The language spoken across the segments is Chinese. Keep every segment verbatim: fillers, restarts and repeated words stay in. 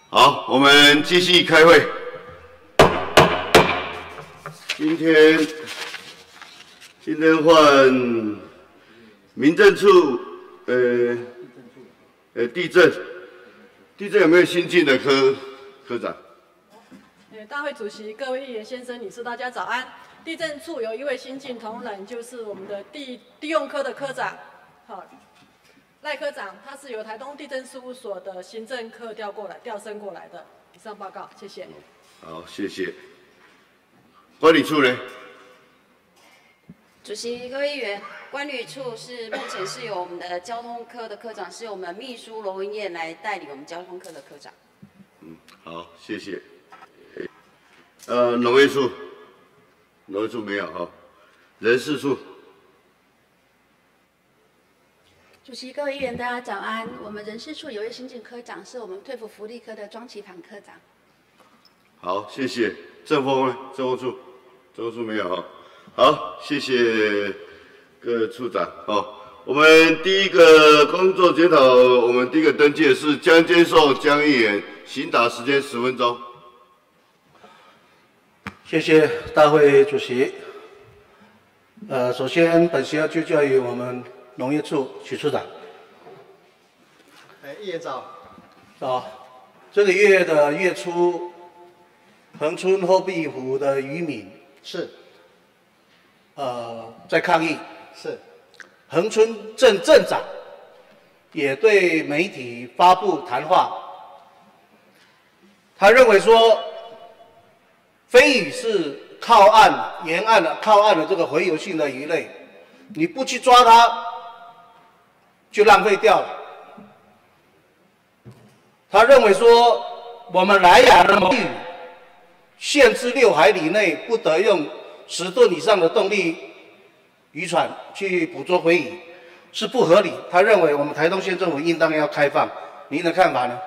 好，我们继续开会。今天，今天换民政处，呃，呃，地震，地震有没有新进的科科长？ 呃，大会主席、各位议员先生、女士，大家早安。地震处有一位新进同仁，就是我们的地地用科的科长，好。 赖科长，他是由台东地震事务所的行政科调过来、调升过来的。以上报告，谢谢。 好，谢谢。管理处呢？ 主席、各位议员，管理处是目前是由我们的交通科的科长，是由我们秘书罗文燕来代理我们交通科的科长。 嗯，好，谢谢。呃，农业处，农业处没有哈。人事处。 主席、各位议员，大家早安。我们人事处有位新进科长，是我们退辅福利科的庄启堂科长。 好，谢谢。政风呢？政风处，政风处没有哈。好，谢谢各处长。哦，我们第一个工作检讨，我们第一个登记的是江坚寿江议员，询答时间十分钟。 谢谢大会主席。呃，首先本席要就教于我们。 农业处许处长， 哎，议员早。 早。这个月的月初，恒春后壁湖的渔民是， 呃，在抗议。 是。 恒春镇镇长也对媒体发布谈话，他认为说，飞鱼是靠岸沿岸的靠岸的这个洄游性的鱼类，你不去抓它。 就浪费掉了。他认为说，我们莱雅的渔限制六海里内不得用十吨以上的动力渔船去捕捉洄鱼，是不合理。他认为我们台东县政府应当要开放。您的看法呢？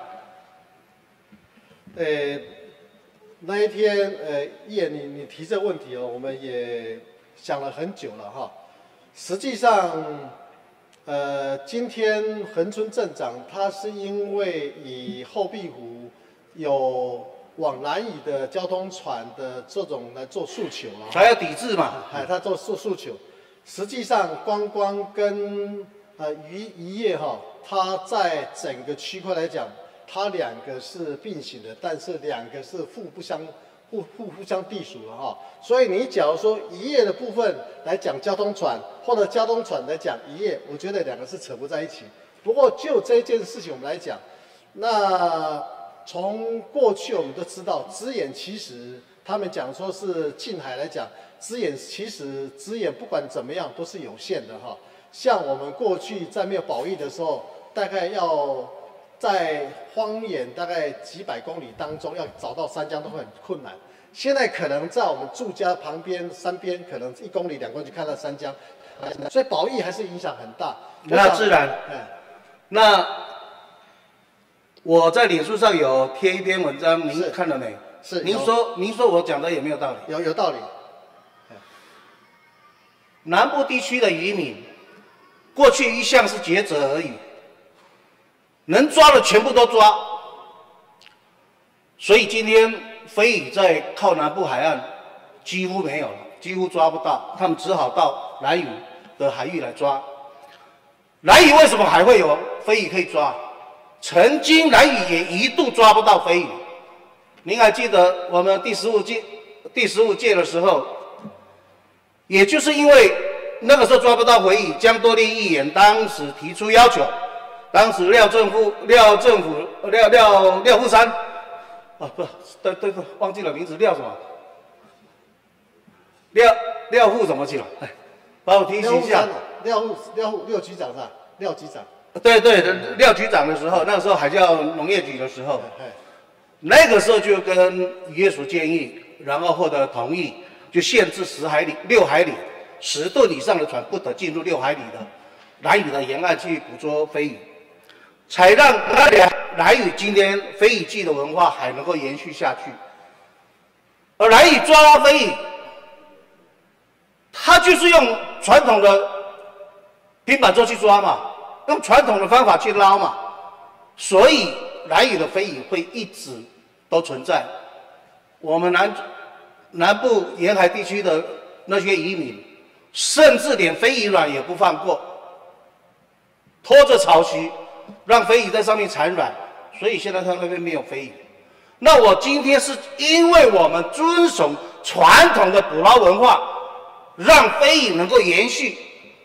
呃，那一天，呃，议员你你提这个问题哦，我们也想了很久了哈。实际上。 呃，今天恒春镇长他是因为以后壁湖有往南屿的交通船的这种来做诉求了， 还要抵制嘛？ 哎，他做诉诉求。实际上，观光跟呃渔渔业哈，它在整个区块来讲，它两个是并行的，但是两个是互不相。 互互互相隶属了哈，所以你假如说渔业的部分来讲交通船，或者交通船来讲渔业，我觉得两个是扯不在一起。不过就这件事情我们来讲，那从过去我们都知道，资源其实他们讲说是近海来讲，资源其实资源不管怎么样都是有限的哈。像我们过去在没有保育的时候，大概要。 在荒野大概几百公里当中，要找到山江都会很困难。现在可能在我们住家旁边山边，可能一公里、两公里就看到山江，所以保育还是影响很大。 那自然，那我在脸书上有贴一篇文章，您看了没？ 是。 您说，您说我讲的有没有道理？ 有有道理。 南部地区的渔民，过去一向是竭泽而渔。 能抓的全部都抓，所以今天飞鱼在靠南部海岸几乎没有了，几乎抓不到，他们只好到兰屿的海域来抓。兰屿为什么还会有飞鱼可以抓？曾经兰屿也一度抓不到飞鱼，您还记得我们第十五届第十五届的时候，也就是因为那个时候抓不到飞鱼，江多利议员当时提出要求。 当时廖政府、廖政府、廖廖廖富山，啊不，对对对，忘记了名字，廖什么？廖廖富怎么去了？哎，帮我提醒一下。 廖富廖富廖局长是吧？廖局长。 对对的，廖局长的时候，那个时候还叫农业局的时候，那个时候就跟渔业署建议，然后获得同意，就限制十海里、六海里，十吨以上的船不得进入六海里的兰屿的沿岸去捕捉飞鱼。 才让兰屿今天飞鱼季的文化还能够延续下去。而兰屿抓飞鱼，它就是用传统的平板舟去抓嘛，用传统的方法去捞嘛，所以兰屿的非遗会一直都存在。我们南南部沿海地区的那些渔民，甚至连非遗卵也不放过，拖着草席，让非遗在上面产卵，所以现在他那边没有非遗。那我今天是因为我们遵守传统的捕捞文化，让非遗能够延续。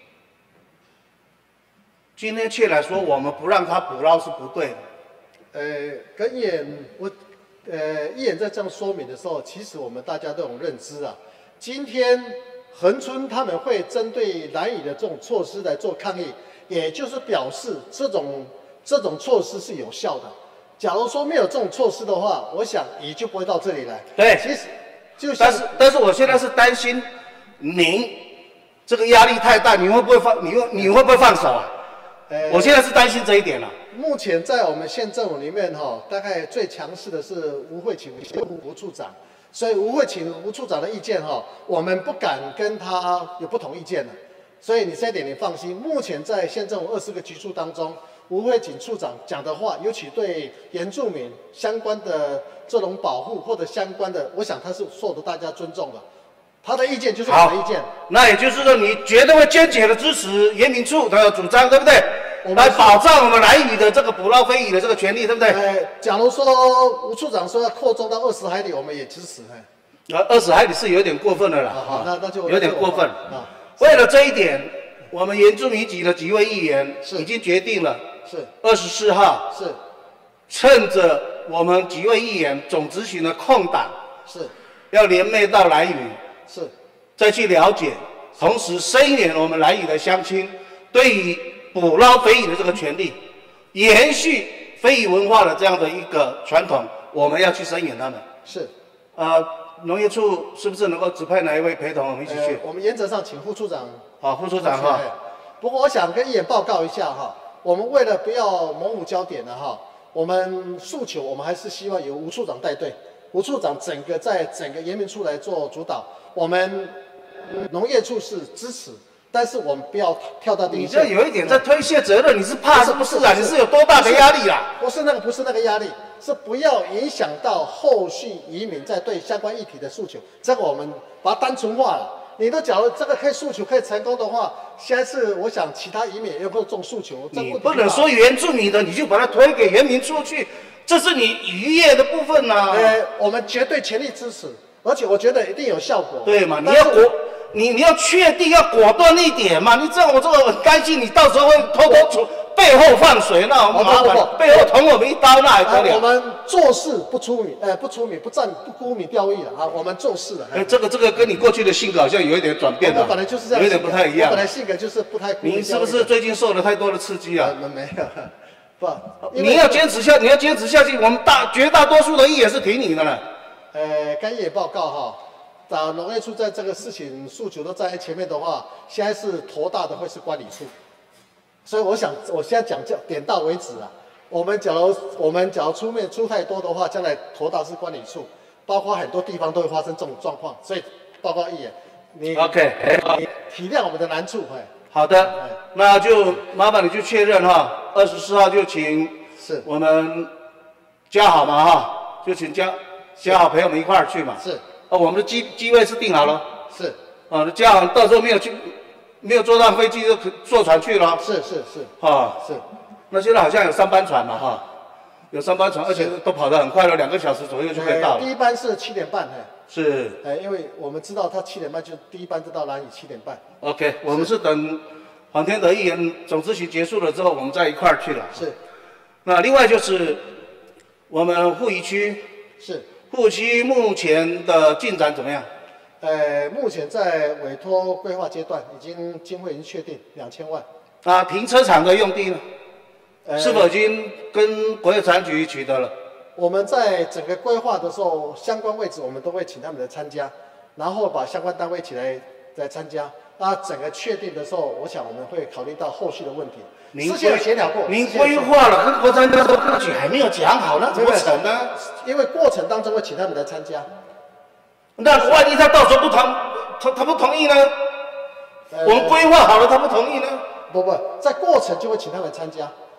今天却来说我们不让它捕捞是不对的。 呃，跟一眼我，呃，一眼在这样说明的时候，其实我们大家都有认知啊。今天恒春他们会针对兰屿的这种措施来做抗议，也就是表示这种这种措施是有效的。假如说没有这种措施的话，我想鱼就不会到这里来。 对， 其实就像但是但是我现在是担心您这个压力太大，你会不会放？你会你会不会放手啊？ 呃， 我现在是担心这一点了。 目前在我们县政府里面哈，大概最强势的是吴慧琴吴处长，所以吴慧琴吴处长的意见哈，我们不敢跟他有不同意见的。所以你这一点你放心，目前在县政府二十个局处当中，吴慧锦处长讲的话，尤其对原住民相关的这种保护或者相关的，我想他是受到大家尊重的。他的意见就是我的意见。 那也就是说，你绝对会坚决的支持原民处的主张，对不对？来保障我们兰屿的这个捕捞非遗的这个权利，对不对？ 呃，假如说吴处长说要扩充到二十海里，我们也支持。 呃，二十海里是有点过分了啦。 好，那那就有点过分啊。 为了这一点，我们原住民局的几位议员已经决定了， 是二十四号是趁着我们几位议员总执行的空档， 是要联袂到兰屿， 是再去了解，同时声援我们兰屿的乡亲对于捕捞非遗的这个权利，延续非遗文化的这样的一个传统，我们要去声援他们。 是， 呃，农业处是不是能够指派哪一位陪同我们一起去？ 呃、我们原则上请副处长。 好，副处长哈。 不过我想跟议员报告一下哈，我们为了不要模糊焦点呢哈，我们诉求我们还是希望由吴处长带队，吴处长整个在整个原民处来做主导，我们农业处是支持。但是我们不要跳到第一线。 你这有一点在推卸责任，你是怕是不是啊？你是有多大的压力啦？ 不是那个，不是那个压力，是不要影响到后续渔民在对相关议题的诉求。这个我们把它单纯化了。你都假如这个可以诉求可以成功的话，下一次我想其他渔民也会重诉求。 你不能说原住民的你就把它推给原民处去，这是你渔业的部分呐、啊。 呃，我们绝对全力支持，而且我觉得一定有效果。 对嘛？你要果。你你要确定要果断一点嘛！你这样我这个很担心，你到时候会偷偷出背后放水，那我们麻烦，背后捅我们一刀，那还得了？ 我们做事不出名，呃，不出名不占不沽名钓誉了啊！我们做事的。 哎，这个这个跟你过去的性格好像有一点转变了。 我本来就是这样， 有点不太一样。 我本来性格就是不太。 您是不是最近受了太多的刺激啊？ 没有，不， 你要坚持下，你要坚持下去，我们大绝大多数的议员是挺你的了。 呃，干业报告哈。打农业处在这个事情诉求都站在前面的话，现在是头大的会是管理处，所以我想我现在讲叫点到为止啊。我们假如我们假如出面出太多的话，将来头大是管理处，包括很多地方都会发生这种状况，所以报告议员，你 OK， 你体谅我们的难处，哎。 好的，那就麻烦你去确认哈，二十四号就请是我们嘉好嘛哈，就请嘉嘉好陪我们一块儿去嘛。 是。 哦，我们的机机位是定好了， 是， 啊，这样到时候没有去，没有坐上飞机就坐船去了， 是是是， 啊是， 那现在好像有三班船嘛哈，有三班船，而且都跑得很快了，两个小时左右就可以到了。 第一班是七点半，哎， 是， 哎，因为我们知道他七点半就第一班就到兰屿七点半。 OK， 我们是等黄天德议员总咨询结束了之后，我们再一块儿去了。 是， 那另外就是我们护渔区是。 护区目前的进展怎么样？ 呃，目前在委托规划阶段，已经经费已经确定两千万。 啊，停车场的用地呢？ 呃、 是否已经跟国有产局取得了？ 我们在整个规划的时候，相关位置我们都会请他们来参加，然后把相关单位一起来来参加。那整个确定的时候，我想我们会考虑到后续的问题。 您事先有协调过， 您规划了，跟国产那时候歌曲还没有讲好，那怎么成呢？ 因为过程当中会请他们来参加。 那万一他到时候不同，他他不同意呢？呃、我们规划好了，他不同意呢？ 不不，在过程就会请他们参加。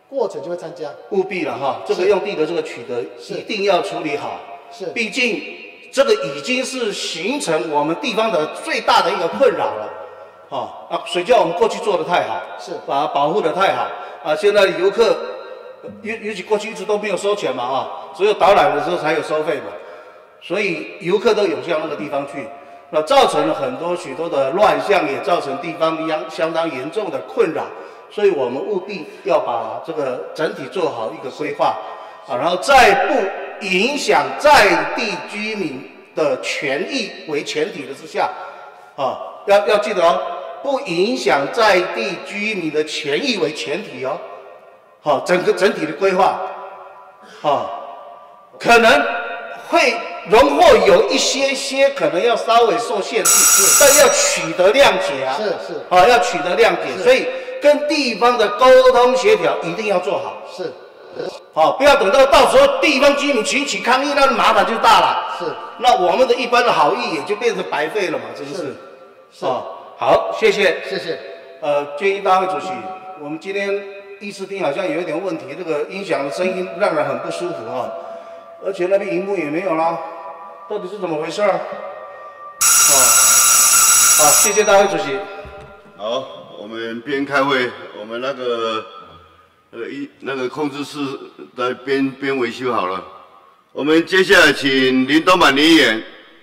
过程就会参加。 务必了哈，这个用地的这个取得一定要处理好。 是， 毕竟这个已经是形成我们地方的最大的一个困扰了。啊，啊，水窖我们过去做的太好， 是把它保护的太好啊。现在游客，尤尤其过去一直都没有收钱嘛啊，只有导览的时候才有收费嘛，所以游客都涌向那个地方去，那造成了很多许多的乱象，也造成地方相相当严重的困扰。所以我们务必要把这个整体做好一个规划啊，然后在不影响在地居民的权益为前提的之下啊，要要记得哦。不影响在地居民的权益为前提哦，好，整个整体的规划，啊，可能会荣获有一些些可能要稍微受限制，但要取得谅解啊， 是是， 啊，要取得谅解，所以跟地方的沟通协调一定要做好， 是， 好，不要等到到时候地方居民群起抗议，那麻烦就大了， 是， 那我们的一般的好意也就变成白费了嘛，真是， 是。 啊。好，谢谢， 谢谢。 呃，建议大会主席，我们今天议事厅好像有一点问题，这个音响的声音让人很不舒服啊，而且那边荧幕也没有啦，到底是怎么回事啊？啊，好，谢谢大会主席。 好，我们边开会，我们那个那个一那个控制室的边边维修好了。我们接下来请林东满林议员。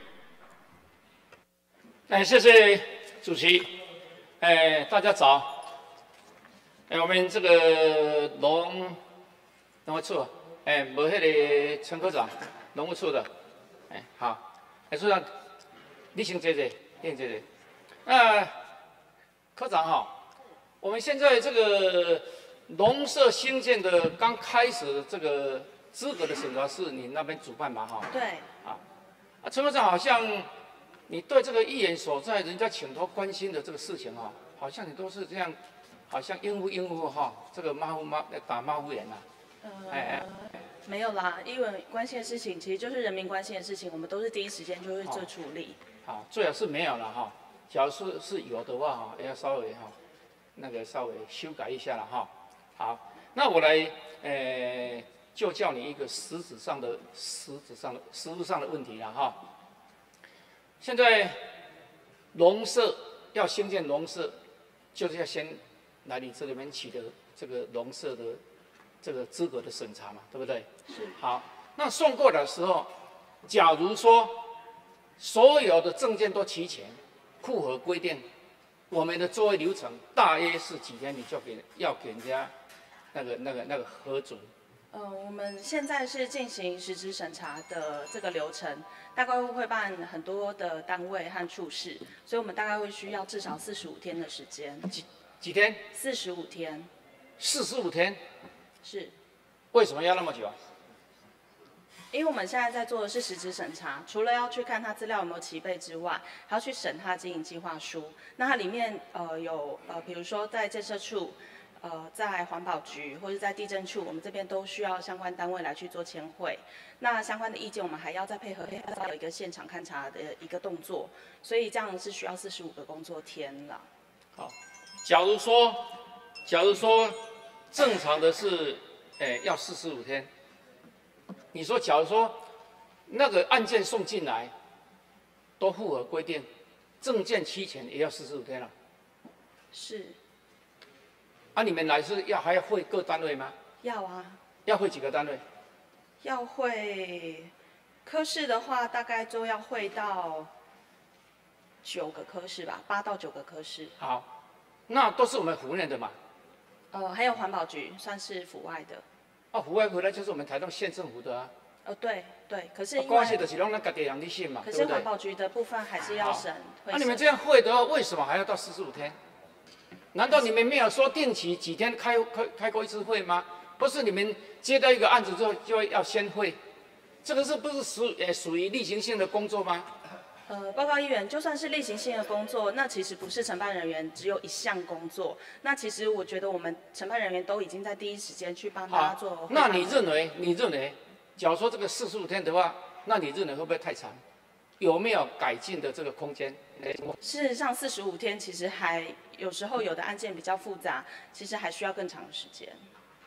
哎，谢谢。主席，哎，大家早。哎，我们这个农农务处，哎，无迄个陈科长，农务处的，哎，好，哎，处长，你先坐坐，你先坐坐。那科长哈，我们现在这个农舍兴建的刚开始这个资格的审查是你那边主办嘛哈？ 对。 啊，啊，陈科长好像。你对这个议员所在人家请托关心的这个事情哈，好像你都是这样，好像应付应付哈，这个马虎马打马虎眼呐。 呃，哎哎没有啦，议员关心的事情其实就是人民关心的事情，我们都是第一时间就会做处理。 好，最好是没有了哈，假如是是有的话哈，要稍微哈，那个稍微修改一下了哈。好，那我来呃，就叫你一个实质上的、实质上的、实物上的问题了哈。现在农舍要兴建农舍，就是要先来你这里面取得这个农舍的这个资格的审查嘛，对不对？ 是。 好，那送过来的时候，假如说所有的证件都齐全，符合规定，我们的作业流程大约是几天，你就给要给人家那个那个那个核准。 呃，我们现在是进行实质审查的这个流程，大概会办很多的单位和处室，所以我们大概会需要至少四十五天的时间。 几几天？ 四十五天。 四十五天？ 是。 为什么要那么久啊？ 因为我们现在在做的是实质审查，除了要去看他资料有没有齐备之外，还要去审他经营计划书。那它里面呃有呃，比如说在建设处。呃，在环保局或者在地震处，我们这边都需要相关单位来去做签汇。那相关的意见，我们还要再配合有一个现场勘查的一个动作，所以这样是需要四十五个工作天了。 好，假如说，假如说正常的是，诶、欸，要四十五天。你说，假如说那个案件送进来都符合规定，证件齐全，也要四十五天了。 是。 啊，你们来是要还要会各单位吗？ 要啊。 要会几个单位？ 要会科室的话，大概就要会到九个科室吧，八到九个科室。 好，那都是我们府内的嘛。 呃，还有环保局算是府外的。 哦，府外回来就是我们台东县政府的啊。 呃，对对，可是因为关系的是让咱家己人去审嘛， 可是环保局的部分还是要审。 那、啊、你们这样会的话，为什么还要到四十五天？难道你们没有说定期几天开开开过一次会吗？不是你们接到一个案子之后就要先会，这个是不是属呃属于例行性的工作吗？ 呃，报告议员，就算是例行性的工作，那其实不是承办人员只有一项工作。那其实我觉得我们承办人员都已经在第一时间去帮大家做。 那你认为？你认为？假如说这个四十五天的话，那你认为会不会太长？有没有改进的这个空间？ 事实上，四十五天其实还有时候有的案件比较复杂，其实还需要更长的时间。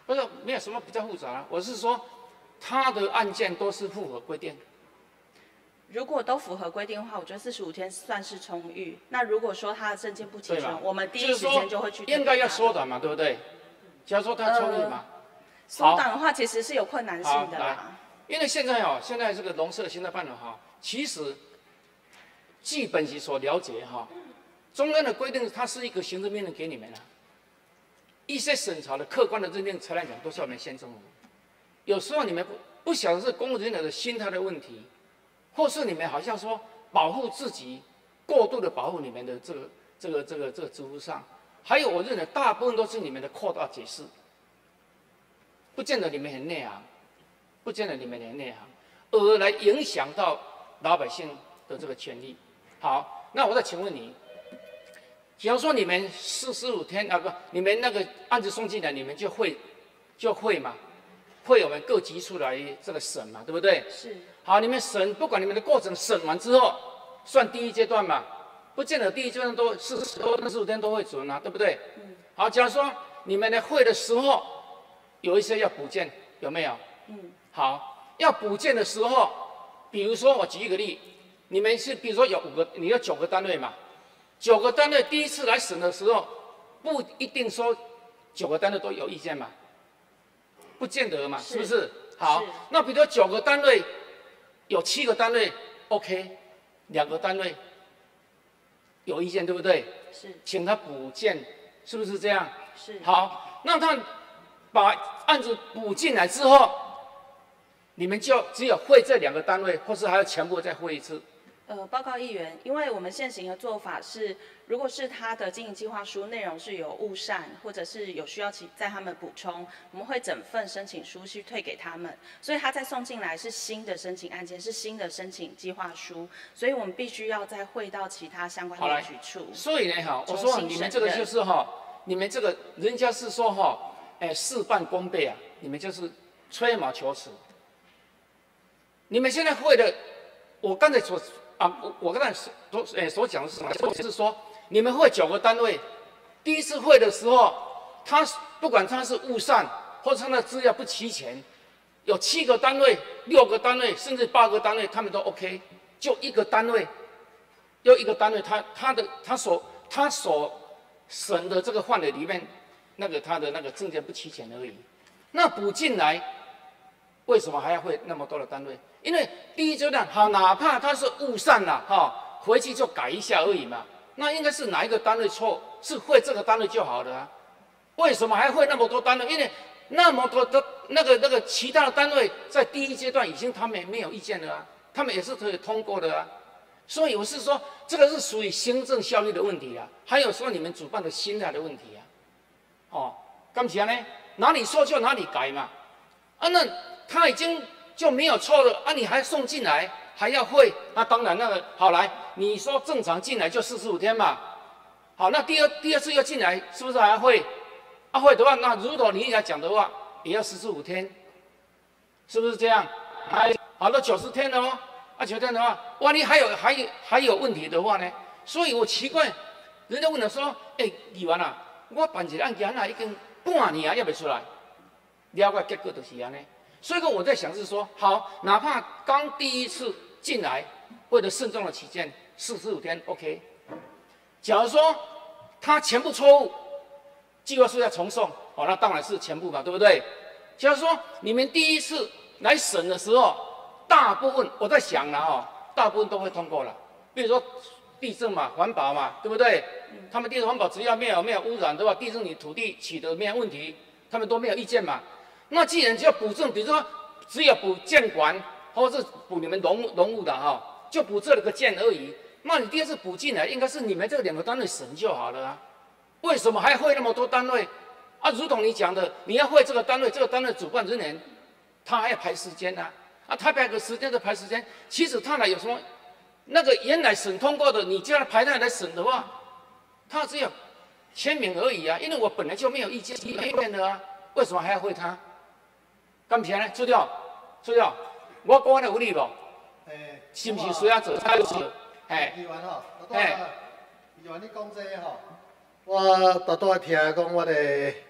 不是没有什么比较复杂啊，我是说他的案件都是符合规定。 如果都符合规定的话，我觉得四十五天算是充裕。那如果说他的证件不齐全，我们第一时间就会去。 应该要缩短嘛，对不对？假如说他充裕嘛， 缩短的话其实是有困难性的啦。 因为现在哦，现在这个农社现在办的哈，其实据本席所了解哈，中央的规定它是一个行政命令给你们的，一些审查的客观的认定才来讲都是我们县政府。有时候你们不不晓得是公务人员的心态的问题。或是你们好像说保护自己，过度的保护你们的这个这个这个这个职务上，还有我认为大部分都是你们的扩大解释，不见得你们很内行，不见得你们很内行，而来影响到老百姓的这个权利。好，那我再请问你，假如说你们四十五天啊不，你们那个案子送进来，你们就会就会嘛，会我们各级出来这个审嘛，对不对？ 是。 好，你们审，不管你们的过程审完之后，算第一阶段嘛，不见得第一阶段都四十多、四十五天都会准啊，对不对？嗯。好，假如说你们的会的时候，有一些要补件，有没有？嗯。好，要补件的时候，比如说我举一个例，你们是比如说有五个，你有九个单位嘛，九个单位第一次来审的时候，不一定说九个单位都有意见嘛，不见得嘛，是, 是不是？好，那比如说九个单位。有七个单位 OK， 两个单位有意见，对不对？ 是， 请他补件，是不是这样？ 是。 好，那他把案子补进来之后，你们就只有会这两个单位，或是还要全部再会一次？ 呃，报告议员，因为我们现行的做法是，如果是他的经营计划书内容是有误删，或者是有需要其在他们补充，我们会整份申请书去退给他们，所以他再送进来是新的申请案件，是新的申请计划书，所以我们必须要再汇到其他相关的局处。 所以呢，哈，我说你们这个就是哈，你们这个人家是说哈，哎，事半功倍啊，你们就是吹毛求疵。你们现在会的，我刚才所。啊，我我刚才所诶所讲的是什么？就是说，你们会九个单位，第一次会的时候，他不管他是误删，或者他的资料不齐全，有七个单位、六个单位，甚至八个单位，他们都 OK， 就一个单位，又一个单位，他他的他所他所审的这个范围里面，那个他的那个证件不齐全而已。那补进来，为什么还要会那么多的单位？因为第一阶段好，哪怕他是误删了哈，回去就改一下而已嘛。那应该是哪一个单位错，是会这个单位就好了啊。为什么还会那么多单位？因为那么多的那个那个其他的单位在第一阶段已经他们没有意见了啊，他们也是可以通过的啊。所以我是说，这个是属于行政效率的问题啊，还有说你们主办的心态的问题啊。哦，刚才呢，哪里错就哪里改嘛。啊，那他已经。就没有错了啊！你还送进来，还要会，那当然那个好来，你说正常进来就四十五天嘛，好，那第二第二次又进来，是不是还要会？啊会的话，那如果你来讲的话，也要四十五天，是不是这样？还好到九十天了哦，啊九十天的话，万一还有还有还有问题的话呢？所以我奇怪，人家问我说，哎，议员啊，我办一个案件啊，已经半年啊，也未出来，了解结果就是安尼。所以说我在想是说，好，哪怕刚第一次进来，为了慎重的起见，四十五天 OK。假如说他全部错误，计划书要重送，哦，那当然是全部嘛，对不对？假如说你们第一次来审的时候，大部分我在想了哦，大部分都会通过了。比如说地震嘛、环保嘛，对不对？他们地震环保只要没有没有污染的话，地震你土地取得没有问题，他们都没有意见嘛。那既然只要补正，比如说只有补建管，或者是补你们农农务的哈，就补这个建而已。那你第二次补进来，应该是你们这两个单位审就好了啊。为什么还会那么多单位？啊，如同你讲的，你要会这个单位，这个单位主办人员，他还要排时间啊。啊，他排个时间就排时间，其实他来有什么？那个原来审通过的，你叫他排队来审的话，他只有签名而已啊。因为我本来就没有意见意见的啊，为什么还要会他？刚才呢，出掉，出掉，我讲的有理无？诶，是不是需要做才有事？诶， 议员吼，诶，议员你讲这个吼，我多多听讲我的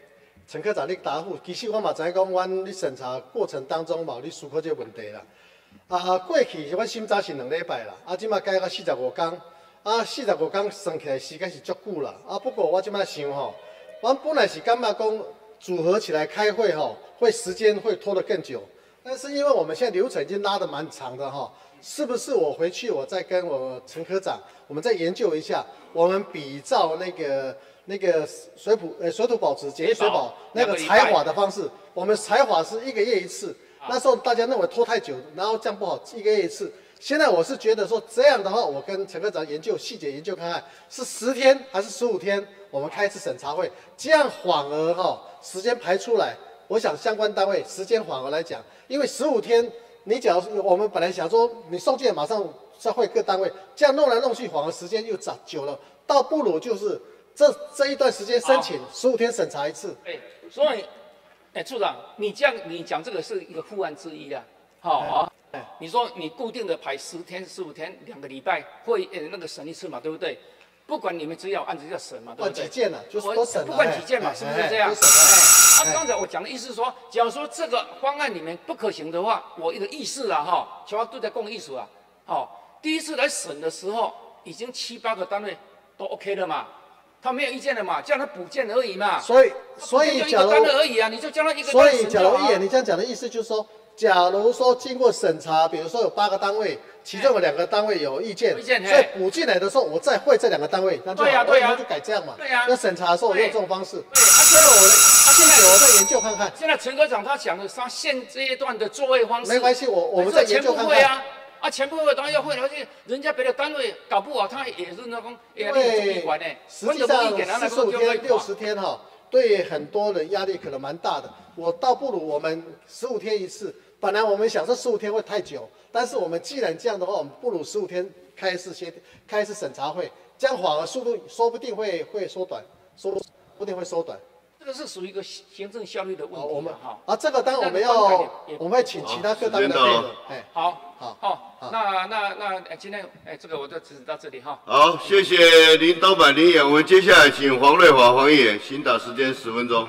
陈科长你答复，其实我嘛知影讲，阮咧审查过程当中嘛有咧思考这个问题啦。啊，过去阮审查是两礼拜啦，啊，即马改到四十五天，啊，四十五天算起来时间是足久啦。啊，不过我即马想吼，阮本来是感觉讲组合起来开会吼，会时间会拖得更久，但是因为我们现在流程已经拉得蛮长的哈，是不是我回去我再跟我陈科长，我们再研究一下，我们比照那个。那个水土呃水土保持简易水保那个采法的方式，我们采法是一个月一次，那时候大家认为拖太久，然后这样不好，一个月一次。现在我是觉得说这样的话，我跟陈科长研究细节研究看看，是十天还是十五天，我们开一次审查会，这样缓而哈、哦、时间排出来，我想相关单位时间缓而来讲，因为十五天，你假如我们本来想说你送件马上再会各单位，这样弄来弄去缓而时间又长久了，倒不如就是。这这一段时间申请十五天审查一次。 哎，所以，哎，处长，你这样你讲这个是一个副案之一啊。好啊，你说你固定的排十天、十五天、两个礼拜会呃那个审一次嘛，对不对？不管你们只要按着要审嘛，对不对？ 不管几件了，就是都审了。 不管几件嘛，是不是这样？ 都审了。 哎，啊，刚才我讲的意思是说，假如说这个方案里面不可行的话，我一个意思啊，哈，全部都在共艺术啊。好，第一次来审的时候，已经七八个单位都 OK 了嘛。他没有意见了嘛，叫他补件而已嘛。 所以，所以假如而已啊，你就叫他一个。 所以，假如一眼，你这样讲的意思就是说，假如说经过审查，比如说有八个单位，其中有两个单位有意见，所以补进来的时候，我再会这两个单位，那就好。 对呀，对呀， 就改这样嘛。 对呀。 要审查的时候，我用这种方式。对， 他现在我， 他现在我再研究看看。 现在陈科长他讲的是他现阶段的作业方式。 没关系，我我们再研究看看。 啊，全部会当然要会，而且人家别的单位搞不好，他也是那种压力主义管呢。 实际上四十五天、六十天哈，对很多人压力可能蛮大的。我倒不如我们十五天一次。本来我们想说十五天会太久，但是我们既然这样的话，我们不如十五天开一次先开一次审查会，这样反而速度说不定会会缩短，说不定会缩短。 这个是属于一个行政效率的问题。 我们哈啊，这个当然我们要，我们会请其他各单位的配合。哎， 好，好，好，那那那今天哎，这个我就只到这里哈。 好，谢谢林导板林演，我们接下来请黄瑞华黄议员，询答时间十分钟。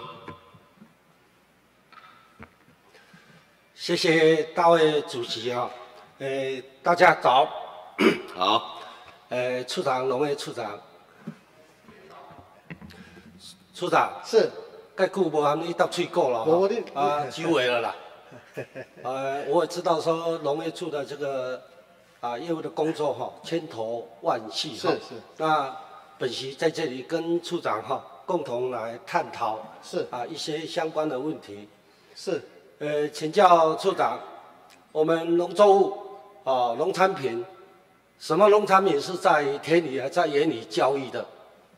谢谢大会主席啊，呃，大家早。 好。 呃，处长，农业处长。处长是， 该久无含你到嘴过了哈，啊，久违了啦。呃，我也知道说农业处的这个啊业务的工作哈，千头万绪哈。 是是。 那本席在这里跟处长哈共同来探讨是啊一些相关的问题。 是。 呃，请教处长，我们农作物啊农产品，什么农产品是在田里还在园里交易的？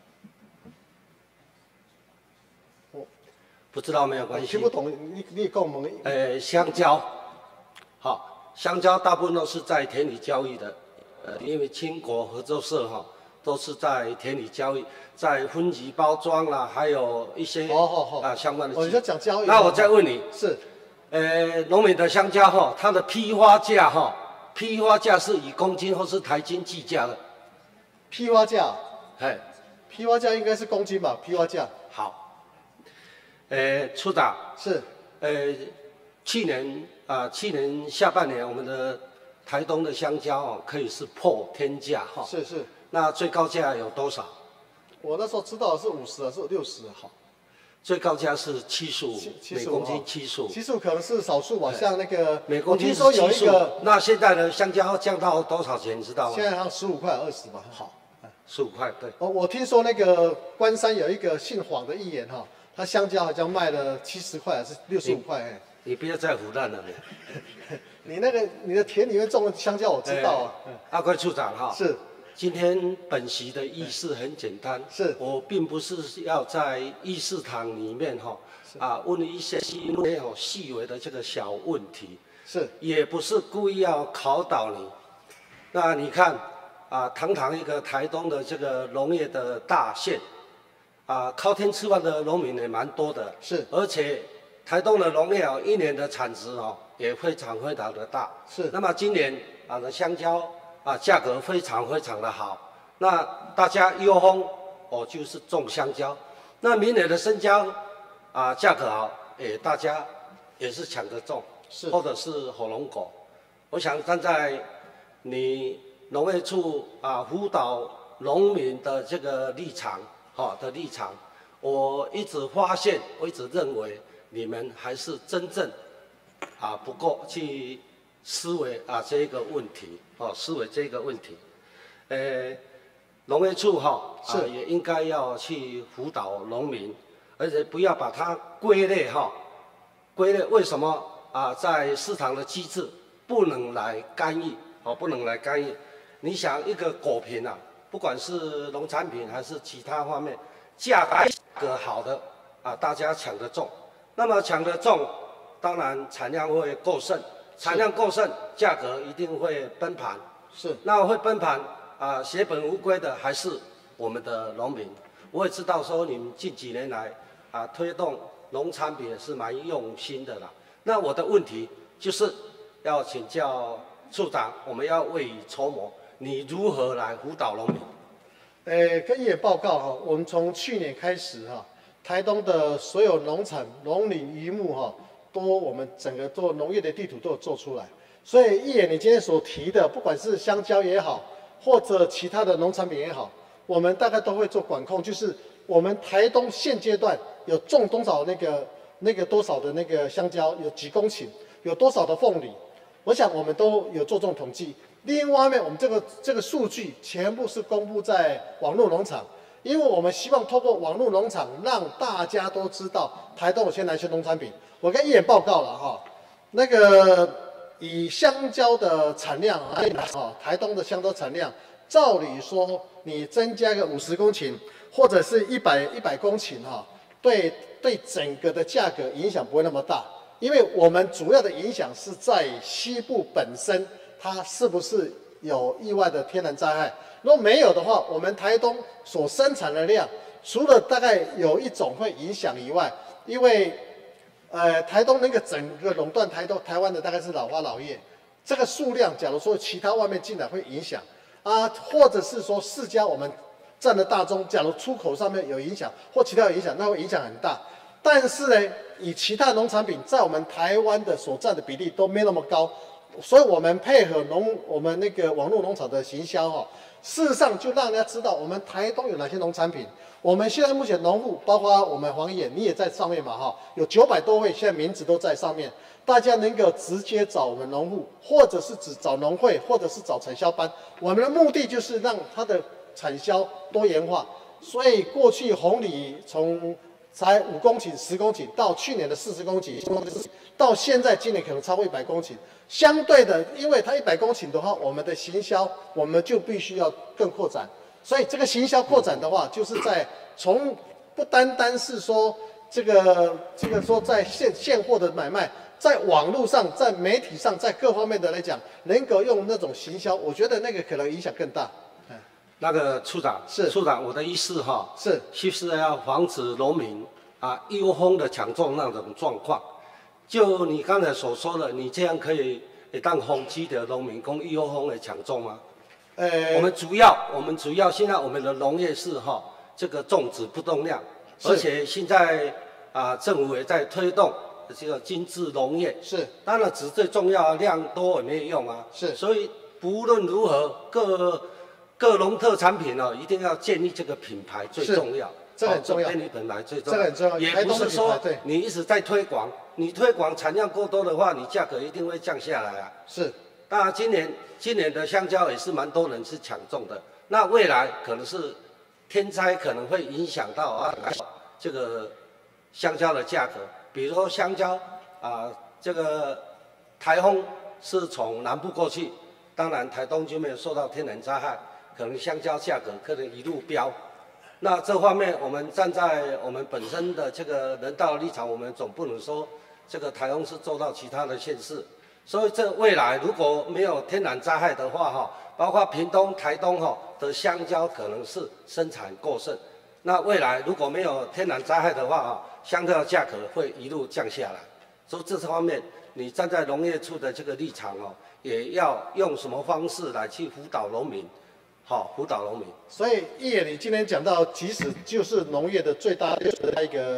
不知道没有关系。 听不懂，你你跟我们。 呃，香蕉，好，香蕉大部分都是在田里交易的，呃，因为青果合作社哈都是在田里交易，在分级包装啦，还有一些哦哦哦啊相关的。 哦，你在讲交易。 那我再问你， 是， 呃，农民的香蕉哈，它的批发价哈，批发价是以公斤或是台斤计价的？ 批发价， 哎， 批发价应该是公斤吧？批发价。 好。呃，处长是， 呃，去年啊、呃，去年下半年我们的台东的香蕉哦，可以是破天价哈。 是是。 那最高价有多少？ 我那时候知道是五十，是六十。好。 最高价是七十五，每公斤七十五。 七十五可能是少数吧，像那个。 每公斤是七十五。 那现在的香蕉降到多少钱？你知道吗？ 现在好像十五块、二十吧。好。 十五块，对。 我我听说那个关山有一个姓黄的议员哈。他香蕉好像卖了七十块还是六十五块？哎， 你不要再胡乱了你。你那个你的田里面种的香蕉我知道啊。 阿贵处长哈。 是。 今天本席的议事很简单， 是我并不是要在议事堂里面哈啊问一些细微哦细微的这个小问题， 是， 也不是故意要考倒你。那你看啊，堂堂一个台东的这个农业的大县。啊，靠天吃饭的农民也蛮多的， 是， 而且台东的农业哦，一年的产值哦也非常非常的大， 是。 那么今年啊的香蕉啊价格非常非常的好，那大家忧风哦就是种香蕉，那明年的生蕉啊价格好，诶大家也是抢得中， 是或者是火龙果。我想站在你农业处啊辅导农民的这个立场，哈、的立场，我一直发现，我一直认为你们还是真正啊不够去思维啊这个问题，哦思维这个问题，呃，农业处哈啊也应该要去辅导农民，而且不要把它归类哈，归类为什么啊在市场的机制不能来干预，哦不能来干预，你想一个果品啊。不管是农产品还是其他方面，价格好的啊，大家抢得中。那么抢得中，当然产量会过剩，产量过剩，价格一定会崩盘。 是。 那会崩盘啊，血本无归的还是我们的农民。我也知道说你们近几年来啊推动农产品也是蛮用心的啦。那我的问题就是要请教处长，我们要未雨绸缪。你如何来辅导农民？ 呃，跟业报告哈，我们从去年开始哈，台东的所有农产、农林渔牧哈，都我们整个做农业的地图都有做出来。所以一眼你今天所提的，不管是香蕉也好，或者其他的农产品也好，我们大概都会做管控，就是我们台东现阶段有种多少那个那个多少的那个香蕉，有几公顷，有多少的凤梨，我想我们都有做这种统计。另外一方面，我们这个这个数据全部是公布在网络农场，因为我们希望透过网络农场让大家都知道台东有些哪些农产品。我跟一眼报告了哈，那个以香蕉的产量啊，台东的香蕉产量，照理说你增加个五十公顷或者是一百一百公顷哈，对对整个的价格影响不会那么大，因为我们主要的影响是在西部本身。它是不是有意外的天然灾害？如果没有的话，我们台东所生产的量，除了大概有一种会影响以外，因为呃台东那个整个垄断台东台湾的大概是老花老叶，这个数量，假如说其他外面进来会影响啊，或者是说释迦我们占了大宗，假如出口上面有影响或其他有影响，那会影响很大。但是呢，以其他农产品在我们台湾的所占的比例都没那么高。所以我们配合农我们那个网络农场的行销哈，事实上就让人家知道我们台东有哪些农产品。我们现在目前农户，包括我们黄眼，你也在上面嘛哈，有九百多位，现在名字都在上面，大家能够直接找我们农户，或者是只找农会，或者是找产销班。我们的目的就是让它的产销多元化。所以过去红藜从才五公顷、十公顷，到去年的四十公顷，到现在今年可能超过一百公顷。相对的，因为它一百公顷的话，我们的行销我们就必须要更扩展。所以这个行销扩展的话，就是在从不单单是说这个这个说在现现货的买卖，在网络上、在媒体上、在各方面的来讲，能够用那种行销，我觉得那个可能影响更大。 那个处长是处长，我的意思哈， 是其实要防止农民啊一窝蜂的抢种那种状况。就你刚才所说的，你这样可以让风机的农民工一窝蜂的抢种吗？ 呃， 我们主要我们主要现在我们的农业是哈这个种植不动量，而且现在啊政府也在推动这个精致农业。 是， 当然植最重要，量多也没有用啊。 是， 所以不论如何各。各农特产品哦，一定要建立这个品牌最重要， 这很重要。 建立品牌最重要， 这很重要。 也不是说你一直在推广，你推广产量过多的话，你价格一定会降下来啊。 是。 当然，今年今年的香蕉也是蛮多人是抢种的。那未来可能是天灾可能会影响到啊这个香蕉的价格，比如说香蕉啊，这个台风是从南部过去，当然台东就没有受到天然灾害。可能香蕉价格可能一路飙，那这方面我们站在我们本身的这个人道的立场，我们总不能说这个台东是做到其他的县市，所以这未来如果没有天然灾害的话哈，包括屏东、台东哈的香蕉可能是生产过剩，那未来如果没有天然灾害的话哈，香蕉价格会一路降下来，所以这方面你站在农业处的这个立场哦，也要用什么方式来去辅导农民。好，辅导农民。 所以，一眼你今天讲到，其实就是农业的最大的一个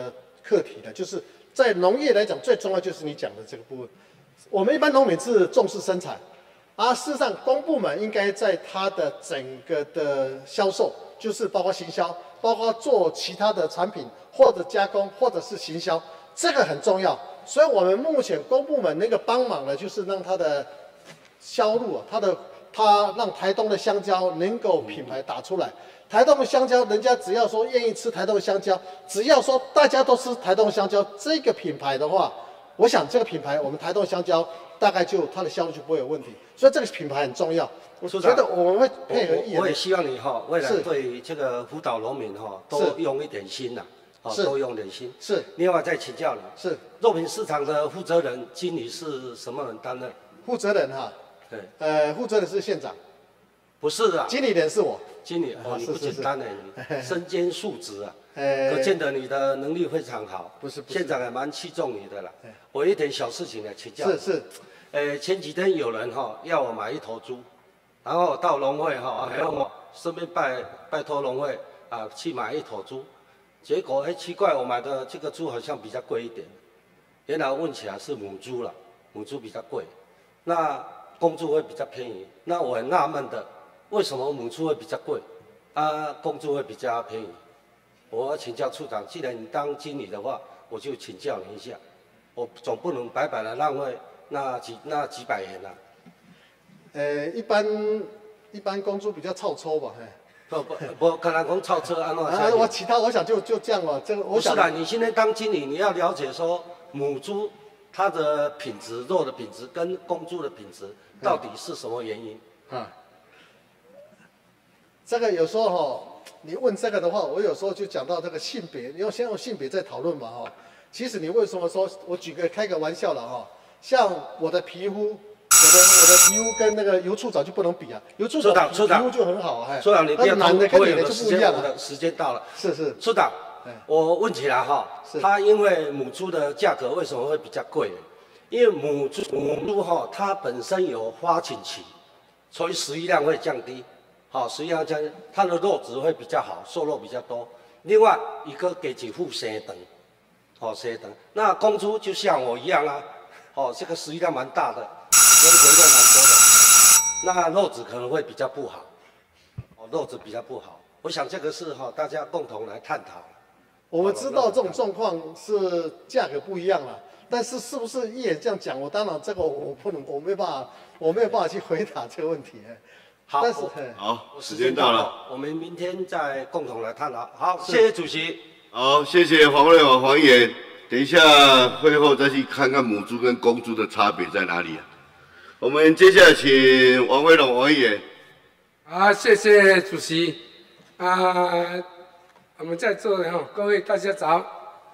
课题的，就是在农业来讲，最重要就是你讲的这个部分。我们一般农民是重视生产，而事实上公部门应该在它的整个的销售，就是包括行销，包括做其他的产品或者加工或者是行销，这个很重要。所以我们目前公部门那个帮忙呢，就是让它的销路啊，它的它让台东的香蕉能够品牌打出来。台东的香蕉，人家只要说愿意吃台东的香蕉，只要说大家都吃台东香蕉这个品牌的话，我想这个品牌我们台东香蕉大概就它的销路就不会有问题。所以这个品牌很重要。我觉得我们会配合议员。 我也希望你哈，未来对这个辅导农民哈，多用一点心呐。哦，多用点心。 是。 另外再请教你， 是肉品市场的负责人、经理是什么人担任？ 负责人哈， 对， 呃，负责人是县长。 不是啊。 经理人是我。 经理哦，你不简单呢，你身兼数职啊，可见得你的能力非常好。 不是， 县长还蛮器重你的啦。我有一点小事情呢，请教。 是是。 呃，前几天有人哈要我买一头猪，然后到农会哈，还要我顺便拜拜托农会啊去买一头猪。结果哎，奇怪，我买的这个猪好像比较贵一点。原来问起来是母猪了，母猪比较贵，那公猪会比较便宜。那我很纳闷的，为什么母猪会比较贵，啊，公猪会比较便宜？我要请教处长，既然你当经理的话，我就请教你一下，我总不能白白的浪费那几那几百元啊。 呃，一般一般公猪比较臭抽吧，嘿。 不不不，刚才讲超车安怎？ 啊，我其他我想就就这样了。这个我想。 不是啦，你现在当经理，你要了解说母猪它的品质、肉的品质跟公猪的品质到底是什么原因？ 啊，这个有时候哈，你问这个的话，我有时候就讲到这个性别，因为先用性别在讨论嘛哈。其实你为什么说，我举个开个玩笑了哈，像我的皮肤。我的我的皮肤跟那个油处长就不能比啊，油处长皮肤就很好啊。 处长，你不要男的跟女的就不一样了。时间到了。 是是。 处长，我问起来哈，它因为母猪的价格为什么会比较贵？因为母猪母猪哈，它本身有发情期，所以食欲量会降低。好，食欲量降低，它的肉质会比较好，瘦肉比较多。另外一个给几副生长，好生长。那公猪就像我一样啊，哦，这个食欲量蛮大的。所以肉蛮多的，那肉质可能会比较不好，哦，肉质比较不好。我想这个是哈、哦、大家共同来探讨。 我们知道这种状况是价格不一样了，但是是不是议员这样讲？我当然这个我不能，我没办法，我没有办法去回答这个问题。 好， 但是好，时间到了， 我们明天再共同来探讨。好，谢谢主席。 好，谢谢黄瑞华黄议员。等一下会后再去看看母猪跟公猪的差别在哪里啊？我们接下来请王威龙王议员。 啊，谢谢主席。啊，我们在座的哈，各位大家早。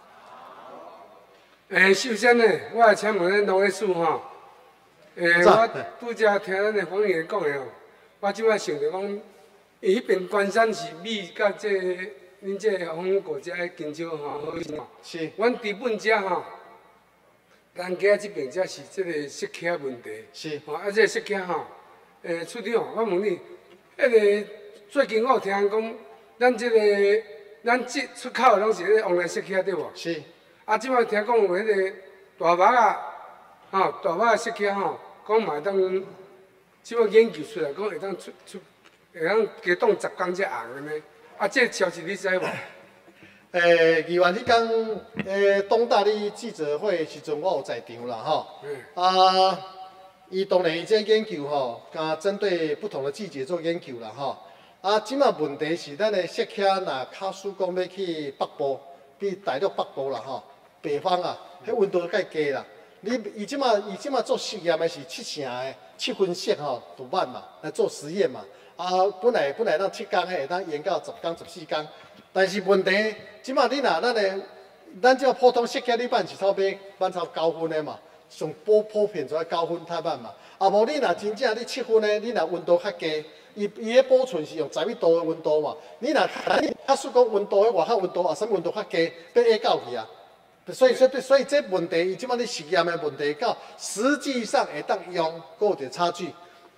诶，首先呢，我来请问咱农业署哈，诶，我拄则听咱的黄议员讲的哦，我即摆想着讲，伊迄边关山是米甲这恁这红国家的经销吼好势嘛。 是。 阮基本遮吼。咱家这边才是这个食客问题， 是， 哦，啊，这个食客吼，诶，处长，我问你，迄个最近我有听讲，咱这个咱这出口拢是咧往来食客对无？ 是。 啊，即摆听讲有迄个大肉啊，吼，大肉食客吼，讲嘛会当，即摆研究出来，讲会当出出，会当加冻十工才红安尼，啊，这消息你知无？ 诶，议员，你讲诶，东大的记者会时阵，我有在场啦，吼。嗯。啊，伊当然伊这研究吼，甲针对不同的季节做研究啦，吼。啊，即马问题是咱的食客若假使讲要去北部，比大陆北部啦，吼，北方啊，迄温度较低啦。你伊即马伊即马做实验的是七成的七分析吼，杜曼嘛来做实验嘛。啊，本来本来咱七工会当延到十工十四工。但是问题，即马你若咱的，咱即马普通食客你办是差不多满超九分的嘛，上普普遍做九分太慢嘛。啊无你若真正你七分的，你若温度较低，伊伊的保存是用十一度的温度嘛。你若你假使讲温度的外口温度啊，什温度较低，要下到去啊。所以所以所以这问题，伊即马你实验的问题，到实际上会当用，佫有一个差距。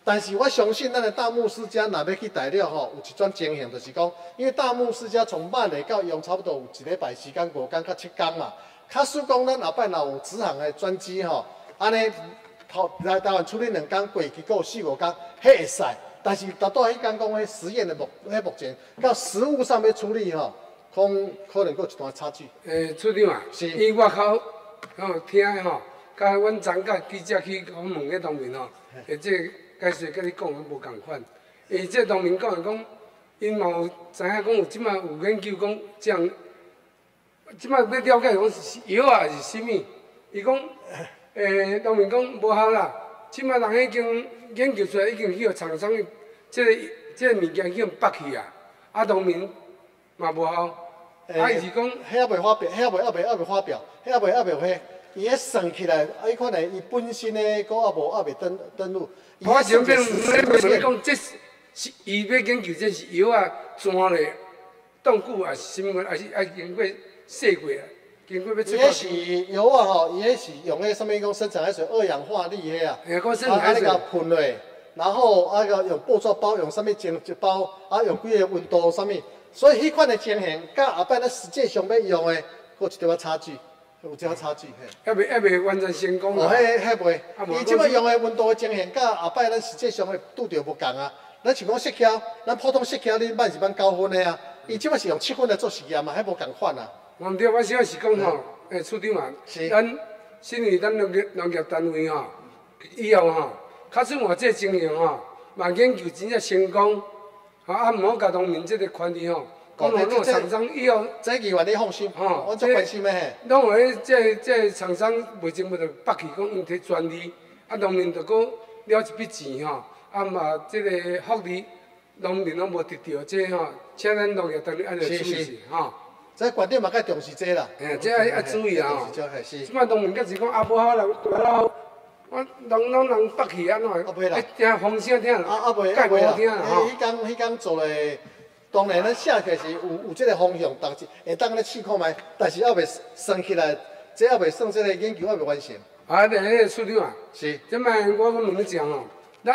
但是我相信咱的大牧师家若要去带了吼，有一种情形，就是讲，因为大牧师家从万里到用差不多有一礼拜时间、五天到七天嘛。假使讲咱后摆若有直航的专机吼，安尼头来台湾处理两天，过去还有四五天，迄会使。但是达到迄间讲迄实验的目，迄目前到实物上面处理吼，可可能有一段差距。 诶，处长啊， 是伊外口吼听的吼，甲阮昨甲记者去甲我问个农民吼，诶，即解说甲你讲的无共款。伊即农民讲的讲，因嘛有知影讲有即摆有研究讲，这样，即摆要了解讲是药啊还是啥物？伊讲，诶，农民讲无效啦，即摆人已经研究出来，已经去互厂商的即个即个物件去互拔去啊，啊农民嘛无效。啊，伊是讲， 迄还未发表，迄还未还未还未发表，迄还未还未迄，伊迄算起来，啊，伊可能伊本身的个也无还未登登录。 我想变，你讲这是是伊要研究这是药啊，钻咧，冻久啊是啥物，还是啊经过试过啊，经过要出伊迄是药啊吼，伊迄是用迄什物讲生产迄水二氧化氯迄啊， 哎，讲生啊， 产水， 啊，甲喷落，然后啊个用布抓包，用啥物蒸一包，啊用几个温度啥物，所以迄款的情形，甲后摆咱实际上要用的，有一条差距。有一条差距，嘿。 还未还未完全成功哦， 啊。 迄迄袂， 啊伊即摆用的温度的情形，甲后摆咱实际上的拄着无共啊。咱像讲色桥，咱普通色桥你满是满九分的啊，伊即摆是用七分来做实验嘛，迄无共款啊。 毋对，我想是讲吼，诶，处长啊，咱身为咱农业农业单位吼，以后吼，假使换这情形吼，嘛研究真正成功，吼啊，毋好甲农民即个权利吼。讲互那厂商以后， 这议员你放心，吼，我足关心的嘿。 拢有迄这这厂商袂前要着北去讲因摕专利，啊农民着搁了一笔钱吼，啊嘛即个福利农民拢无得到，这吼，请咱农业单位爱着注意些吼。 这观点嘛较重视这啦。 哎，这爱爱注意啊吼。 是。 即摆农民甲是讲啊无好啦，我我人拢人北去安怎？啊袂啦。 听风声听， 啊啊袂， 介无好听啦吼。 迄工迄工做咧。当然，咱写起来是有有即个方向，但是会当咧试看觅，但是还未算起来，这还未算即个研究还未完成。 啊，对，迄个处长啊， 是。 即摆我讲问你讲吼，咱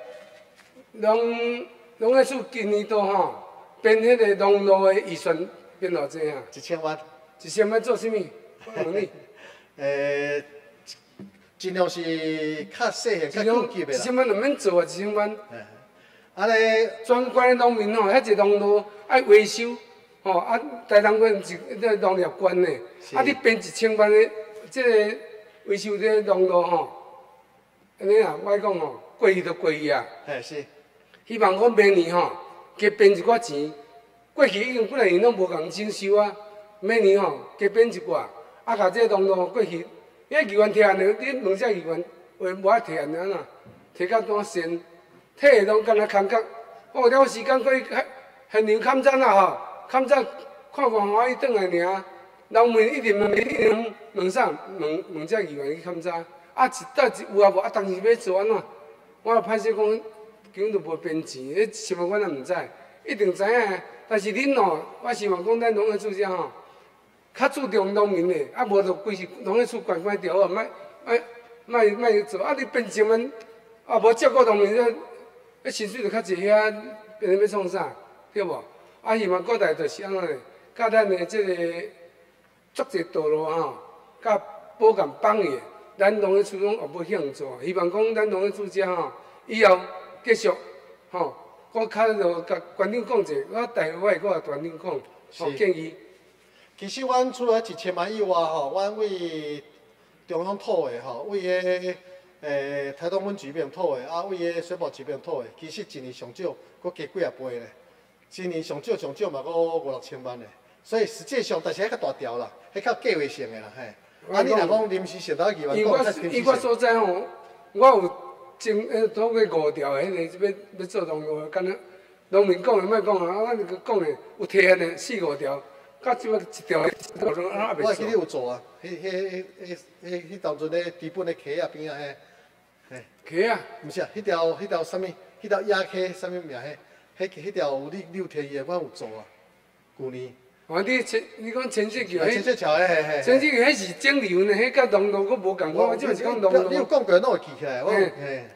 农农业处今年度吼编迄个农路的预算编偌济啊？ 一千万。 一千万做啥物？我问你。 诶，尽量是较细项、较紧急的啦。 一千万就免做啊，一千万。 安尼， 全国的农民吼，遐一农路爱维修，吼啊，台东县是这农业县呢，啊，你编一千万的这个维修这个农路吼，安尼啊，我讲吼，过去就过去啊。 嘿是。 希望讲明年吼，加编一寡钱，过去已经几来年拢无共征收啊，明年吼加编一寡，啊，甲这个农路过去，因为议员提案的，你两只议员话无爱提案安那，提较单线。体的拢干那空壳，我有了时间可以现场勘察啊吼，勘察看看欢喜转来尔。农民一定问一定问啥？问问这议员去勘察。啊，一搭一有啊无啊？当时要做安怎？我歹势讲，根本就无编钱，迄新闻我也毋知，一定知影。但是恁吼，我希望讲咱农业处遮吼，较注重农民的，啊无就规是农业处管管调啊，莫莫莫莫做。啊，你编一千万，啊无照顾农民这。迄薪水就较济遐，变成要创啥，对无？啊，希望各代就是安怎嘞，甲咱的即个作业道路吼，甲保监帮的，咱农业处拢也要向做。希望讲咱农业处遮吼，以后继续吼，我较着甲馆长讲者，我台我会搁甲馆长讲，吼建议。 其实阮除了一千万以外吼，阮为中央讨的吼，为个。诶，台东分局边讨的，啊，为个水保局边讨的，其实一年上少，佫加几啊倍咧。一年上少上少嘛，佫五六千万咧。所以实际上，但是迄较大条啦，迄较计划性的啦，嘿。啊，你若讲临时想到议员讲， 咱临时。伊我所在吼，我有种诶，土过五条的迄个要要做农路，敢若农民讲的莫讲啊，我就讲的有提案的四五条，到即摆一条， 我我记得有做啊，迄迄迄迄迄迄当阵咧基本的溪啊边啊迄。 溪啊？ 毋是啊，迄条迄条啥物？迄条野溪啥物名？迄迄迄条有你你有提议的，我有做啊。旧年。 哦，你前你讲陈雪桥， 陈雪桥嘿嘿嘿。 陈雪桥迄是整流呢，迄甲农路佫无共款，我即是讲农路。 你有讲过，拢会记起来。我嘿。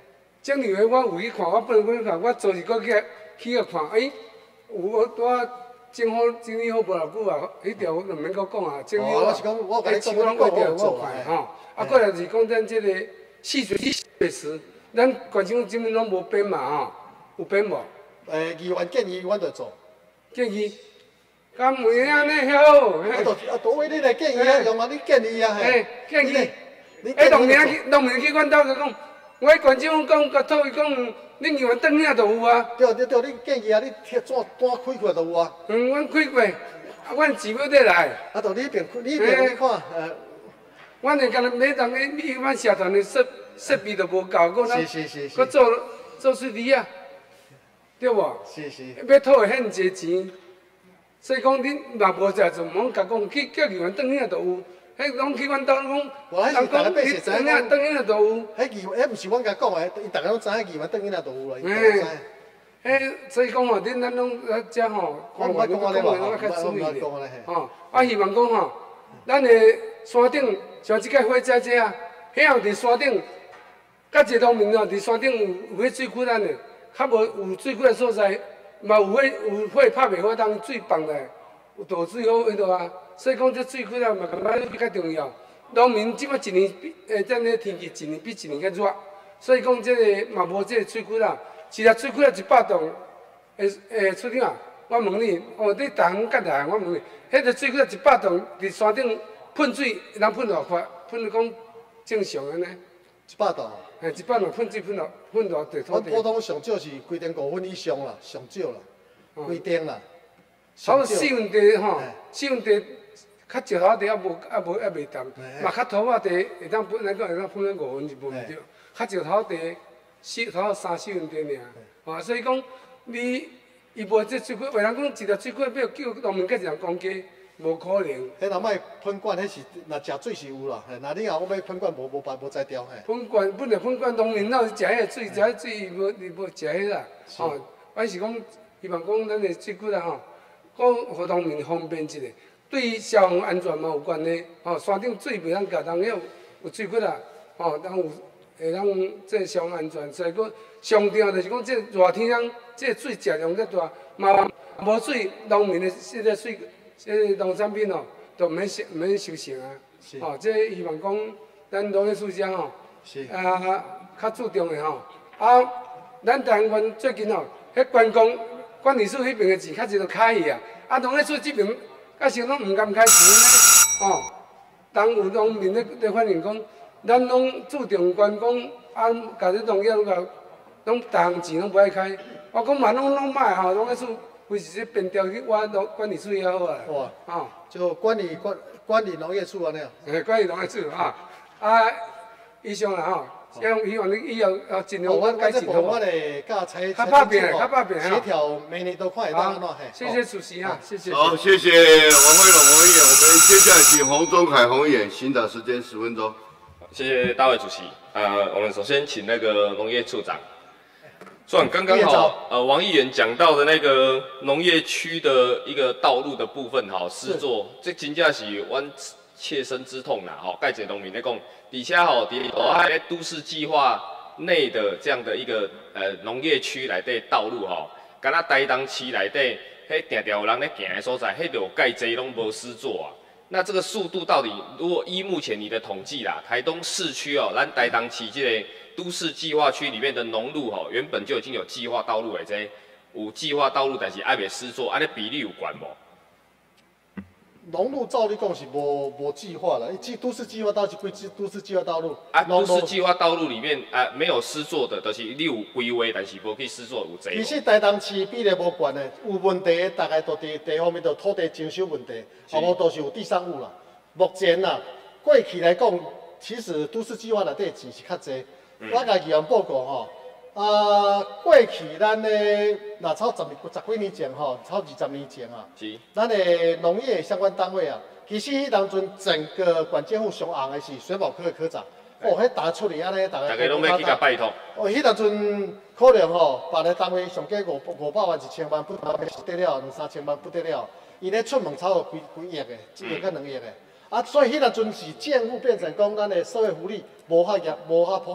整理的我有去看，我本来去看，我昨日搁去去个看，诶、欸，有我我政府整理好无偌久啊，迄条就免搁讲啊，整理好。 我是讲，我甲你讲， 我我有我做啦看吼。啊，过来就是讲咱即个细水细水咱县长这边拢无变嘛吼，有变无？ 诶，议员建议，阮就做。 建议，敢问安尼好？ 啊，都啊，都为你来建议啊，用啊，你建议啊，嘿。 建议。 你哎，农民去，农民去阮兜就讲，我县长讲，甲讨伊讲，恁议员转遐就有啊。 对对对，你建议啊，你贴纸单开过就有啊。 嗯，阮开过，啊，阮钱要得来。 啊，就你迄边，你迄边你看，呃， 阮就干那每当个，你阮社团的设设备都无够，搁咱， 是是是是， 搁做做水利啊，对无？ 是是。 要讨的遐济钱，所以讲恁嘛无食就莫甲讲，去叫议员转遐就有。迄拢去阮兜讲，人讲你转遐转遐就有。 迄议员，迄毋是阮甲讲的，伊逐个拢知影议员转遐就有啦，伊知。 迄所以讲吼，恁咱拢遮吼， 我毋捌讲安尼话， 我较注意咧。 吼，我希望讲吼，咱的山顶像即个火灾这啊，遐有伫山顶，甲一个农民哦，伫山顶有有迄水库咱的，较无有水库的所在，嘛有火有火拍袂火，当水放来，有倒水好迄落啊。所以讲，这水库啊嘛，感觉比较重要。农民即摆一年比诶，咱个天气一年比一年较热，所以讲这个嘛无这个水库啊，一粒水库啊一百栋，诶诶，处长啊，我问你，哦，你逐项干啥？我问你，迄个水库啊一百栋伫山顶喷水，人喷偌快？喷讲正常安尼。 一百栋。 诶，一百栋喷水喷偌喷偌地土地？ 普通上少是规定五分以上啦，上少啦，规定啦。 差不多四分地吼，四分地。较石头地也无也无也袂淡，嘛较土瓦地会当喷，咱讲会当喷咱五分是无毋对。较石头地四头三四分地尔，吼，所以讲你伊无这水库，为人讲一条水库要叫农民甲一人公家，无可能。 迄若莫喷管，迄是若食水是有啦，嘿，若你若我要喷管，无无办无才调嘿。 喷管本来喷管农民哪有食迄个水，食迄水伊无伊无食迄啦，吼，我是讲希望讲咱的水库啦吼，讲互农民方便一下。对消防安全嘛有关系，吼，山顶水袂当夹人遐有水窟啦，吼，当有会当这消防安全，所以讲上重要就是讲这热天当这水食量遮大，嘛无水，农民的这个水，这个农产品哦，都免收免收成啊，吼，这希望讲咱农业处长吼，啊较注重的吼，啊，咱台湾最近吼，迄关公管理处迄边的钱较一都开去啊，啊农业处这边。啊，像拢毋甘开钱呢，哦，当有农民咧咧反映讲，咱拢注重观光，啊，家己农业拢甲，拢逐项钱拢不爱开。我讲嘛，拢拢歹吼，拢爱处规是这便条去挖农管理处也好啊。 哇， 哦， 就管理管管理农业处安尼啊。 诶，管理农业处啊，啊，以上啦吼。希望希望你以后要尽量我改进好不好？ 较拍拼，较拍拼协调每年都看会到安怎嘿。 谢谢主席啊，谢谢。 好，谢谢王辉龙王议员，我们接下来请洪宗凯洪议员，行导时间十分钟。 谢谢大会主席。呃，我们首先请那个农业处长。算刚刚好，呃，王议员讲到的那个农业区的一个道路的部分，哈，施作，这真正是阮切身之痛啦，吼，盖一个农民在讲。底下吼，伫喺都市计划内的这样的一个呃农业区内底道路吼，敢若台东市内底，迄定定有人咧行的所在，迄就盖侪拢无施作啊。那这个速度到底，如果依目前你的统计啦，台东市区哦，咱台东市这个都市计划区里面的农路吼，原本就已经有计划道路的这有计划道路，但是还未施作，安尼比例有关无？ 农路照理讲是无无计划啦，计都市计划道是归都市计划道路。 啊，都市计划道路里面啊没有施作的，就是你有规划，但是无去施作有侪。 其实台东市比例无悬的，有问题的大概都伫地方面，就土地征收问题，后无都是有地上物啦。目前啦，过去来讲，其实都市计划内底钱是较侪。嗯、我甲议员报告吼。啊，过去咱的若超十十几年前吼，超二十年前啊，是咱的农业相关单位啊，其实迄当阵整个县政府上红的是水保科的科长，哦，迄打出嚟安尼，大家大家拢要去甲拜托。 哦，迄当阵可能吼，别个单位上计五五百万、一千万不得了，两三千万不得了，伊咧出门超过几几亿的，一亿到两亿的。啊，所以迄当阵是政府变成讲咱的社会福利无遐业无遐普遍。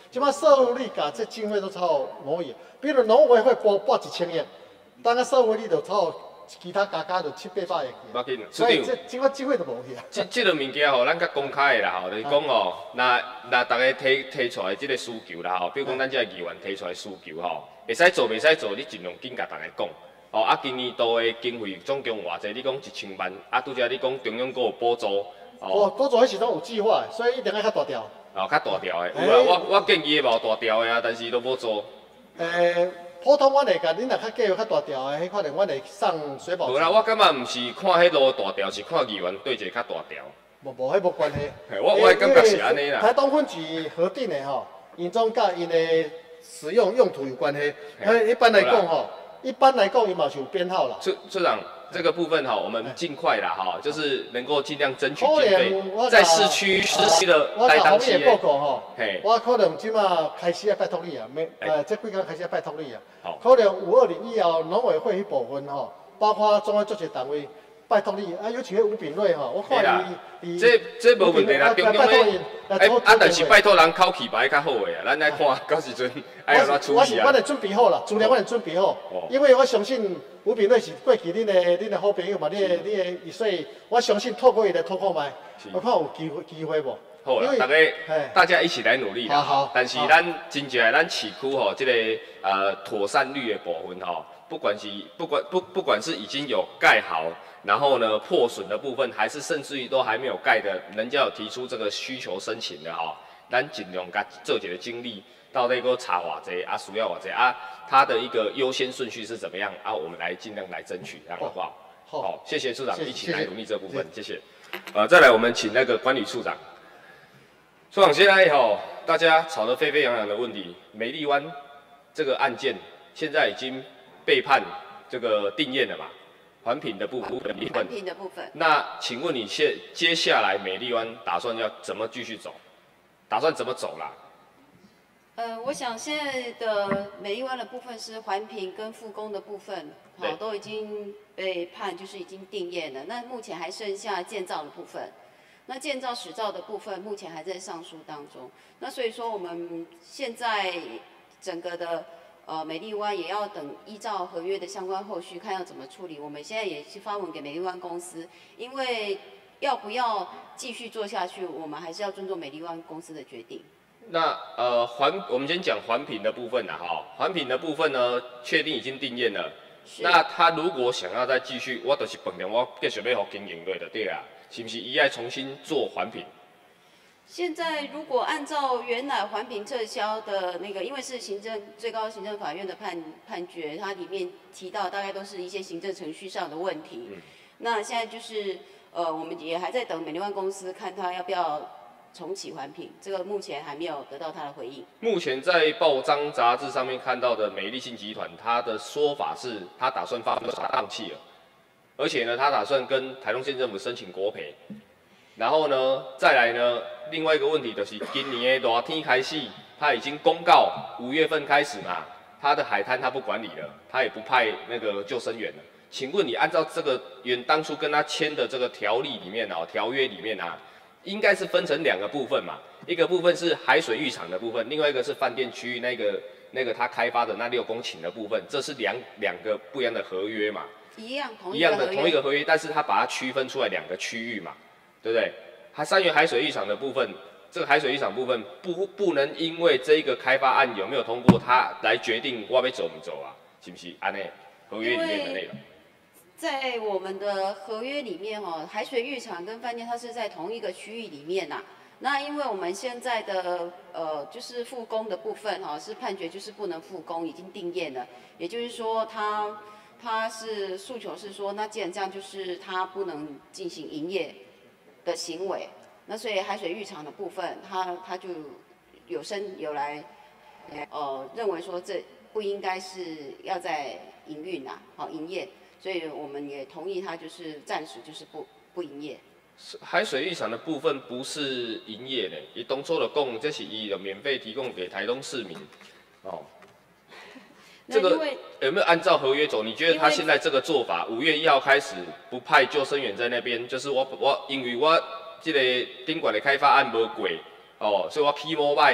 即摆社会力甲这经费都超无亿，比如农委会拨拨一千亿，当个社会力就超其他家家就七八百亿。 无要紧， 所以这即摆经费都无去啊。 即即个物件吼，咱较公开的啦吼，就是讲吼，那那大家提提出来即个需求啦吼，比如讲咱这个议员提出来需求吼，会使做袂使做，你尽量紧甲大家讲。哦，啊，今年度的经费总共偌济？你讲一千万，啊，拄则你讲中央阁有补助。 哦，补助迄时拢有计划，所以一定要较大条。 哦，较大条的，有啊，我我建议的嘛有大条的啊，但是都无做。 诶，普通阮会甲恁若较计划较大条的，迄可能阮会送水保。 无啦，我感觉毋是看迄路大条，是看议员对一个较大条。 无无，迄无关系。 我我感觉是安尼啦。 台东分局核定的吼，因总甲因的使用用途有关系。一般来讲吼。一般来讲，伊嘛是有编号啦。 处处长，这个部分哈，我们尽快啦哈，就是能够尽量争取经费，在市区实施的带当期。 我报告吼，我可能即马开始要拜托你啊，没呃，这几工开始要拜托你啊。好。可能五二零以后，农委会迄部分吼，包括中央作协单位，拜托你啊，尤其迄吴炳瑞吼，我看伊， 这这无问题啦，中央的。哎，啊，但是拜托人口气牌较好诶啊，咱来看到时阵爱安怎处理啊。 我是我会准备好啦，资料我会准备好，因为我相信吴炳瑞是过去恁的恁的好朋友嘛，你的你的，所以我相信透过伊来透过麦，我看有机会机会无。 好啦，大家大家一起来努力啦。好，但是咱真正咱市区吼，这个呃妥善率的部分吼，不管是不管不不管是已经有盖好。然后呢，破损的部分还是甚至于都还没有盖的，人家有提出这个需求申请的哈，咱尽量甲做一个精力，到底个查偌济啊，需要偌济啊，它的一个优先顺序是怎么样啊？我们来尽量来争取，这样好不好？好，谢谢处长一起来努力这部分，谢谢。呃，再来我们请那个管理处长，处长现在吼，大家吵得沸沸扬扬的问题，美丽湾这个案件现在已经被判这个定验了嘛？环评的部分， 环评的部分。 那请问你现接下来美丽湾打算要怎么继续走？打算怎么走啦？ 呃，我想现在的美丽湾的部分是环评跟复工的部分，好都已经被判就是已经定验了。那目前还剩下建造的部分，那建造使照的部分目前还在上诉当中。那所以说我们现在整个的。呃，美丽湾也要等依照合约的相关后续，看要怎么处理。我们现在也是发文给美丽湾公司，因为要不要继续做下去，我们还是要尊重美丽湾公司的决定。 那呃环，我们先讲环评的部分啦，哈，环评的部分呢，确定已经定验了。那他如果想要再继续，我就是本来我继续要经营对的，对啊，是不是依爱重新做环评？ 现在如果按照原来环评撤销的那个，因为是行政最高行政法院的判判决，它里面提到大概都是一些行政程序上的问题。嗯、那现在就是呃，我们也还在等美丽湾公司看他要不要重启环评，这个目前还没有得到他的回应。 目前在报章杂志上面看到的美丽信集团，他的说法是他打算发布他放弃了，而且呢，他打算跟台东县政府申请国赔。然后呢，再来呢，另外一个问题就是今年的热天开始，他已经公告五月份开始嘛，他的海滩他不管理了，他也不派那个救生员了。请问你按照这个原当初跟他签的这个条例里面啊，条约里面啊，应该是分成两个部分嘛，一个部分是海水浴场的部分，另外一个是饭店区域那个那个他开发的那六公顷的部分，这是两两个不一样的合约嘛。 一样同一样的同一个合约，但是他把它区分出来两个区域嘛。对不对？它三元海水浴场的部分，这个海水浴场部分不不能因为这一个开发案有没有通过，它来决定我要走不走啊？是不是？按那合约里面的内容。 在我们的合约里面哦，海水浴场跟饭店它是在同一个区域里面呐、啊。那因为我们现在的呃就是复工的部分哈、哦，是判决就是不能复工，已经定验了。也就是说它它是诉求是说，那既然这样，就是它不能进行营业的行为，那所以海水浴场的部分，他他就有申有来，呃，认为说这不应该是要在营运啊，好营业，所以我们也同意他就是暂时就是不不营业。 海水浴场的部分不是营业的，伊当初的供这是伊有免费提供给台东市民，哦。这个有没有按照合约走？你觉得他现在这个做法，五月一号开始不派救生员在那边，就是我我因为我这个宾馆的开发案无过，哦，所以我起摩拜，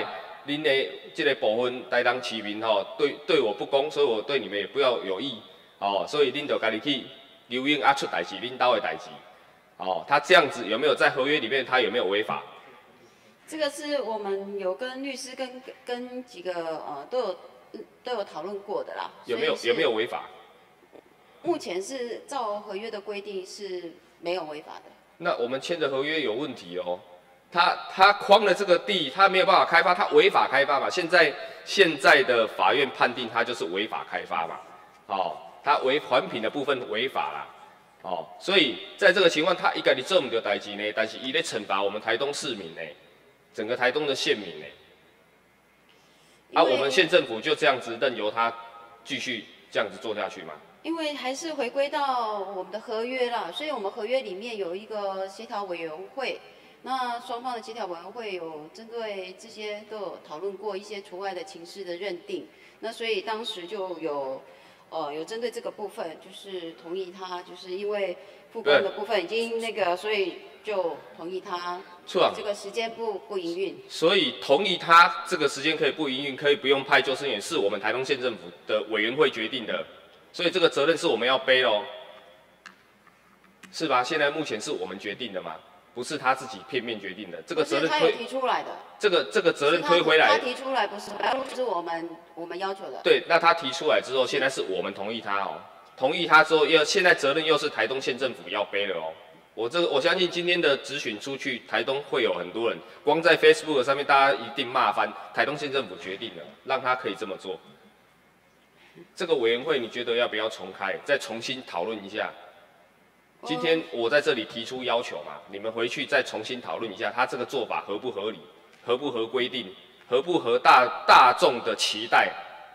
恁的这个部分台东市民吼，对对我不公，所以我对你们也不要有意，哦，所以恁就家己去留言啊出代志，恁兜的代志，哦，他这样子有没有在合约里面，他有没有违法？ 这个是我们有跟律师跟跟几个呃都有都有讨论过的啦。 有没有有没有违法？ 目前是照合约的规定是没有违法的。 那我们签的合约有问题哦。他他框了这个地，他没有办法开发，他违法开发嘛。现在现在的法院判定他就是违法开发嘛。哦，他违环评的部分违法啦。哦，所以在这个情况，他一个你做唔到代志呢，但是伊咧惩罚我们台东市民呢，整个台东的县民呢。啊，我们县政府就这样子任由他继续这样子做下去嘛？ 因为还是回归到我们的合约啦，所以我们合约里面有一个协调委员会，那双方的协调委员会有针对这些都有讨论过一些除外的情势的认定，那所以当时就有呃有针对这个部分，就是同意他，就是因为复工的部分已经那个，所以就同意他这个时间不不营运。 所以同意他这个时间可以不营运，可以不用派救生员，是我们台东县政府的委员会决定的。所以这个责任是我们要背咯，是吧？现在目前是我们决定的嘛，不是他自己片面决定的。这个责任推他有提出来的。这个这个责任推回来。 他提出来不是，是我们我们要求的。 对，那他提出来之后，现在是我们同意他哦，同意他之后，要现在责任又是台东县政府要背了哦。我这个我相信今天的质询出去，台东会有很多人，光在 Facebook 上面大家一定骂翻，台东县政府决定了，让他可以这么做。这个委员会你觉得要不要重开，再重新讨论一下？今天我在这里提出要求嘛，你们回去再重新讨论一下，他这个做法合不合理，合不合规定，合不合大大众的期待？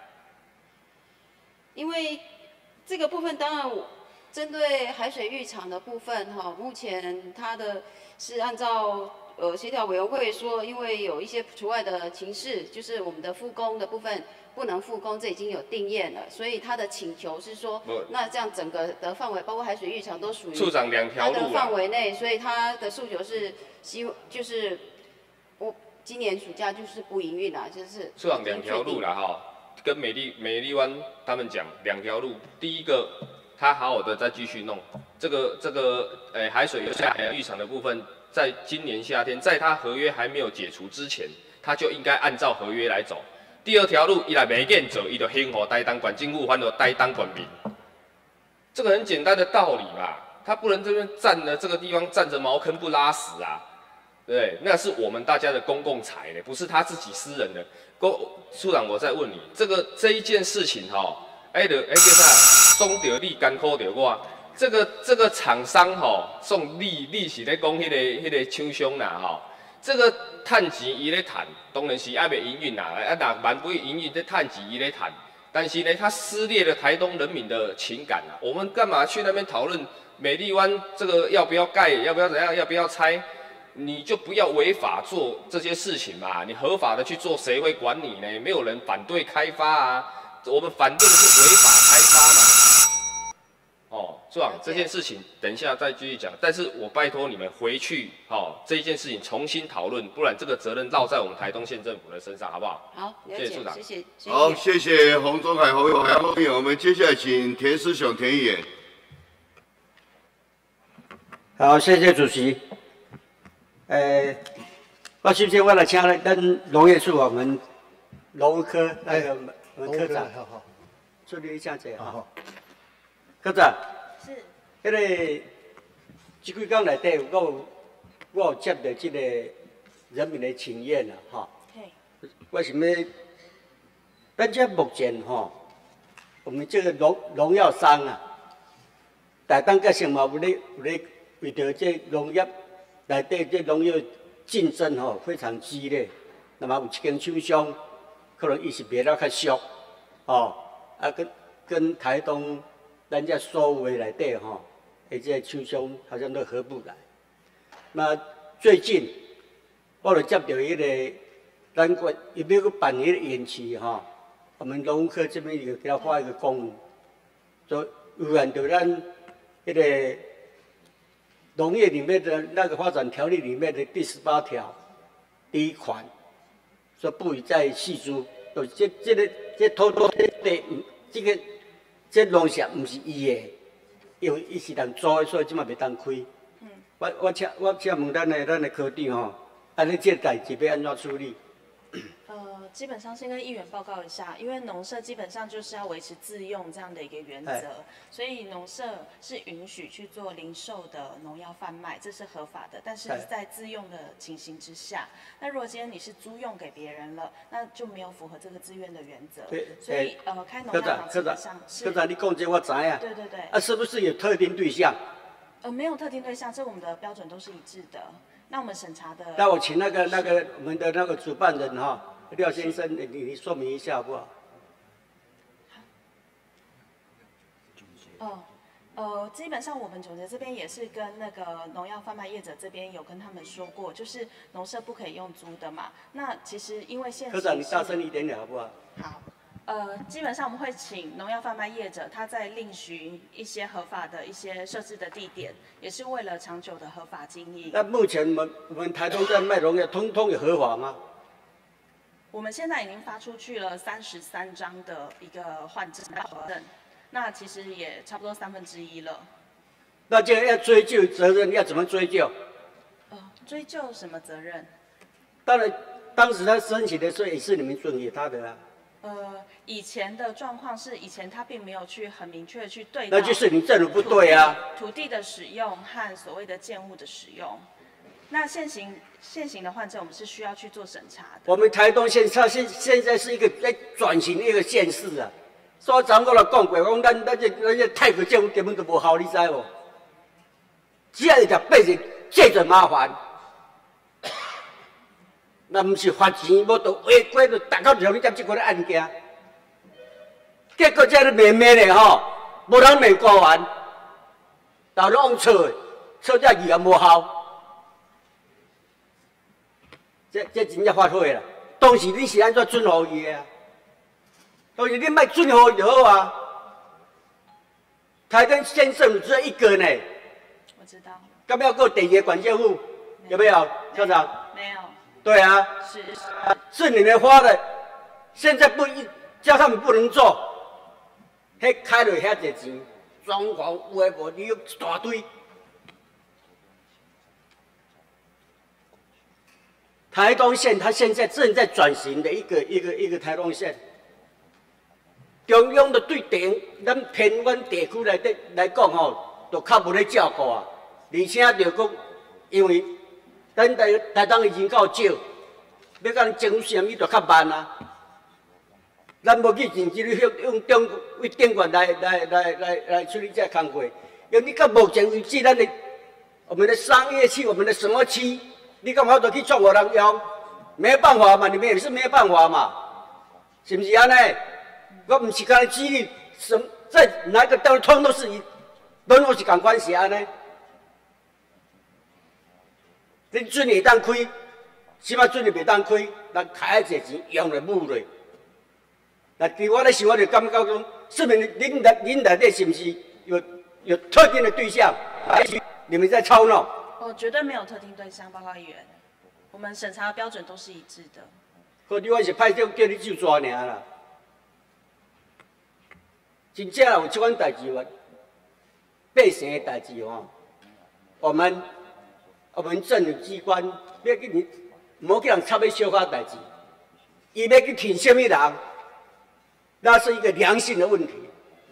因为这个部分当然针对海水浴场的部分哈，目前它的是按照呃协调委员会说，因为有一些除外的情势，就是我们的复工的部分。不能复工，这已经有定验了，所以他的请求是说，那这样整个的范围，包括海水浴场都属于处长两条路他的范围内，所以他的诉求是希就是我今年暑假就是不营运啦，就是处长两条路啦哈，跟美丽美丽湾他们讲两条路，第一个他好好的再继续弄这个这个诶、欸、海水浴场的部分，在今年夏天，在他合约还没有解除之前，他就应该按照合约来走。第二条路，伊来没建做，伊就兴和台东县政府换做台东县民，这个很简单的道理嘛。他不能这边占了这个地方占着茅坑不拉屎啊，对不对？那是我们大家的公共财呢，不是他自己私人的。公处长，我再问你，这个这一件事情哈，哎的哎叫啥？送着你，艰苦着我。这个这个厂商哈，送你你是咧讲迄个迄个厂商啦哈。这个趁钱伊咧赚，当然是还袂营运啦，啊，若万不营运在趁钱伊咧赚，但是呢，他撕裂了台东人民的情感啊。我们干嘛去那边讨论美丽湾这个要不要盖，要不要怎样，要不要拆？你就不要违法做这些事情嘛，你合法的去做，谁会管你呢？没有人反对开发啊，我们反对的是违法开发嘛。哦，处长，这件事情等一下再继续讲，但是我拜托你们回去，哦，这一件事情重新讨论，不然这个责任落在我们台东县政府的身上，好不好？ 好， 谢谢处长， 谢谢。 好，谢谢洪宗凯、洪永海后面我们接下来请田思雄田议员。 好，谢谢主席。呃，我首先我来请咱农业处我们农科那个我们科长， 好好， 助理一下子啊。科长， 是， 迄个即几天内底，我有我有接到即个人民的请愿啦，吼。为什么？咱这目前吼，我们这个农农药商啊，台东个城嘛有咧有咧为着这农业内底这农药竞争吼非常激烈，那么有一间厂商可能伊是卖了较俗，哦，啊跟跟台东。咱这所有内底吼，而且厂商好像都合不来。那最近我就接到迄个，咱国伊要去办迄个演习吼，我们农科这边有给他发一个公文，说违反到咱迄个农业里面的那个发展条例里面的第十八条第一款， 说不予再细租。就这这个这土地地，这个这农舍唔是伊的，因为伊是人租的，所以即马袂当开。嗯、我我请我请问咱的咱的科长吼，安尼这代志要安怎处理？ 呃，基本上先跟议员报告一下，因为农舍基本上就是要维持自用这样的一个原则，所以农舍是允许去做零售的农药贩卖，这是合法的，但是在自用的情形之下。那如果今天你是租用给别人了，那就没有符合这个自愿的原则。对，所以呃，开农药行基本上是。 科长，你讲这我知啊。 对对对。 啊，是不是有特定对象？ 呃，没有特定对象，这我们的标准都是一致的。那我们审查的。 那我请那个那个我们的那个主办人哈。廖先生，你你说明一下好不好？ 哦，呃，基本上我们总结这边也是跟那个农药贩卖业者这边有跟他们说过，就是农舍不可以用租的嘛。那其实因为现科长，你大声一点点好不好？ 好。呃，基本上我们会请农药贩卖业者，他在另寻一些合法的一些设置的地点，也是为了长久的合法经营。 那目前我们我们台东在卖农药，通通有合法吗？ 我们现在已经发出去了三十三张的一个换证证，那其实也差不多三分之一了。 那这要追究责任，要怎么追究？ 呃，追究什么责任？ 当然，当时他申请的时候也是你们准给他的啊。 呃，以前的状况是，以前他并没有去很明确的去对。 那就是你政府不对啊。 土地的使用和所谓的建物的使用。那现行现行的换证，我们是需要去做审查的。 我们台东县它现现在是一个在转型的一个县市啊。所以我昨我就讲过，我讲咱咱这咱这泰国政府根本就无效，你知无？只要一条百姓借着麻烦，那不是罚钱，无就违规，就大家就你接这个案件。结果这个慢慢的吼，无人骂官员，到拢错的，错这字也无效。这这真正发挥啦！当时你是安怎准予伊的啊？当时你卖准予就好啊。台东县政府只有一个呢。 我知道。 要不要够第二个管政府？有没有，校长？ 没有。对啊。 是是。 是你们花的，现在不一叫他们不能做，迄开了遐侪钱，装潢有诶无，你有一大堆。台东县它现在正在转型的一个一个一个台东县，中央的对地咱偏远地区来的来讲吼，就较无咧照顾啊，而且就讲，因为咱台台东的人口少，要甲政府啥物就较慢啊。咱无去认真用用中为电管来来来来来处理这工作，因为你到目前为止，咱的我们的商业区，我们的什么区？你干嘛都去做我人用？没办法嘛，你们也是没办法嘛，是不是安尼？我唔是讲几率，什在哪个地方都是一，拢都是共款是安尼。你准会当开，起码准你袂当开，咱开这钱用来补嘞。那对我来想，我就感觉讲，说明恁内恁内底是不是有有特定的对象，还是你们在操弄？ 哦，绝对没有特定对象，报告议员，我们审查的标准都是一致的。 可你我是派叫叫你就抓尔啦，真正有这款代志哇，百姓的代志吼，我们我们政府机关要去你，唔好去人插去小可代志，伊要去挺什么人，那是一个良心的问题，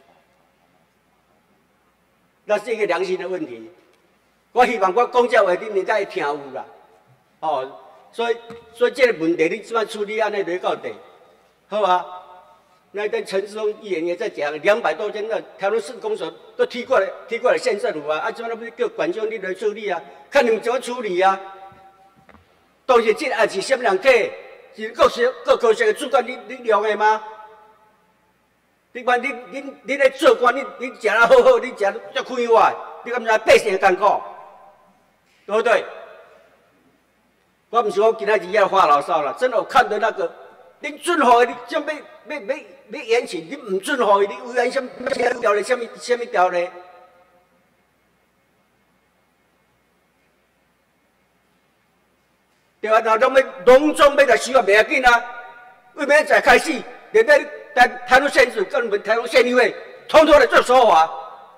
那是一个良心的问题。我希望我讲这话，恁应该会听有啦，哦，所以所以这个问题你怎么处理安尼就到底，好吧？那天陈志忠议员也在讲，两百多间的台东市公所都踢过来，踢过来县政府啊，啊，怎么都不是叫管乡你来处理啊？看你们怎么处理啊？当时这也是什么人给？是各学各科学的主管，你你用的吗？你看你你你来做官，你你食得好好，你食得足开怀，你敢知百姓的艰苦？对不对？我不是讲今仔日要发牢骚了，真的我看到那个，恁准予你怎要要要要严惩，你唔准予你违反什么条例？什么什么条例？ 对啊，那拢要农庄要来修啊，袂要紧啊。为明仔开始，连咧台台中县市跟我们台中县议会，统统来做说法。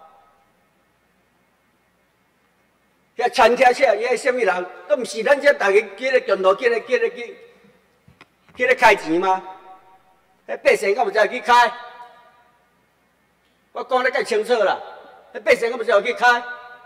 遐餐厅写遐什么人，都毋是咱这大家记咧共同记咧记咧记，记咧开钱吗？迄百姓敢有才会去开？我讲得介清楚啦，迄百姓敢有才会去开？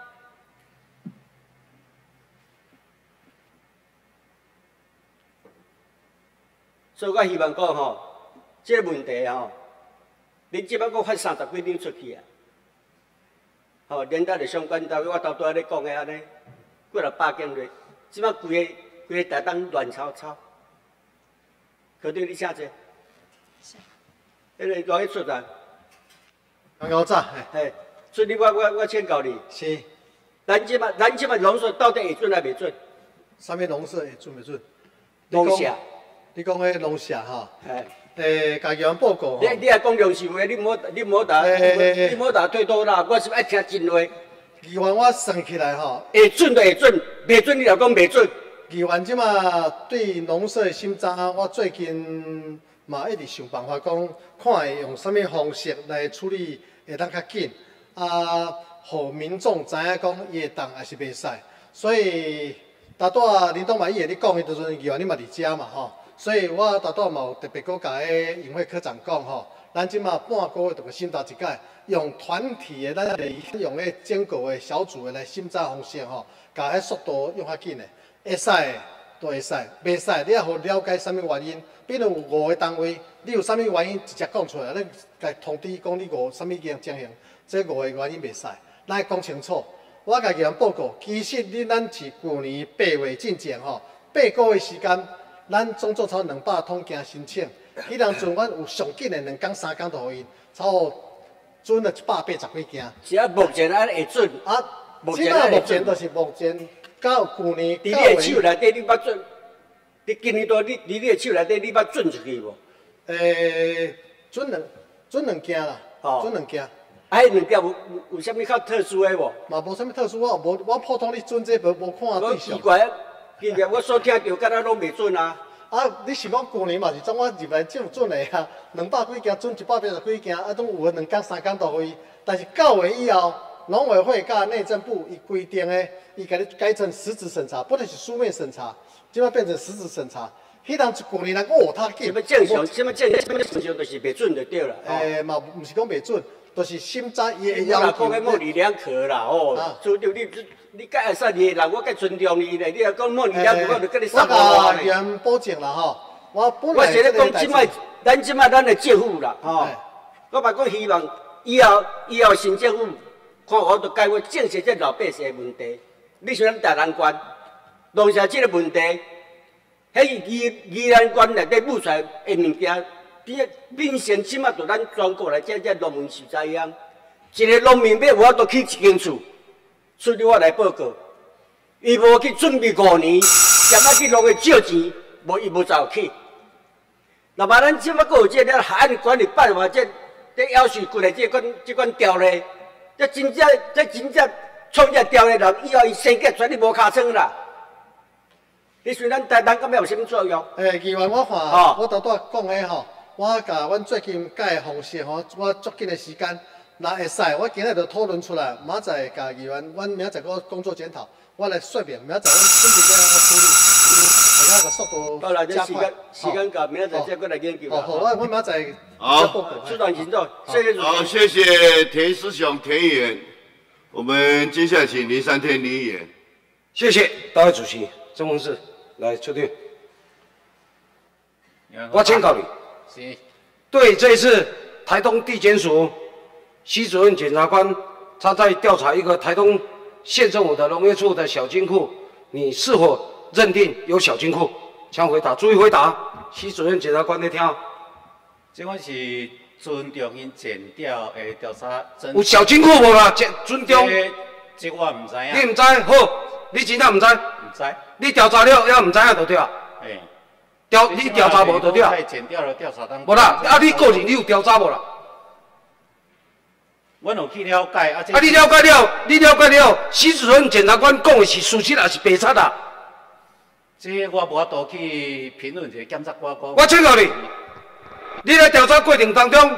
所以我希望讲吼，这个问题吼，恁即摆我发三十几张出去啊，吼，连带着相关单位，我头拄仔咧讲的安尼，过了百件咧，即摆规个规个台东乱吵吵，可对你写者，迄个罗一出啊， 刚刚早， 嘿，所以你我我我请教你， 是， 咱即摆咱即摆农事到底会准还袂准？ 啥物农事会准袂准？ 农事。 你讲迄农事哈， 哎， 诶，家己湾报告你你也讲粮食话，你唔好你唔好打，你唔好打推脱啦，我是爱听真话。 议员我算起来吼， 会准就会准，袂准你就讲袂准。 议员即马对农事的审查，我最近嘛一直想办法讲，看会用啥物方式来处理会当较紧，啊，互民众知影讲伊会当还是袂使。所以，大大林东嘛伊会你讲迄时阵，议员你嘛伫遮嘛吼。所以我大大嘛有特别搁甲个营会科长讲吼，咱即马半个月就要审查一届，用团体的咱来用个整个的小组的来审查方式吼，甲迄速度用较紧的，会使的都会使，袂使你也好了解啥物原因。比如有五个单位，你有啥物原因直接讲出来，咱甲通知讲你五啥物件情形，这五个原因袂使，咱要讲清楚。我甲议员报告，其实你咱是去年八月进前吼，八个月时间。咱总共超两百桶件申请，迄当阵阮有上紧的两工三工就互因，超过准了一百八十几件。 是啊，目前安会准啊， 目前目前就是目前到去年。 伫你的手内底，你捌准？你今年多，你伫你的手内底，你捌准出去无？ 诶，准两准两件啦， 哦， 准两件。 啊，迄两件有有有啥物较特殊的无？ 嘛无啥物特殊，我无我普通你准这无无看对象。 奇怪。奇怪，我所听到，敢若拢袂准啊！ 啊，你是讲去年嘛是怎我入来就准的啊？两百几件准一百八十几件，啊，拢有两工三工都可以。但是九月以后，农委会甲内政部伊规定的，伊甲你改成实质审查，不能是书面审查，即摆变成实质审查。迄当去年人哦，他紧。 什么正常？什么正常？什么正常？就是袂准就对了。 诶，嘛，毋是讲袂准，就是审查伊的要求。 我讲模棱两可啦，哦，所以你你介会使你人，我介尊重你咧。你若讲模棱两可，我就跟你上我甲议员保证啦吼，我本来。 我是咧讲即摆，咱即摆咱的政府啦，吼，我嘛讲希望以后以后新政府看我着解决正视这老百姓的问题。你像咱大南关，农社这个问题，迄宜宜兰县内底舞出来的物件，比民生即摆着咱全国来这这农民是知影，一个农民要我都去一间厝。所以我来报告，伊无去准备五年，兼啊去弄个少钱，无伊无走去。那么咱即摆阁有这个海岸管理办法，这这要求过来这款这款条例，这真正这真正创这条例人以后伊生计全你无尻川啦。你说咱台东敢要有啥物作用？ 诶，议员我看，哦、我头拄讲诶吼，我甲阮最近改方式吼，我足紧诶时间。若会使，我今日就讨论出来，明仔甲议员，阮明仔个工作检讨，我来说明，明仔阮准备这样处理，大家个速度好啦，这时间时间到，明仔再过来研究。 好，好，我我明仔好， 出段行动，谢谢主席。 好，谢谢田师兄、田议员。我们接下来请林山天林议员。 谢谢大会主席郑峰士来确定。我请教你， 是对这一次台东地检署。徐主任检察官，他在调查一个台东县政府的农业处的小金库，你是否认定有小金库？请回答，注意回答。徐主任检察官在听。 这款是尊重因检调的调查。 有小金库无啦？尊重。 这这我唔知影。 你唔知？好，你真正唔知？ 唔知。 你调查了，也唔知影就对啊。 哎。 调你调查无就对啊。 在检调的调查当中。 无啦，啊，你个人你有调查无啦？ 阮有去了解，啊， 啊，你了解了，你了解了，徐主任检察官讲的是事实还是白贼啊？ 这我无法度去评论一个检察官讲。 我请教你，你在调查过程当中，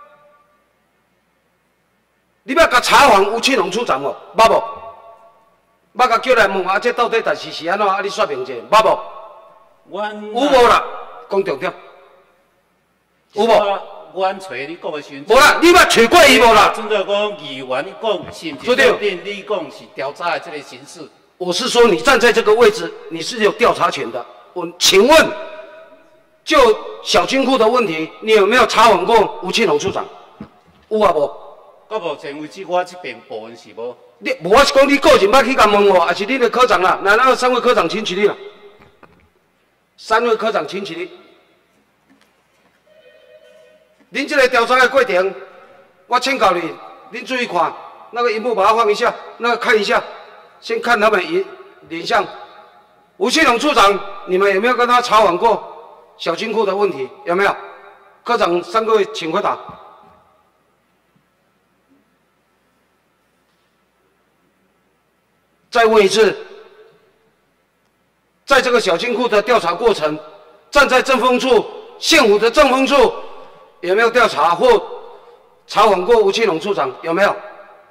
你捌甲查访吴庆龙处长无？捌无？捌甲叫来问啊，这到底代志是安怎？啊，你说明者，捌无？ 阮有无啦？讲重点。有无？ 阮找你讲的时阵， 无啦，你捌找过伊无啦？ 针对讲议员，你讲是毋是确定？你讲是调查的这个形式。 我是说，你站在这个位置，你是有调查权的。我请问，就小金库的问题，你有没有查访过吴庆龙处长？有啊无？ 到目前为止，我这边部分是无。 你无我是讲你个人捌去甲问我，还是你的科长啦？那那三位科长请起立啦。三位科长请起立。您这个调查的过程，我请教你，您注意看，那个荧幕把它放一下，那个看一下，先看他们脸脸相。吴庆龙处长，你们有没有跟他查访过小金库的问题？有没有？科长三个位请回答。再问一次，在这个小金库的调查过程，站在政风处、县府的政风处。有没有调查或查访过吴庆龙处长？有没有？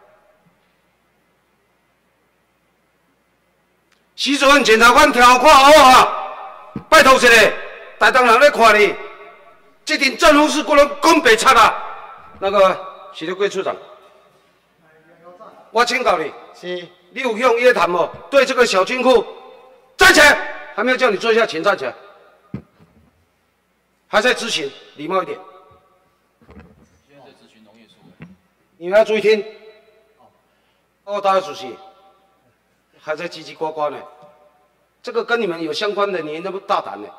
徐主任、检察官听看好啊！拜托一下，台东人咧看你，这顶政风是不能讲白贼啊！那个许德贵处长，我请教你， 是， 你有向约谈无？对这个小金库，站起来！还没有叫你坐下，请站起来。还在执行，礼貌一点。你们要注意听。哦，大家主席，还在叽叽呱呱呢。这个跟你们有相关的，你那么大胆呢？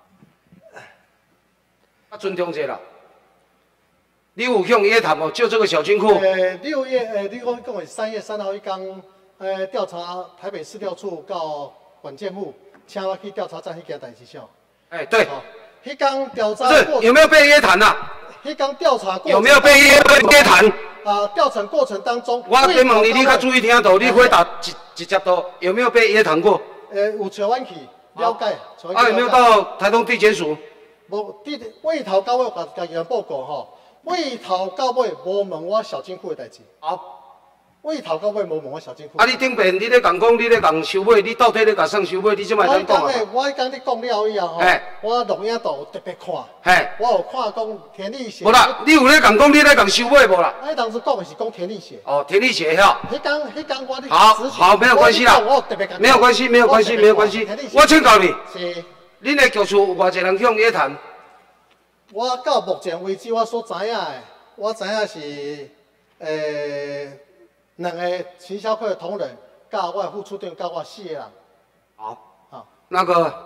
啊，尊重一下啦。你有向约谈无？就这个小金库。 呃，六月呃，你讲讲的三月三号一天，呃，调查台北市调处到管建户，请我去调查站迄件代志上。 哎，对。 迄天调查过有没有被约谈呐、啊？ 迄天调查过有没有被约约谈？ 啊，调查过程当中， 我跟问你，你较注意听到，你回答直直接到，有没有被约谈过？ 呃，有找阮去了解。 啊，有没有到台东地检署？ 无，地尾头到尾甲家己人报告吼，尾头到尾无问我小金库的代志。 好。 尾头到尾无问我小金库。 啊！你顶边你咧讲讲，你咧讲收尾，你到底咧甲送收尾，你即摆怎讲啊？ 我迄天你讲了以后吼，我录影都特别看。嘿，我有看讲田立协。无啦， 你有咧讲讲，你咧讲收尾无啦？ 我当时讲的是讲田立协。 哦，田立协哈。 迄天迄天我咧好，好，没有关系啦。没有关系，没有关系，没有关系。我请教你，是，恁的局处有偌济人向约谈？ 我到目前为止，我所知影的，我知影是，诶。两个行销科的同仁，甲我副处长，甲我四个人。 好，好，那个，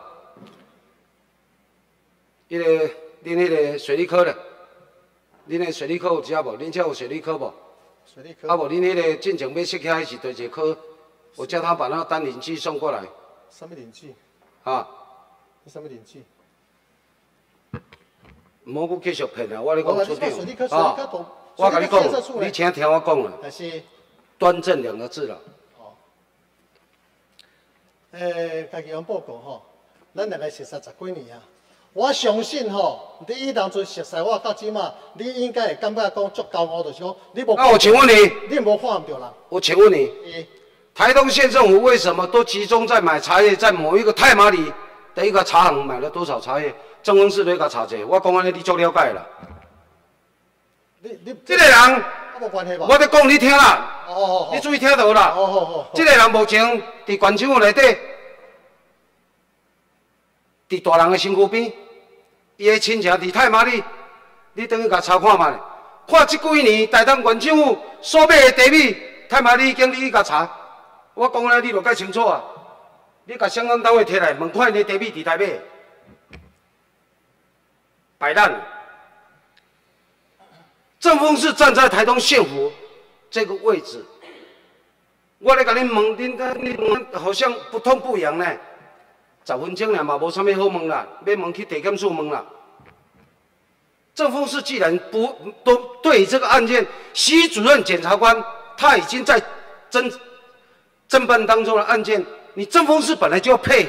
迄、那个，恁迄个水利科的，恁的水利科有知影无？恁遮有水利科无？ 水利科。 啊无，恁迄个进前要设起是对一科，我叫他把那个单领器送过来。 什么领器？ 啊？ 什么领器？ 唔好继续骗啊！我咧讲处长， 啊， 我甲你讲，你请听我讲啦。 是。 端正两个字了。 哦。诶，家己用报告吼，咱两个熟识十几年啊。我相信吼，你伊当初熟识我到即马，你应该会感觉讲足高傲，就是讲你无。 那我请问你， 你无看唔到人。 我请问你，台东县政府为什么都集中在买茶叶，在某一个太麻里的一个茶行买了多少茶叶？政风室都甲查者，我讲安尼你足了解啦。 你你。 这个人。 无关系吧？ 我咧讲你听啦， 哦哦你注意听到啦。 哦哦哦。 这个人目前伫县政府内底，伫大人的身躯边，伊的亲情伫太麻里，你等于甲查看嘛？看这几年台东县政府所买的地米，太麻里经理甲查，我讲安尼你就解清楚啊。你甲相关单位摕来问看，你的地米伫台买，摆烂。政风是站在台东县府这个位置，我来甲恁问，恁恁好像不痛不痒呢。十分钟了嘛，无啥物好问啦，要问去地检署问啦。政风是既然不都对这个案件，徐主任检察官他已经在侦侦办当中的案件，你政风是本来就要配合，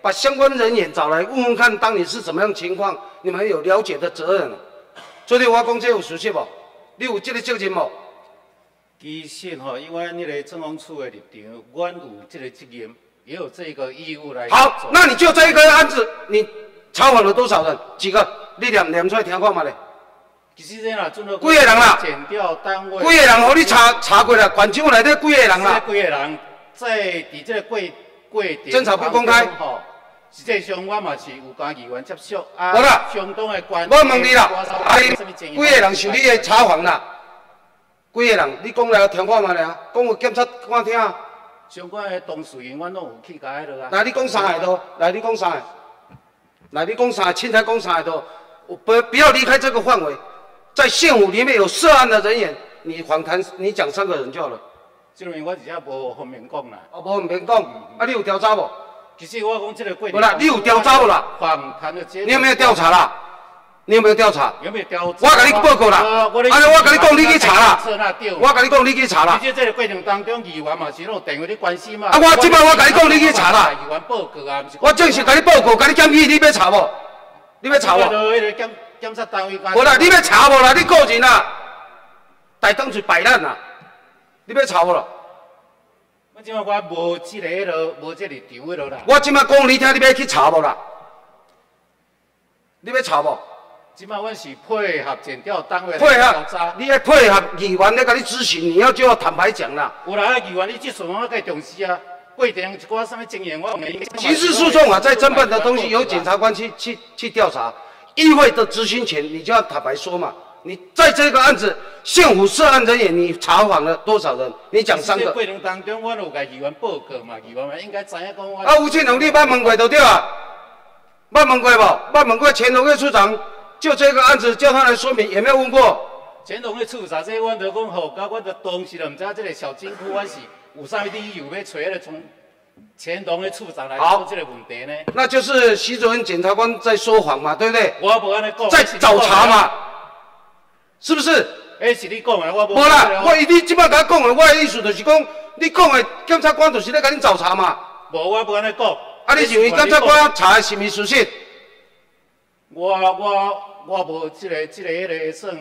把相关人员找来问问看，当年是怎么样情况，你们有了解的责任。所以我讲这有熟悉无？你有这个责任无？ 其实吼，以我那个政风处的立场，我有这个责任，也有这个义务来。 好，那你就这一个案子，你查访了多少人？几个？你念念出来听看嘛咧？ 其实这啦，几个几个人啦？ 检调单位。 几个人？互你查查过了，县长内底几个人啦？ 几个人在伫这个过过程侦查不公开。 吼，实际上我嘛是有跟议员接触啊。 无啦。 相当的关。 我问你啦，啊，几个人受你的查访啦？几个人？你讲来听看嘛咧？讲有检察官听。 相关的当事人，我拢有去甲迄落啊。 来，你讲三个都，来，你讲三个，来，你讲三个，凊彩讲三个都，不不要离开这个范围。在县府里面有涉案的人员，你访谈，你讲三个人就好了。 这边我直接无方便讲啦。 哦，无方便讲，啊，你有调查无？ 其实我讲这个过程。 无啦，你有调查无啦？ 访谈的阶段。 你有没有调查啦？你有没有调查？ 有没有调查？ 我甲你报告啦。啊，我甲你讲，你去查啦。我甲你讲，你去查啦。 而且这个过程当中，议员嘛是拢有电话咧关心嘛。 啊，我即摆我甲你讲，你去查啦。 议员报告啊， 我正式甲你报告，甲你检举，你要查无？你要查无？ 迄个检检察单位。 无啦，你要查无啦？你个人啊，大当做摆烂啦，你要查无啦？ 我即摆我无这个迄落，无这立场迄落啦。 我即摆讲你听，你要去查无啦？你要查无？ 即摆阮是配合检调单位配合调查， 你要配合议员来甲你咨询，你要就要坦白讲啦。 有啦，议员你这顺我该重视啊。过程一寡什么经验，我没。 刑事诉讼啊，在侦办的东西由检察官去去去调查，议会的执行权你就要坦白说嘛。你在这个案子，县府涉案人员，你查访了多少人？你讲三个。 过程当中，我有甲议员报告嘛，议员嘛应该知影讲我。 啊，吴庆龙，你捌问过就对啊，捌问过无？捌问过前农业处长，就这个案子叫他来说明，有没有问过？ 前农业处长这，阮就讲吼，甲阮就当时就唔知这个小金库，阮是有啥物理由要找迄个从前农业处长来说这个问题呢？ 那就是徐主任检察官在说谎嘛，对不对？ 我无安尼讲。 在找茬嘛。是不是？ 迄是你讲的，我无。 无啦，我你即摆甲我讲的，我的意思就是讲，你讲的检察官就是咧甲你找茬嘛。 无，我无安尼讲。 啊，你认为检察官查的是毋是事实？ 我我我无即个即个迄个算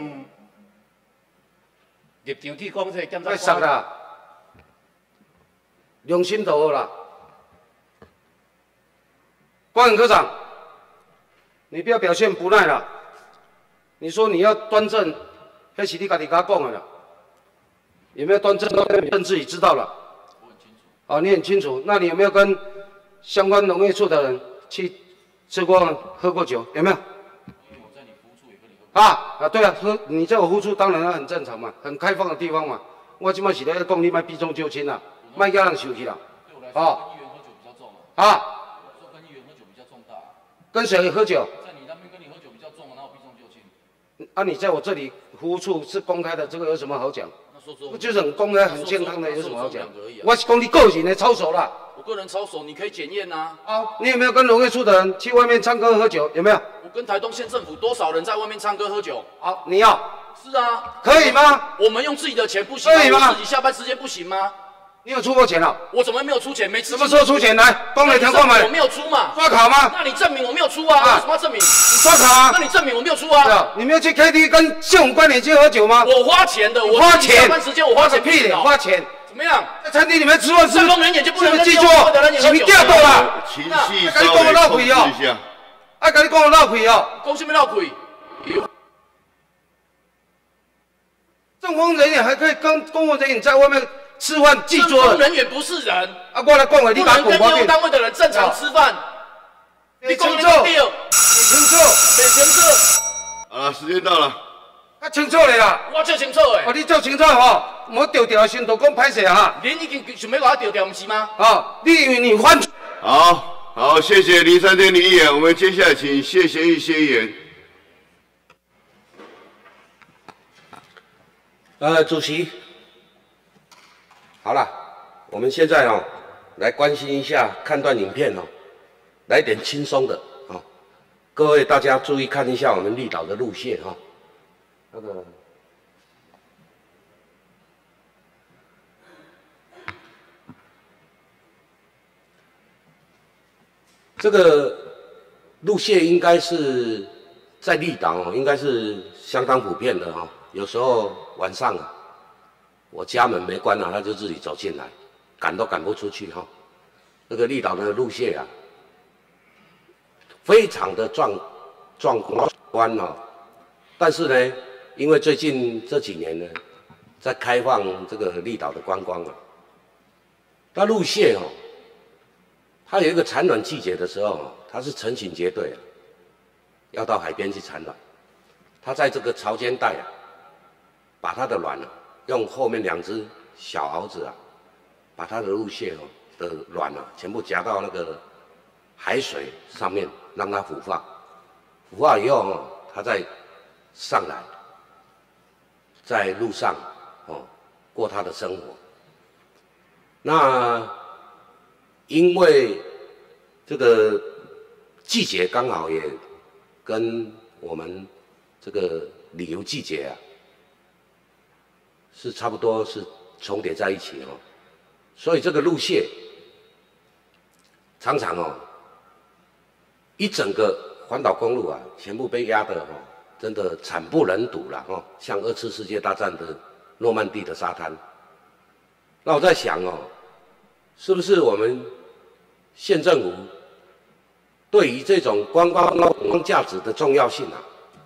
立场去讲这个检察官。 太啦，良心就好啦。关永科长，你不要表现不耐了。你说你要端正，那是你家己甲讲的啦。有没有端正？政自己知道了。我很清楚。哦，你很清楚。那你有没有跟相关农业处的人去吃过饭、喝过酒？有没有？因为我在你服务处也跟你喝。啊啊，对啊，喝你在我服务处当然很正常嘛，很开放的地方嘛。我即摆是咧讲你莫避重就轻啦，莫叫人生气啦。对我来说，跟议员喝酒比较重啊。啊。说跟议员喝酒比较重大。跟谁喝酒？在你那边跟你喝酒比较重，哪有避重就轻？啊，你在我这里服务处是公开的，这个有什么好讲？不就是很公开、很健康的，有什么好讲？我是讲你个人的操守啦。 我个人操守，你可以检验呐。 好，你有没有跟农业处的人去外面唱歌喝酒？有没有？ 我跟台东县政府多少人在外面唱歌喝酒？ 好，你要？ 是啊。 可以吗？ 我们用自己的钱不行吗？ 可以吗？ 自己下班时间不行吗？ 你有出过钱了？ 我怎么没有出钱？没吃。 什么时候出钱？来，帮我调过买。 我没有出嘛。 刷卡吗？ 那你证明我没有出啊？为什么要证明？你刷卡啊？ 那你证明我没有出啊？ 你没有去 K T V 跟县府官员去喝酒吗？ 我花钱的，我花钱。 下班时间我花钱屁的，花钱。 怎么样？ 在餐厅里面吃饭是不是？ 人眼就不能记住，是你调到啦。 情绪稍微控制一下。 啊，跟你讲我闹亏哦。 讲什么闹亏？ 政风人员还可以跟公务人员在外面吃饭记桌。 政风人员不是人。 啊，我来讲话，你把不能跟业务单位的人正常吃饭。你讲你对， 清楚， 很清楚。 啊，时间到了。 啊，清楚嘞啦。 我最清楚诶。 哦，你最清楚吼，莫调调先都讲歹势哈。 您已经想要把我调调，不是吗？ 啊，你以为你犯？ 好，好，谢谢林三天林议员，我们接下来请谢贤义谢议员。 呃，主席，好了，我们现在哦，来关心一下看段影片哦，来点轻松的啊、哦，各位大家注意看一下我们绿岛的路线哈、哦，那个。 这个路蟹应该是在绿岛哦，应该是相当普遍的哈、哦。有时候晚上啊，我家门没关啊，它就自己走进来，赶都赶不出去哈、哦。这个绿岛的路蟹啊，非常的壮壮观哦。但是呢，因为最近这几年呢，在开放这个绿岛的观光啊，那路蟹哦。它有一个产卵季节的时候，它是成群结队啊，要到海边去产卵。它在这个潮间带啊，把它的卵啊，用后面两只小螯子啊，把它的陆蟹哦的卵啊，全部夹到那个海水上面，让它孵化。孵化以后哦，它再上来，在路上哦过它的生活。那因为这个季节刚好也跟我们这个旅游季节啊，是差不多是重叠在一起哦，所以这个路蟹常常哦，一整个环岛公路啊，全部被压得哦，真的惨不忍睹了哦，像二次世界大战的诺曼底的沙滩。那我在想哦，是不是我们县政府对于这种观光价值的重要性啊，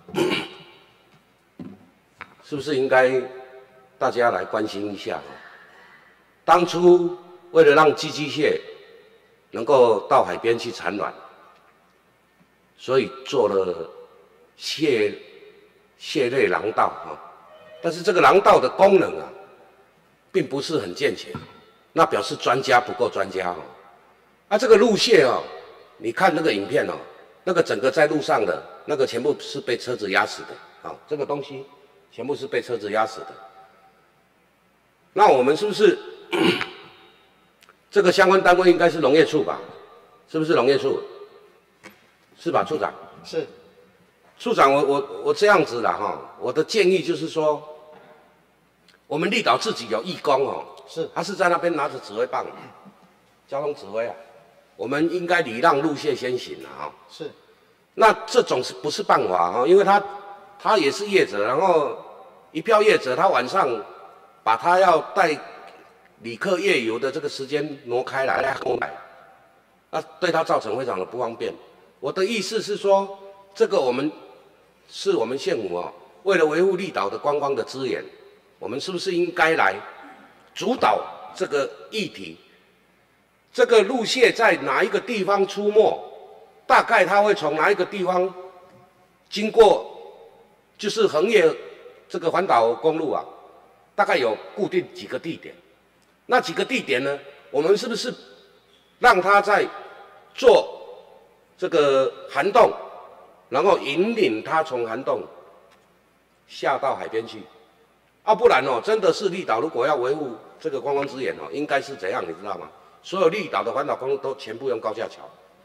是不是应该大家来关心一下？当初为了让寄居蟹能够到海边去产卵，所以做了蟹蟹类廊道啊，但是这个廊道的功能啊，并不是很健全，那表示专家不够专家哦。啊，这个路蟹哦，你看那个影片哦，那个整个在路上的那个全部是被车子压死的啊、哦，这个东西全部是被车子压死的。那我们是不是这个相关单位应该是农业处吧？是不是农业处？是吧，处长？ 是。 处长，我我我这样子啦哈，我的建议就是说，我们绿岛自己有义工哦， 是， 他是在那边拿着指挥棒，交通指挥啊。我们应该礼让路蟹先行啊、哦！ 是， 那这种是不是办法啊、哦？因为他他也是业者，然后一票业者，他晚上把他要带旅客夜游的这个时间挪开来，来，那对他造成非常的不方便。我的意思是说，这个我们是我们县府哦，为了维护绿岛的观光的资源，我们是不是应该来主导这个议题？这个路蟹在哪一个地方出没？大概它会从哪一个地方经过，就是横越这个环岛公路啊，大概有固定几个地点。那几个地点呢，我们是不是让它在做这个涵洞，然后引领它从涵洞下到海边去？啊，不然哦，真的是绿岛如果要维护这个观光资源哦，应该是怎样，你知道吗？所有绿岛的环岛公路都全部用高架桥，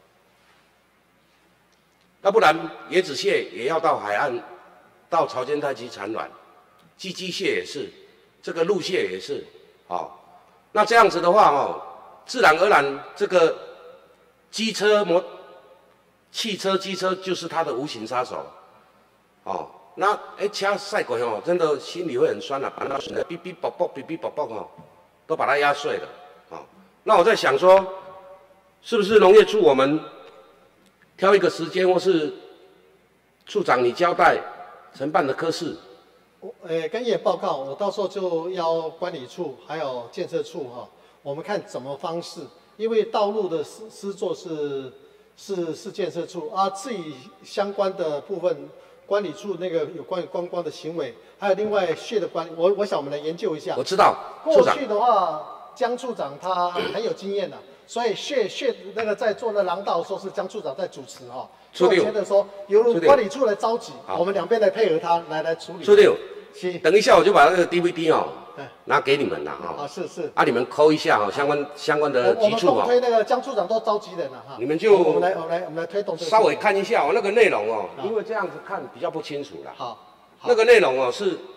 要不然椰子蟹也要到海岸，到潮间带去产卵，寄居蟹也是，这个陆蟹也是，哦，那这样子的话哦，自然而然这个机车摩、汽车、机车就是它的无形杀手，哦，那哎掐赛过哦，真的心里会很酸啊，把它损得哔哔啵啵、哔哔啵啵哦，都把它压碎了。那我在想说，是不是农业处我们挑一个时间，或是处长你交代承办的科室？ 我呃跟业报告，我到时候就邀管理处还有建设处哈，我们看怎么方式，因为道路的施施作是是是建设处啊，至于相关的部分，管理处那个有关于观光的行为，还有另外蟹的管理，我我想我们来研究一下。 我知道， 过去的话。江处长他很有经验的、啊，所以蟹蟹那个在做那廊道的时候是江处长在主持哈、哦。所以我觉得说由管理处来召集，我们两边来配合他来来处理。 初六，等一下我就把那个 D V D 哦拿给你们了哈。 啊是是。 啊你们抠一下哈、哦，相关相关的局处哦。 我们推那个江处长都召集人了哈。 你们就我们来我们来我们来推动这个。 稍微看一下哦那个内容哦，因为这样子看比较不清楚了。 好。 那个内容哦是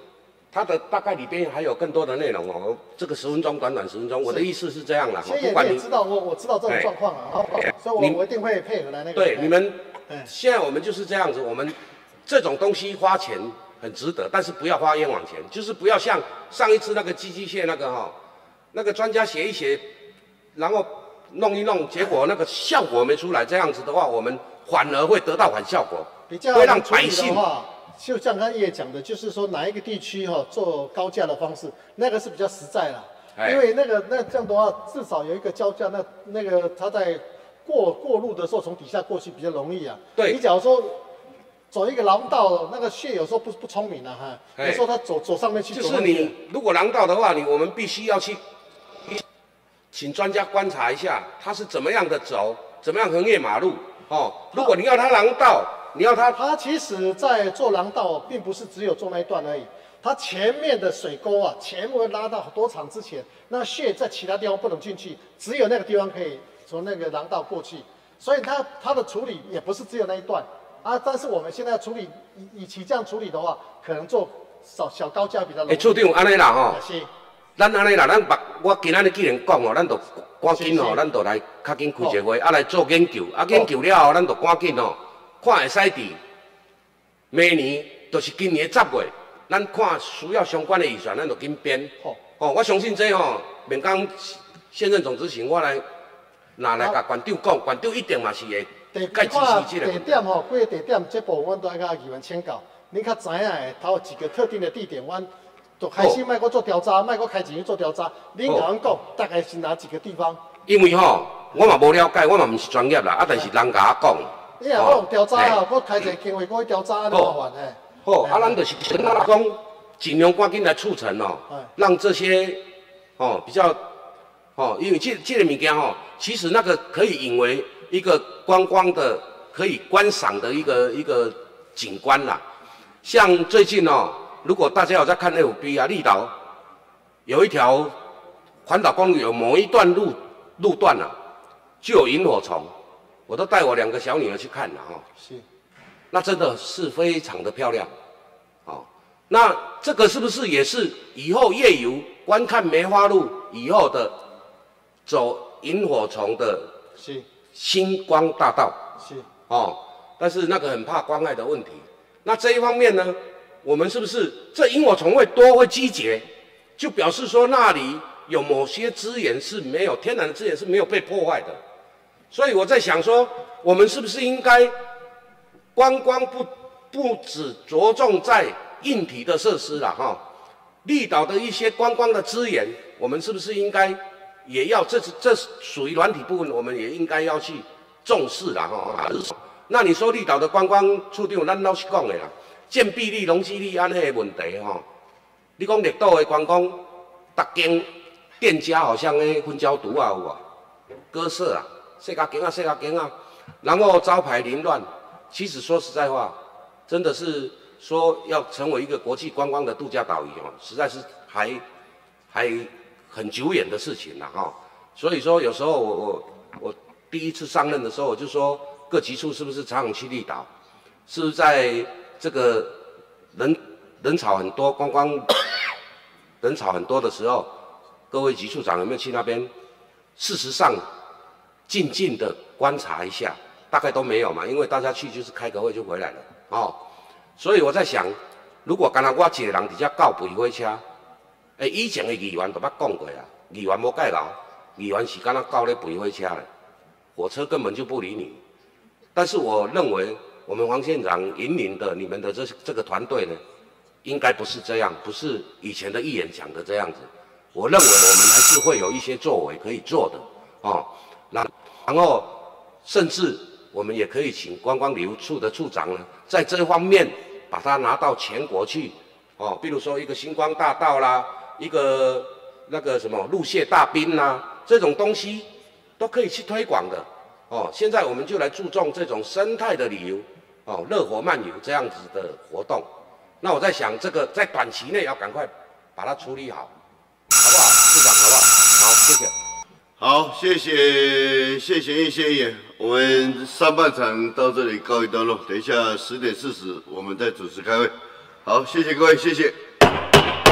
它的大概里边还有更多的内容哦。这个十分钟，短短十分钟，我的意思是这样啦。 先也也知道，我我知道这种状况啊，好，所以我我一定会配合来那个。 对，你们现在我们就是这样子，我们这种东西花钱很值得，但是不要花冤枉钱，就是不要像上一次那个机器械那个哈，那个专家写一写，然后弄一弄，结果那个效果没出来，这样子的话，我们反而会得到反效果， 比较会让百姓。 就像刚叶讲的，就是说哪一个地区哈、哦、做高架的方式，那个是比较实在啦。因为那个那这样的话，至少有一个交架，那那个他在过过路的时候从底下过去比较容易啊。 对。 你假如说走一个廊道，那个蟹有时候不不聪明啊哈，有时候他走走上面去。 就是你如果廊道的话，你我们必须要去请专家观察一下，他是怎么样的走，怎么样横越马路哦。如果你要他廊道。你要它， 它其实在做廊道，并不是只有做那一段而已。它前面的水沟啊，全部拉到多长之前，那蟹在其他地方不能进去，只有那个地方可以从那个廊道过去。所以它它的处理也不是只有那一段啊。但是我们现在处理，以以其这样处理的话，可能做小小高架比较容易。 哎，处长安尼啦吼， 是。 咱安尼啦，咱把我今仔日既然讲哦，咱就赶紧哦，咱就来较紧开一个会，啊来做研究，啊研究了后，咱就赶紧哦。看会使伫明年，就是今年十月，咱看需要相关的预算，咱就紧编。哦，哦，我相信这吼，免讲现任总执行，我来拿来甲馆长讲，馆长一定嘛是会该支持这个。 地点吼，几个地点这部分，阮都爱甲议员请教。恁较知影的，头有几个特定的地点，阮就开始卖个做调查，卖个开钱去做调查。恁甲阮讲，大概是哪几个地方？ 因为吼，我嘛无了解，我嘛毋是专业啦，啊，但是人甲我讲。 你若讲调查啊，我开一个经费，我去调查，安尼麻烦诶。 好，啊，咱就是讲尽量赶紧来促成哦，让这些哦比较哦，因为这这个物件哦，其实那个可以引为一个观光的可以观赏的一个一个景观啦。像最近哦，如果大家有在看 F B 啊，绿岛有一条环岛公路，有某一段路路段啊，就有萤火虫。我都带我两个小女儿去看了哈， 是， 那真的是非常的漂亮，哦，那这个是不是也是以后夜游观看梅花鹿以后的走萤火虫的是星光大道？ 是， 哦，但是那个很怕光害的问题。那这一方面呢，我们是不是这萤火虫会多会集结，就表示说那里有某些资源是没有天然的资源是没有被破坏的？所以我在想说，我们是不是应该观光不不只着重在硬体的设施了哈，绿岛的一些观光的资源，我们是不是应该也要这是这属于软体部分，我们也应该要去重视了哈。那你说绿岛的观光处长，咱老实讲的啦，建蔽率、容积率安尼的问题哈，你讲绿岛的观光，逐间店家好像迄分焦毒啊有无？鸽舍啊。细甲间啊，细甲间啊，然后招牌凌乱。其实说实在话，真的是说要成为一个国际观光的度假岛屿哦，实在是还还很久远的事情了哈。所以说有时候我我我第一次上任的时候，我就说各局处是不是常常去绿岛？是不是在这个人人潮很多、观光人潮很多的时候，各位局处长有没有去那边？事实上。静静的观察一下，大概都没有嘛，因为大家去就是开个会就回来了哦。所以我在想，如果刚才我一个人直接告陪火车，诶，以前的议员都捌讲过啊，议员无盖牢，议员是敢若告咧陪火车咧，火车根本就不理你。但是我认为，我们黄县长引领的你们的这这个团队呢，应该不是这样，不是以前的议员讲的这样子。我认为我们还是会有一些作为可以做的哦。然然后，甚至我们也可以请观光旅游处的处长呢，在这方面把它拿到全国去，哦，比如说一个星光大道啦，一个那个什么路蟹大滨啦，这种东西都可以去推广的，哦。现在我们就来注重这种生态的旅游，哦，热火漫游这样子的活动。那我在想，这个在短期内要赶快把它处理好，好不好，处长，好不好？好，谢谢。 好，谢谢谢谢叶先生，我们上半场到这里告一段落，等一下十点四十我们再主持开会。好，谢谢各位，谢谢。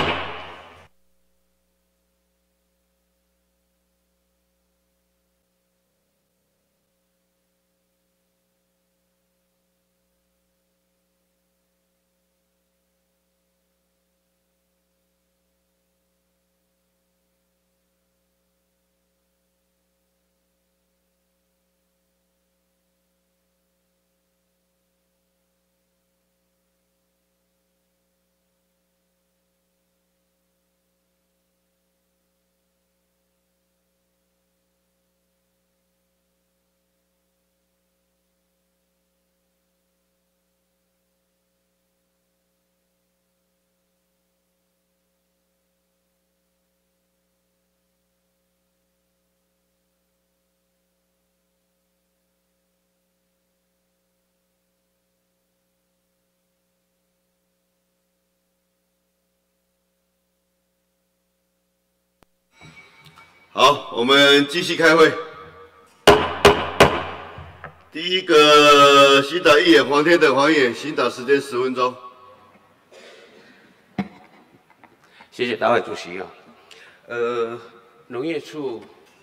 好，我们继续开会。第一个行导议员黄天等黄议员，行导时间十分钟。 谢谢大会主席啊。呃，农业处，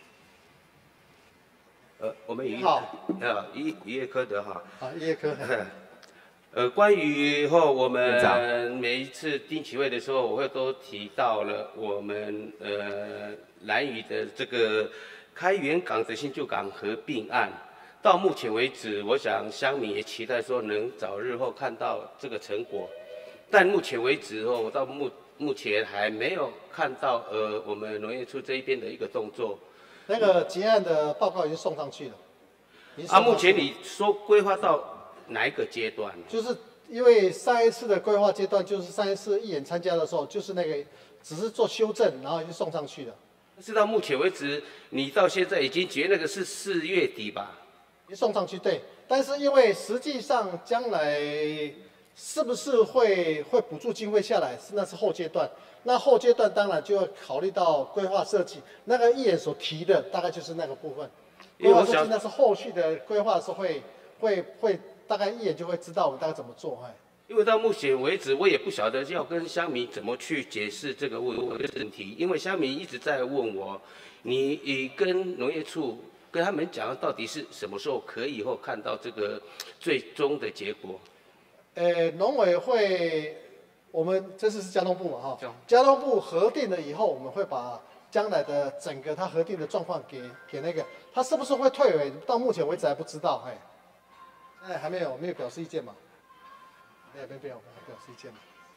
呃，我们渔好， 呃渔渔业科的哈。 好，渔业科。 呃，关于后我院长们每一次定期会的时候，我会都提到了我们呃兰屿的这个开源港的新旧港合并案。到目前为止，我想乡民也期待说能早日后看到这个成果，但目前为止哦，到目目前还没有看到呃我们农业处这一边的一个动作。 那个结案的报告已经送上去了。 啊，目前你说规划到哪一个阶段？ 就是因为上一次的规划阶段，就是上一次议员参加的时候，就是那个只是做修正，然后已经送上去了。 是到目前为止，你到现在已经结那个是四月底吧？ 已经送上去，对。但是因为实际上将来是不是会会补助经费下来，是那是后阶段。那后阶段当然就要考虑到规划设计，那个议员所提的大概就是那个部分。规划设计那是后续的规划是会会会。大概一眼就会知道我们大概怎么做，哎。 因为到目前为止，我也不晓得要跟乡民怎么去解释这个问问题，因为乡民一直在问我，你跟农业处跟他们讲到底是什么时候可以以后看到这个最终的结果？ 呃，农委会，我们这次是交通部嘛，哈，交通部核定了以后，我们会把将来的整个他核定的状况给给那个，他是不是会退回？到目前为止还不知道，哎。哎，还没有没有表示意见嘛？没有没有没有表示意见嘛？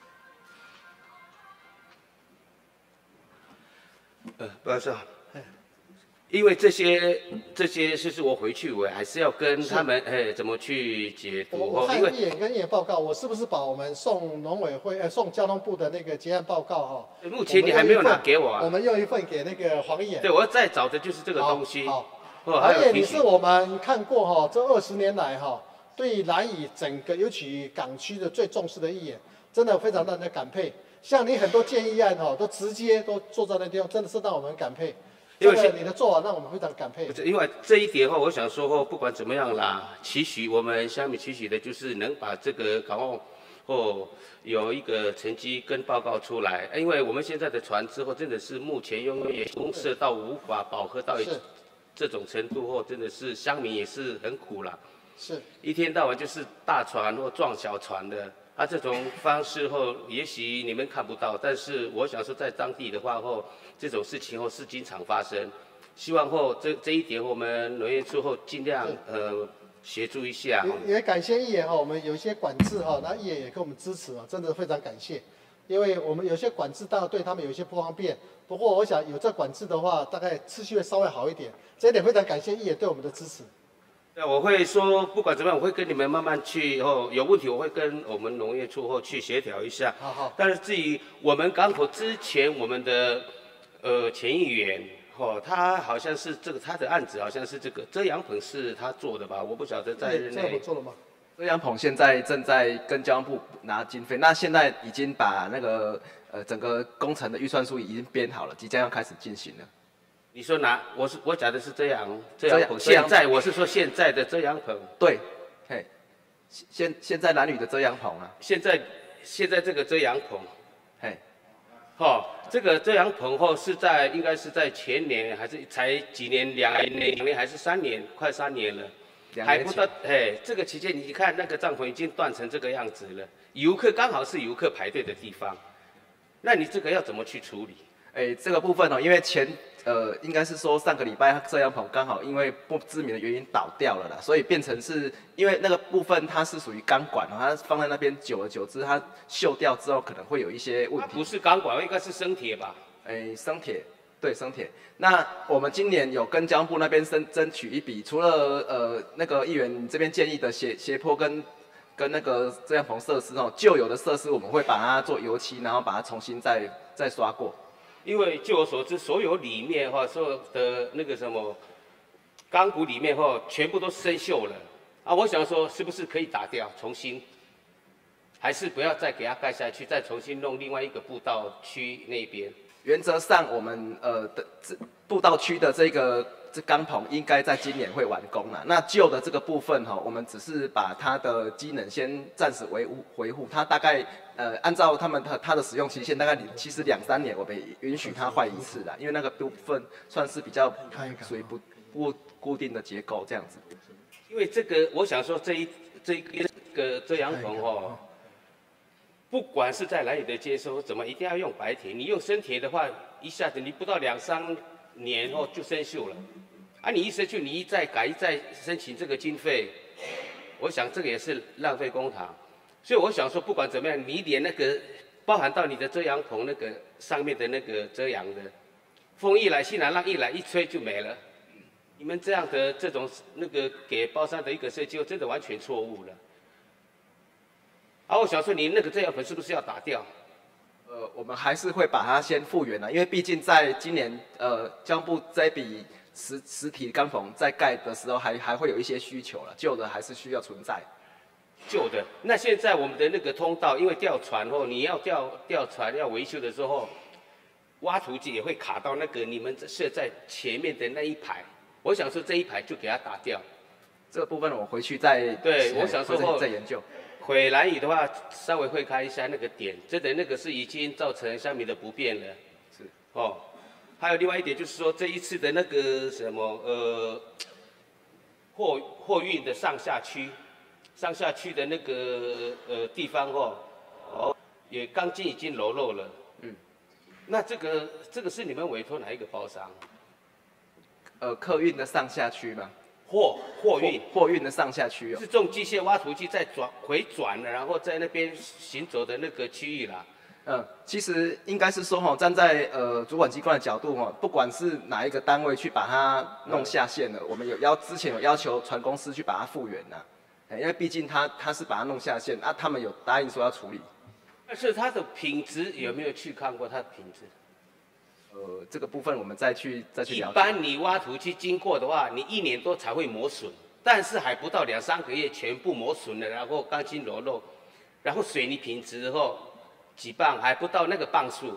呃，不好意思啊，因为这些这些就是我回去我还是要跟他们哎怎么去解读。 我我看一眼跟一眼报告，我是不是把我们送农委会呃送交通部的那个结案报告哈？ 目前你还没有拿给我啊？ 我们用一份给那个黄议员。 对，我要再找的就是这个东西。 好，黄议员，你是我们看过哈这二十年来哈。对兰屿整个，尤其港区的最重视的议员，真的非常让人感佩。像你很多建议案哈，都直接都做在那地方，真的是让我们感佩。因为你的做法让我们非常感佩。 因为这一点哈，我想说哦，不管怎么样啦，期许我们乡民期许的就是能把这个港澳哦有一个成绩跟报告出来。因为我们现在的船只后真的是目前因为公社到无法饱和到这种程度后，真的是乡民也是很苦了。 是， 一天到晚就是大船或撞小船的，啊，这种方式后，也许你们看不到，但是我想说，在当地的话后，这种事情后是经常发生。希望后这这一点，我们农业处后尽量呃协助一下。 也也感谢议员哈，我们有一些管制哈，那议员也给我们支持啊，真的非常感谢。因为我们有些管制当然对他们有一些不方便，不过我想有这管制的话，大概秩序会稍微好一点。这一点非常感谢议员对我们的支持。 那我会说，不管怎么样，我会跟你们慢慢去哦，有问题我会跟我们农业处后去协调一下。 好好。 但是至于我们港口之前，我们的呃前议员哦，他好像是这个他的案子好像是这个遮阳棚是他做的吧？我不晓得在日内。 做了吗？ 遮阳棚现在正在跟交通部拿经费，那现在已经把那个呃整个工程的预算书已经编好了，即将要开始进行了。 你说哪？我是我讲的是遮阳遮阳棚，现在我是说现在的遮阳棚。 对，嘿，现现在兰屿的遮阳棚啊。 现在现在这个遮阳棚， 嘿， 哦，这个遮阳棚后是在应该是在前年还是才几年？两年、两年还是三年？快三年了，还不到。哎，这个期间你看那个帐篷已经断成这个样子了，游客刚好是游客排队的地方，那你这个要怎么去处理？ 哎，这个部分哦，因为前呃应该是说上个礼拜遮阳棚刚好因为不知名的原因倒掉了啦，所以变成是因为那个部分它是属于钢管哦，它放在那边久而久之，它锈掉之后可能会有一些问题。 不是钢管，应该是生铁吧？ 哎，生铁，对，生铁。那我们今年有跟交通部那边争争取一笔，除了呃那个议员这边建议的斜斜坡跟跟那个遮阳棚设施哦，旧有的设施我们会把它做油漆，然后把它重新再再刷过。 因为据我所知，所有里面哈，所有的那个什么钢骨里面哈，全部都生锈了啊！我想说，是不是可以打掉，重新，还是不要再给它盖下去，再重新弄另外一个步道区那边？ 原则上我们呃的这步道区的这个这钢棚应该在今年会完工了。那旧的这个部分哈，我们只是把它的机能先暂时维护维护，它大概呃按照他们它它的使用期限大概其实两三年我们允许它换一次啦，因为那个部分算是比较属于不不固定的结构这样子。 因为这个我想说这一这一个遮阳棚哦。不管是在兰屿的接收，怎么一定要用白铁？你用生铁的话，一下子你不到两三年后就生锈了。啊，你一生锈，你一再改，一再申请这个经费，我想这个也是浪费公帑。所以我想说，不管怎么样，你连那个包含到你的遮阳棚那个上面的那个遮阳的，风一来，西南浪一来，一吹就没了。你们这样的这种那个给包商的一个设计，真的完全错误了。啊，我想说，你那个遮阳棚是不是要打掉？ 呃，我们还是会把它先复原了，因为毕竟在今年呃交通部这笔实实体钢棚在盖的时候还，还会有一些需求了，旧的还是需要存在。 旧的，那现在我们的那个通道，因为吊船后，你要吊吊船要维修的时候，挖土机也会卡到那个你们设在前面的那一排。我想说这一排就给它打掉。 这个部分我回去再对，我想说后再研究。 回兰屿的话，稍微会开一下那个点，真的那个是已经造成乡民的不便了。 是哦，还有另外一点就是说，这一次的那个什么呃货货运的上下区，上下区的那个呃地方哦，哦也钢筋已经裸露了。嗯，那这个这个是你们委托哪一个包商？ 呃，客运的上下区嘛。 货货运货运的上下区哦， 是重机械挖土机在转回转了，然后在那边行走的那个区域啦。 嗯，其实应该是说哈，站在呃主管机关的角度哈，不管是哪一个单位去把它弄下线了，嗯、我们有要之前有要求船公司去把它复原呐、啊，因为毕竟他他是把它弄下线啊，他们有答应说要处理。 但是它的品质有没有去看过它的品质？ 呃，这个部分我们再去再去了解。 一般你挖土机经过的话，你一年多才会磨损，但是还不到两三个月全部磨损了，然后钢筋裸露，然后水泥品质后几磅还不到那个磅数。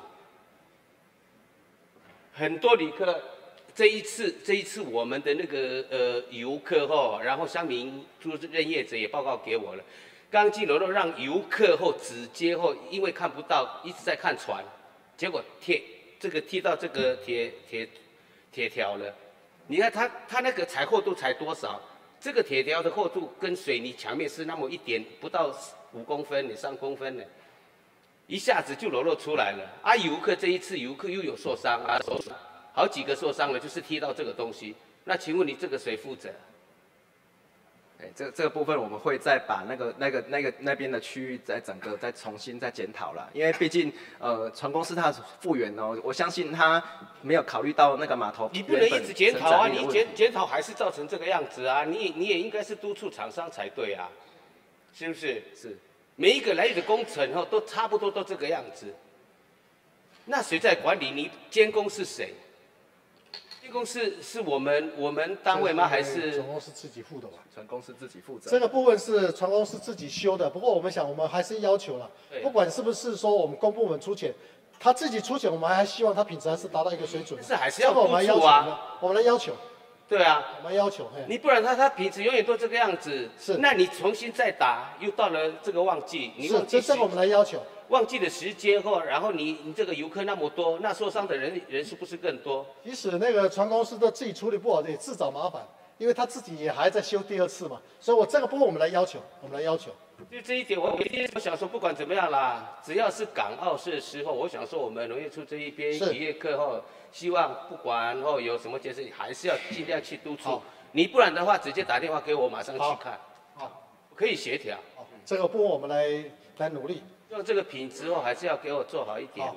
很多旅客这一次这一次我们的那个呃游客后，然后乡民租赁业者也报告给我了，钢筋裸露让游客后直接后因为看不到一直在看船，结果贴。这个踢到这个铁铁铁条了，你看它它那个才厚度才多少？这个铁条的厚度跟水泥墙面是那么一点，不到五公分呢，三公分呢，一下子就裸露出来了。啊，游客这一次游客又有受伤啊，受伤，好几个受伤了，就是踢到这个东西。那请问你这个谁负责？ 哎，这这个部分我们会再把那个那个那个那边的区域再整个再重新再检讨了，因为毕竟呃船公司它复原哦，我相信他没有考虑到那个码头。 你不能一直检讨啊，你检检讨还是造成这个样子啊，你你也应该是督促厂商才对啊，是不是？ 是。 每一个来的工程哦都差不多都这个样子，那谁在管理？你监工是谁？监工是是我们我们单位吗？还是船公司自己付的吧？ 船公司自己负责。 这个部分是船公司自己修的，不过我们想，我们还是要求了，不管是不是说我们公部门出钱，他自己出钱，我们还希望他品质还是达到一个水准。 是还是要督促啊，我们来要求。 对啊， 我们要求。 你不然他他品质永远都这个样子，是，那你重新再打，又到了这个旺季，你是这这个我们来要求。 旺季的时间后，然后你你这个游客那么多，那受伤的人人数不是更多？ 即使那个船公司都自己处理不好，也自找麻烦，因为他自己也还在修第二次嘛。所以我这个部分我们来要求，我们来要求。 就这一点，我我想说，不管怎么样啦，只要是港澳设施后，我想说我们农业处这一边渔业课后，希望不管后有什么解释，还是要尽量去督促。你不然的话，直接打电话给我，马上去看。好，可以协调。 这个部分我们来来努力。 用这个品质哦，还是要给我做好一点。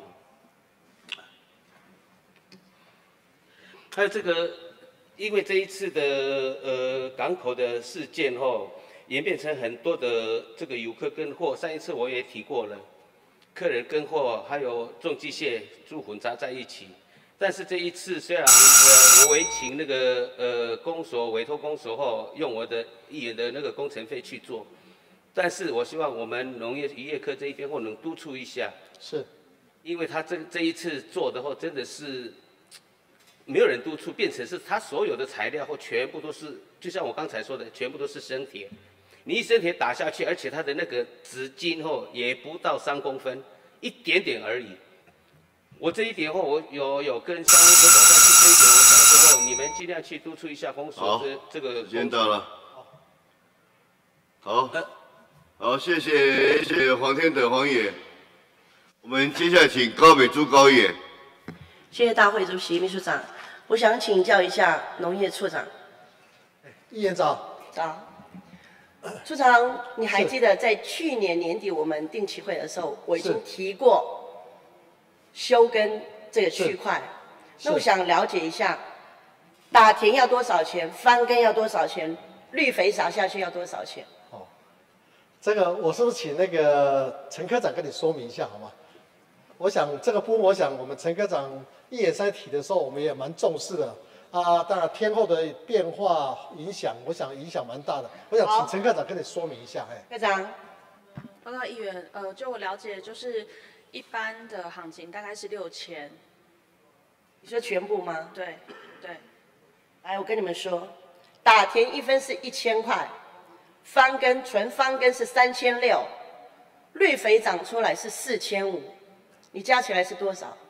还有这个，因为这一次的呃港口的事件后，演变成很多的这个游客跟货。上一次我也提过了，客人跟货还有重机械猪混杂在一起。但是这一次虽然呃我委请那个呃公所委托公所后，用我的议员的那个工程费去做。但是我希望我们农业渔业科这一边或能督促一下， 是， 因为他这这一次做的话，真的是没有人督促，变成是他所有的材料或全部都是，就像我刚才说的，全部都是生铁。你一生铁打下去，而且它的那个直径后也不到三公分，一点点而已。我这一点后，我有有跟相关科长再去推荐，我想说后，你们尽量去督促一下公所这这个。 时间到了。好，好，谢谢谢谢黄天德黄爷。我们接下来请高美珠高爷。 谢谢大会主席、秘书长。我想请教一下农业处长。 议员早。 早。处长，你还记得在去年年底我们定期会的时候，我已经提过休耕这个区块。那我想了解一下，打田要多少钱？翻耕要多少钱？绿肥撒下去要多少钱？ 哦，这个我是不是请那个陈科长跟你说明一下好吗？我想这个部分，我想我们陈科长一眼三提的时候，我们也蛮重视的。啊，当然天候的变化影响，我想影响蛮大的。我想请陈科长跟你说明一下，哎。 科长， 报告议员，呃，就我了解，就是一般的行情大概是六千。 你说全部吗？ 对，对。 来，我跟你们说，打田一分是一千块，翻耕纯翻耕是三千六，绿肥长出来是四千五，你加起来是多少？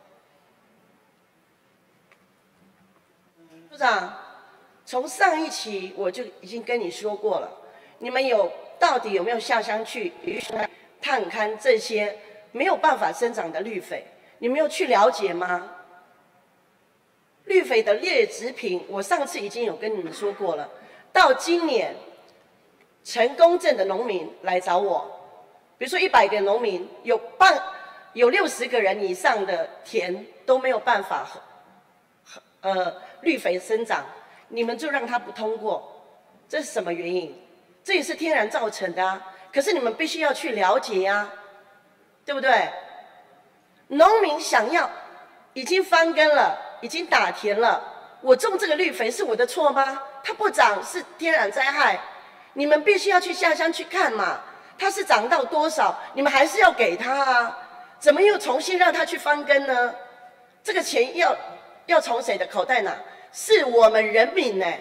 处长，从上一期我就已经跟你说过了，你们有到底有没有下乡去探勘这些没有办法生长的绿肥？你们有去了解吗？绿肥的劣质品，我上次已经有跟你们说过了。到今年，成功镇的农民来找我，比如说一百个农民，有半有六十个人以上的田都没有办法，呃。绿肥生长，你们就让它不通过，这是什么原因？这也是天然造成的啊。可是你们必须要去了解呀、啊，对不对？农民想要，已经翻耕了，已经打田了，我种这个绿肥是我的错吗？它不长是天然灾害，你们必须要去下乡去看嘛。它是长到多少，你们还是要给他啊。怎么又重新让他去翻耕呢？这个钱要要从谁的口袋拿？是我们人民呢。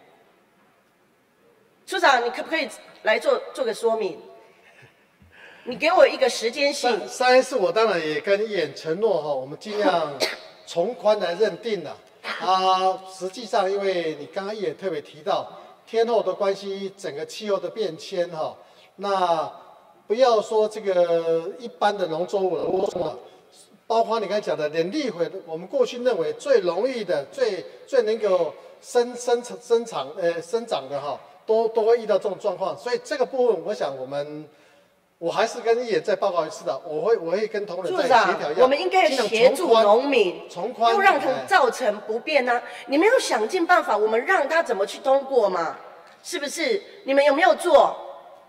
处长，你可不可以来做做个说明？你给我一个时间性。 上一次我当然也跟议员承诺哈，我们尽量从宽来认定了。啊，实际上因为你刚刚议员特别提到天候的关系，整个气候的变迁哈，那不要说这个一般的农作物了，包括你刚才讲的连绿肥，我们过去认为最容易的、最最能够生生成生长呃生长的哈，都都会遇到这种状况。所以这个部分，我想我们我还是跟议员再报告一次的，我会我会跟同仁再协调一下。 我们应该协助农民， 从宽又让他造成不便呢、啊。你们要想尽办法，我们让他怎么去通过嘛？是不是？你们有没有做？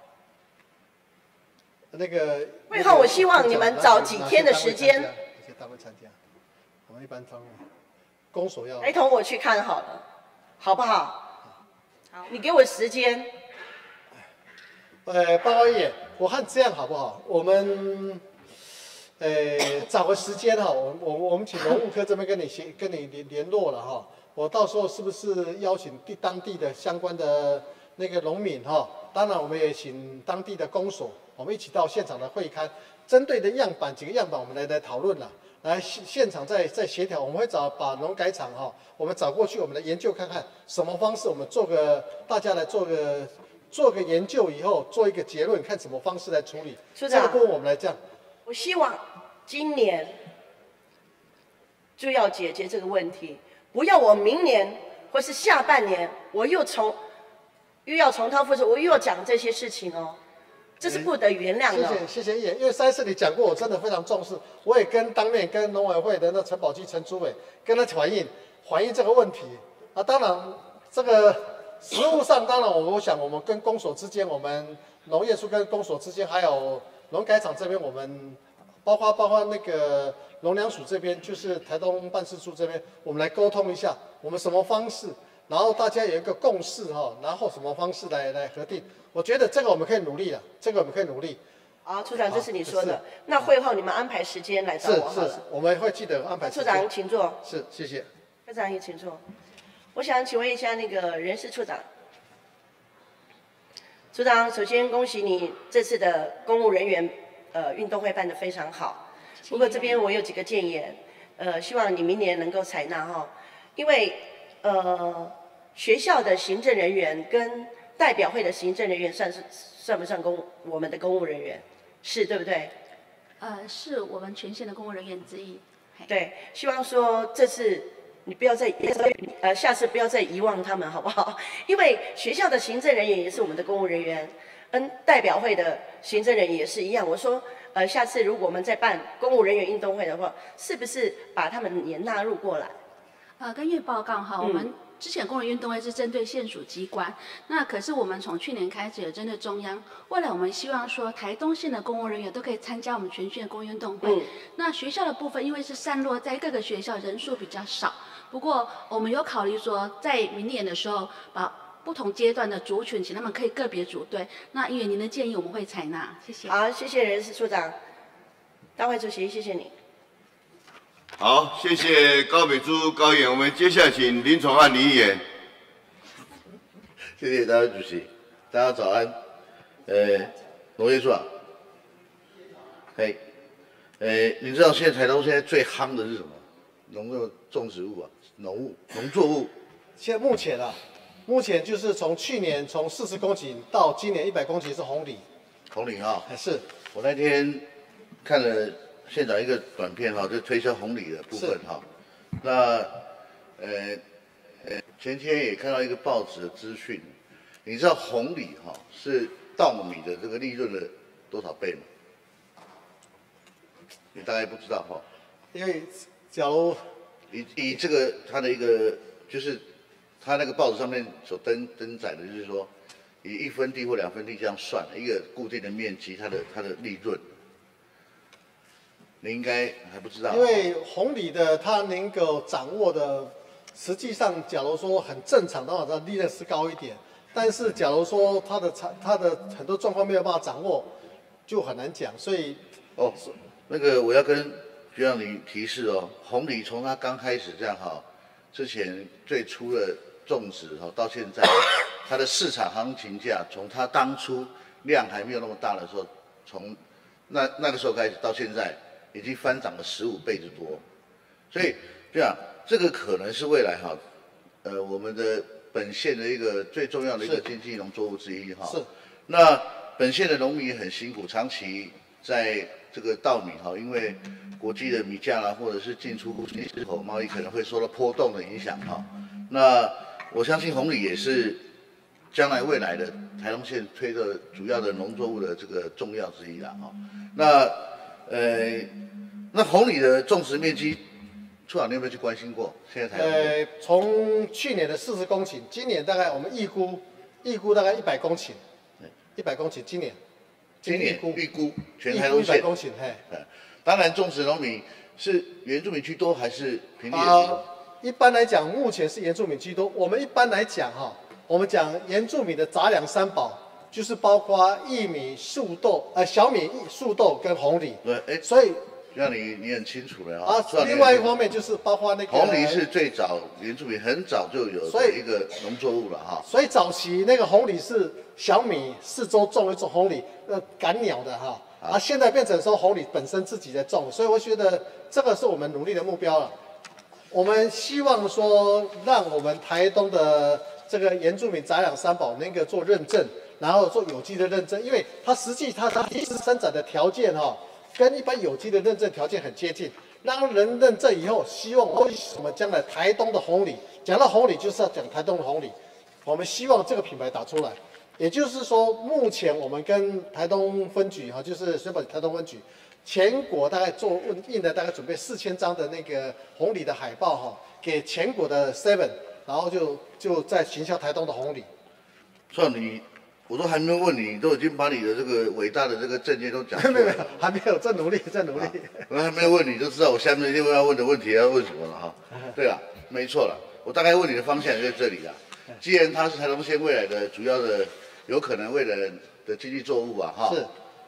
那个会后，我希望你们找几天的时间。 大会参加，我们一般方面，公所要陪同我去看好了，好不好？好，你给我时间。 呃，报告议员，我看这样好不好？我们，呃，找个时间哈，我我我们请农务科这边跟你协跟你联联络了哈。我到时候是不是邀请地当地的相关的那个农民哈？当然，我们也请当地的公所，我们一起到现场的会勘，针对的样板几个样板，我们来来讨论了。来现现场再再协调，我们会找把农改场哈，我们找过去，我们来研究看看什么方式，我们做个大家来做个做个研究以后，做一个结论，看什么方式来处理。 处长， 这个部分我们来这样。 我希望今年就要解决这个问题，不要我明年或是下半年我又从又要重蹈覆辙，我又要讲这些事情哦。这是不得原谅的。 谢谢谢谢议员，因为上一次你讲过，我真的非常重视，我也跟当面跟农委会的那陈宝基陈主委跟他反映反映这个问题啊。当然，这个实务上，当然我我想我们跟公所之间，我们农业处跟公所之间，还有农改场这边，我们包括包括那个农粮署这边，就是台东办事处这边，我们来沟通一下，我们什么方式，然后大家有一个共识哈，然后什么方式来来核定。我觉得这个我们可以努力了，这个我们可以努力。 好，处长，这是你说的。那会后你们安排时间来找我好了。 是是，我们会记得安排时间。 处长，请坐。 是，谢谢。 科长也请坐。我想请问一下那个人事处长。处长，首先恭喜你这次的公务人员呃运动会办得非常好。不过这边我有几个建言，呃，希望你明年能够采纳哈，因为呃学校的行政人员跟代表会的行政人员算是算不算公我们的公务人员？是对不对？ 呃，是我们全县的公务人员之一。 对，希望说这次你不要再呃下次不要再遗忘他们好不好？因为学校的行政人员也是我们的公务人员，跟代表会的行政人员也是一样。我说呃下次如果我们再办公务人员运动会的话，是不是把他们也纳入过来？ 呃，跟院报告哈，我们之前公务员运动会是针对县属机关，那可是我们从去年开始有针对中央，未来我们希望说台东县的公务人员都可以参加我们全县的公务运动会。嗯、那学校的部分，因为是散落在各个学校，人数比较少，不过我们有考虑说，在明年的时候把不同阶段的族群，请他们可以个别组队。那因为您的建议，我们会采纳，谢谢。 好，谢谢人事处长，大会主席，谢谢你。 好，谢谢高美珠高议员，我们接下来请林宠汉林议员。 谢谢大会主席，大家早安。呃，农业处长，嘿，呃，你知道现在台东现在最夯的是什么？农作种植物啊，农物农作物。 现在目前啊，目前就是从去年从四十公顷到今年一百公顷是红李。 红李啊， 是。 我那天看了县长一个短片哈，就推销红李的部分哈。那呃呃前天也看到一个报纸的资讯，你知道红李哈是稻米的这个利润的多少倍吗？你大概不知道哈。 因为假如以以这个它的一个就是它那个报纸上面所登登载的，就是说以一分地或两分地这样算一个固定的面积，它的它的利润。你应该还不知道， 因为红李的它能够掌握的，实际上假如说很正常的话，它利润是高一点。但是假如说它的产它的很多状况没有办法掌握，就很难讲。所以哦，那个我要跟局长你提示哦，红李从它刚开始这样哈，之前最初的种植哈到现在，它的市场行情价从它当初量还没有那么大的时候，从那那个时候开始到现在。已经翻涨了十五倍之多，所以这样这个可能是未来哈，呃，我们的本县的一个最重要的一个经济农作物之一哈。 是。 那本县的农民也很辛苦，长期在这个稻米哈，因为国际的米价啦，或者是进出出口贸易可能会受到波动的影响哈。那我相信红李也是将来未来的台东县推的主要的农作物的这个重要之一啦哈。那呃。那红李的种植面积，处长你有没有去关心过？现在台湾呃，从去年的四十公顷，今年大概我们预估，预估大概一百公顷，一百公顷，今年， 今年预估全台东县一百公顷，嘿。 当然，种植农民是原住民居多还是平地人居多？ 呃，一般来讲，目前是原住民居多。我们一般来讲哈，我们讲原住民的杂粮三宝，就是包括薏米、树豆，呃，小米、树豆跟红李。 对，哎， 所以。 让你你很清楚了啊。另外一方面就是包括那个红李是最早原住民很早就有的一个农作物了哈。 所以早期那个红李是小米四周种一种红李，呃，赶鸟的哈。啊，现在变成说红李本身自己在种，所以我觉得这个是我们努力的目标了。我们希望说让我们台东的这个原住民杂粮三宝能够做认证，然后做有机的认证，因为它实际它它地质生长的条件哈。跟一般有机的认证条件很接近，让人认证以后，希望为什么将来台东的红李，讲到红李就是要讲台东的红李，我们希望这个品牌打出来。也就是说，目前我们跟台东分局哈，就是水保台东分局，全国大概做印的大概准备四千张的那个红李的海报哈，给全国的 seven， 然后就就在行销台东的红李。 算你。我都还没有问你，你都已经把你的这个伟大的这个政见都讲出来了。 没有，还没有，在努力，在努力。 我还没有问你，就知道我下面一定要问的问题要问什么了哈。对了，没错了，我大概问你的方向在这里啦。既然它是台东县未来的主要的有可能未来的经济作物啊哈。 是。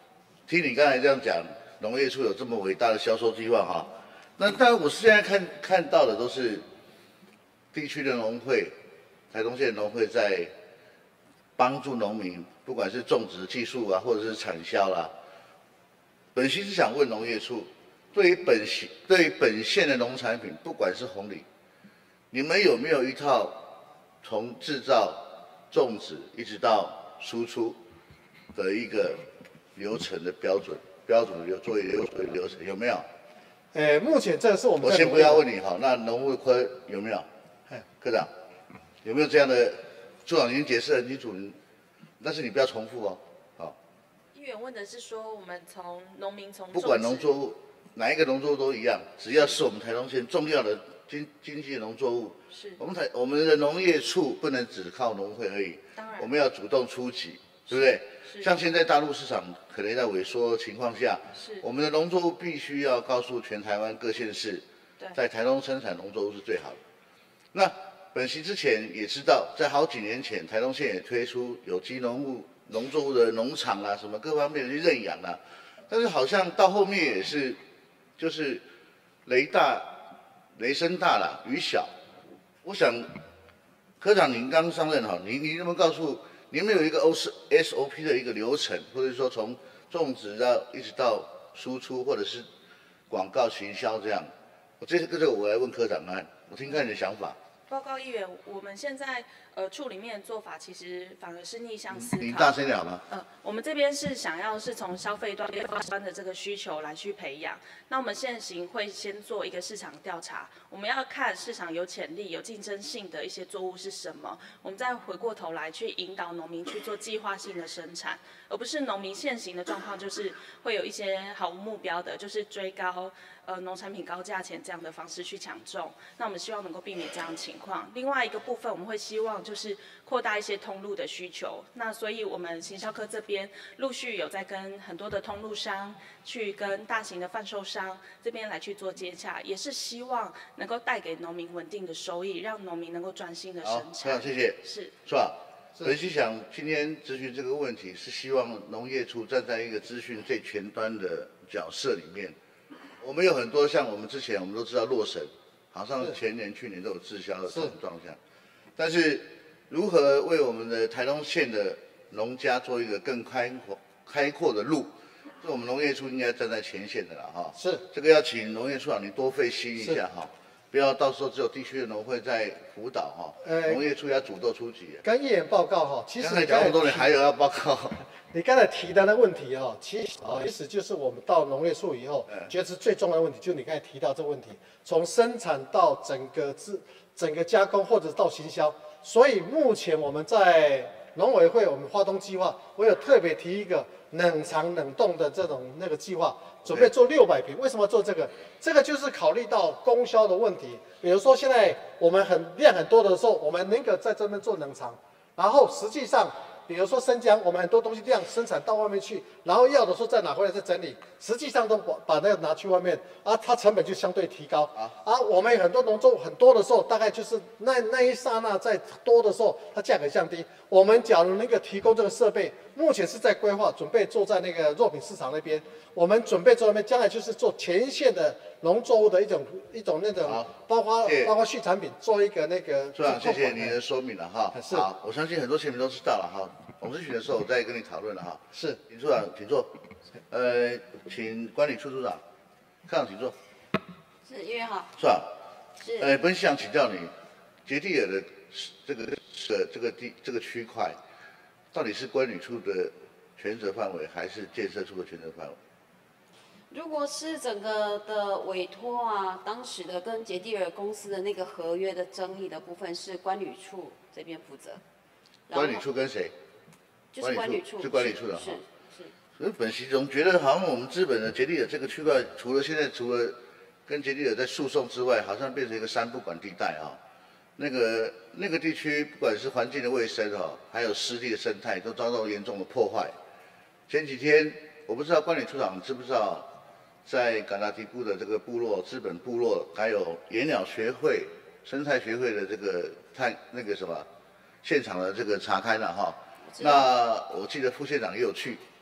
听你刚才这样讲，农业处有这么伟大的销售计划哈，那当然我现在看看到的都是地区的农会，台东县农会在帮助农民，不管是种植技术啊，或者是产销啦。本席是想问农业处，对于本县对于本县的农产品，不管是红利，你们有没有一套从制造、种植一直到输出的一个流程的标准？标准的流作为流作为流程有没有？ 呃，目前这个是我们我先不要问你哈，那农务科有没有？科长有没有这样的？处长已经解释很清楚，但是你不要重复哦。好， 议员问的是说，我们从农民从不管农作物哪一个农作物都一样，只要是我们台东县重要的经经济的农作物， 是我们台我们的农业处不能只靠农会而已， 当然我们要主动出击，对不对？像现在大陆市场可能在萎缩情况下，我们的农作物必须要告诉全台湾各县市，在台东生产农作物是最好的。那本席之前也知道，在好几年前，台东县也推出有机农物农作物的农场啊，什么各方面的去认养啊，但是好像到后面也是，就是雷大雷声大了，雨小。我想，科长您刚上任哈，您您能不能告诉？你有没有一个 O S O P 的一个流程，或者说从种植到一直到输出，或者是广告行销这样？我这个这个我来问科长看，我听看你的想法。 报告议员，我们现在呃处里面的做法其实反而是逆向思考。 你大声点好吗？ 呃，我们这边是想要是从消费端端的这个需求来去培养。那我们现行会先做一个市场调查，我们要看市场有潜力、有竞争性的一些作物是什么，我们再回过头来去引导农民去做计划性的生产，而不是农民现行的状况就是会有一些毫无目标的，就是追高呃农产品高价钱这样的方式去抢种。那我们希望能够避免这样的情况。另外一个部分，我们会希望就是扩大一些通路的需求。那所以我们行销科这边陆续有在跟很多的通路商去跟大型的贩售商这边来去做接洽，也是希望能够带给农民稳定的收益，让农民能够专心的生产。 好，谢谢。 是。 是吧？本席想今天咨询这个问题，是希望农业处站在一个资讯最前端的角色里面。我们有很多像我们之前我们都知道洛神，好像前年、去年都有滞销的状况，但是如何为我们的台东县的农家做一个更开阔开阔的路，是我们农业处应该站在前线的了哈。 是， 这个要请农业处长你多费心一下哈，不要到时候只有地区的农会在辅导哈， 呃农业处要主动出击。 跟议员报告哈，其实刚才讲那么多，你还有要报告？ 你刚才提的那问题哦，其实啊，其实就是我们到农业处以后，觉得是最重要的问题，就是你刚才提到这个问题，从生产到整个制、整个加工，或者到行销。所以目前我们在农委会，我们花东计划，我有特别提一个冷藏冷冻的这种那个计划，准备做六百坪。为什么做这个？这个就是考虑到供销的问题。比如说现在我们很量很多的时候，我们宁可在这边做冷藏，然后实际上。比如说生姜，我们很多东西量生产到外面去，然后要的时候再拿回来再整理，实际上都把把那个拿去外面，啊，它成本就相对提高。啊，啊我们很多农作物很多的时候，大概就是那那一刹那在多的时候，它价格降低。我们假如那个提供这个设备，目前是在规划，准备做在那个肉品市场那边，我们准备做那边，将来就是做前线的农作物的一种一种那种，包括包括畜产品，做一个那个。 处长，谢谢你的说明了哈。 是。 好，我相信很多县民都知道了哈。董事局的时候，我再跟你讨论了哈。 是， 请处长，请坐。呃，请管理处处长，科长请坐。 是，议员好。 处长。 是。 呃，本想请教你，杰地尔的这个这这个地这个区块，到底是管理处的权责范围，还是建设处的权责范围？ 如果是整个的委托啊，当时的跟杰地尔公司的那个合约的争议的部分，是管理处这边负责。 管理处跟谁？ 就是管理处， 是管理处的哈。 是是。 所以本席总觉得好像我们资本的杰地尔这个区块，除了现在除了跟杰地尔在诉讼之外，好像变成一个三不管地带啊。那个那个地区不管是环境的卫生哈，还有湿地的生态，都遭到严重的破坏。前几天我不知道管理处长知不知道，在嘎达提布的这个部落资本部落，还有野鸟学会、生态学会的这个探那个什么。现场的这个查开了哈，那我记得副县长也有去，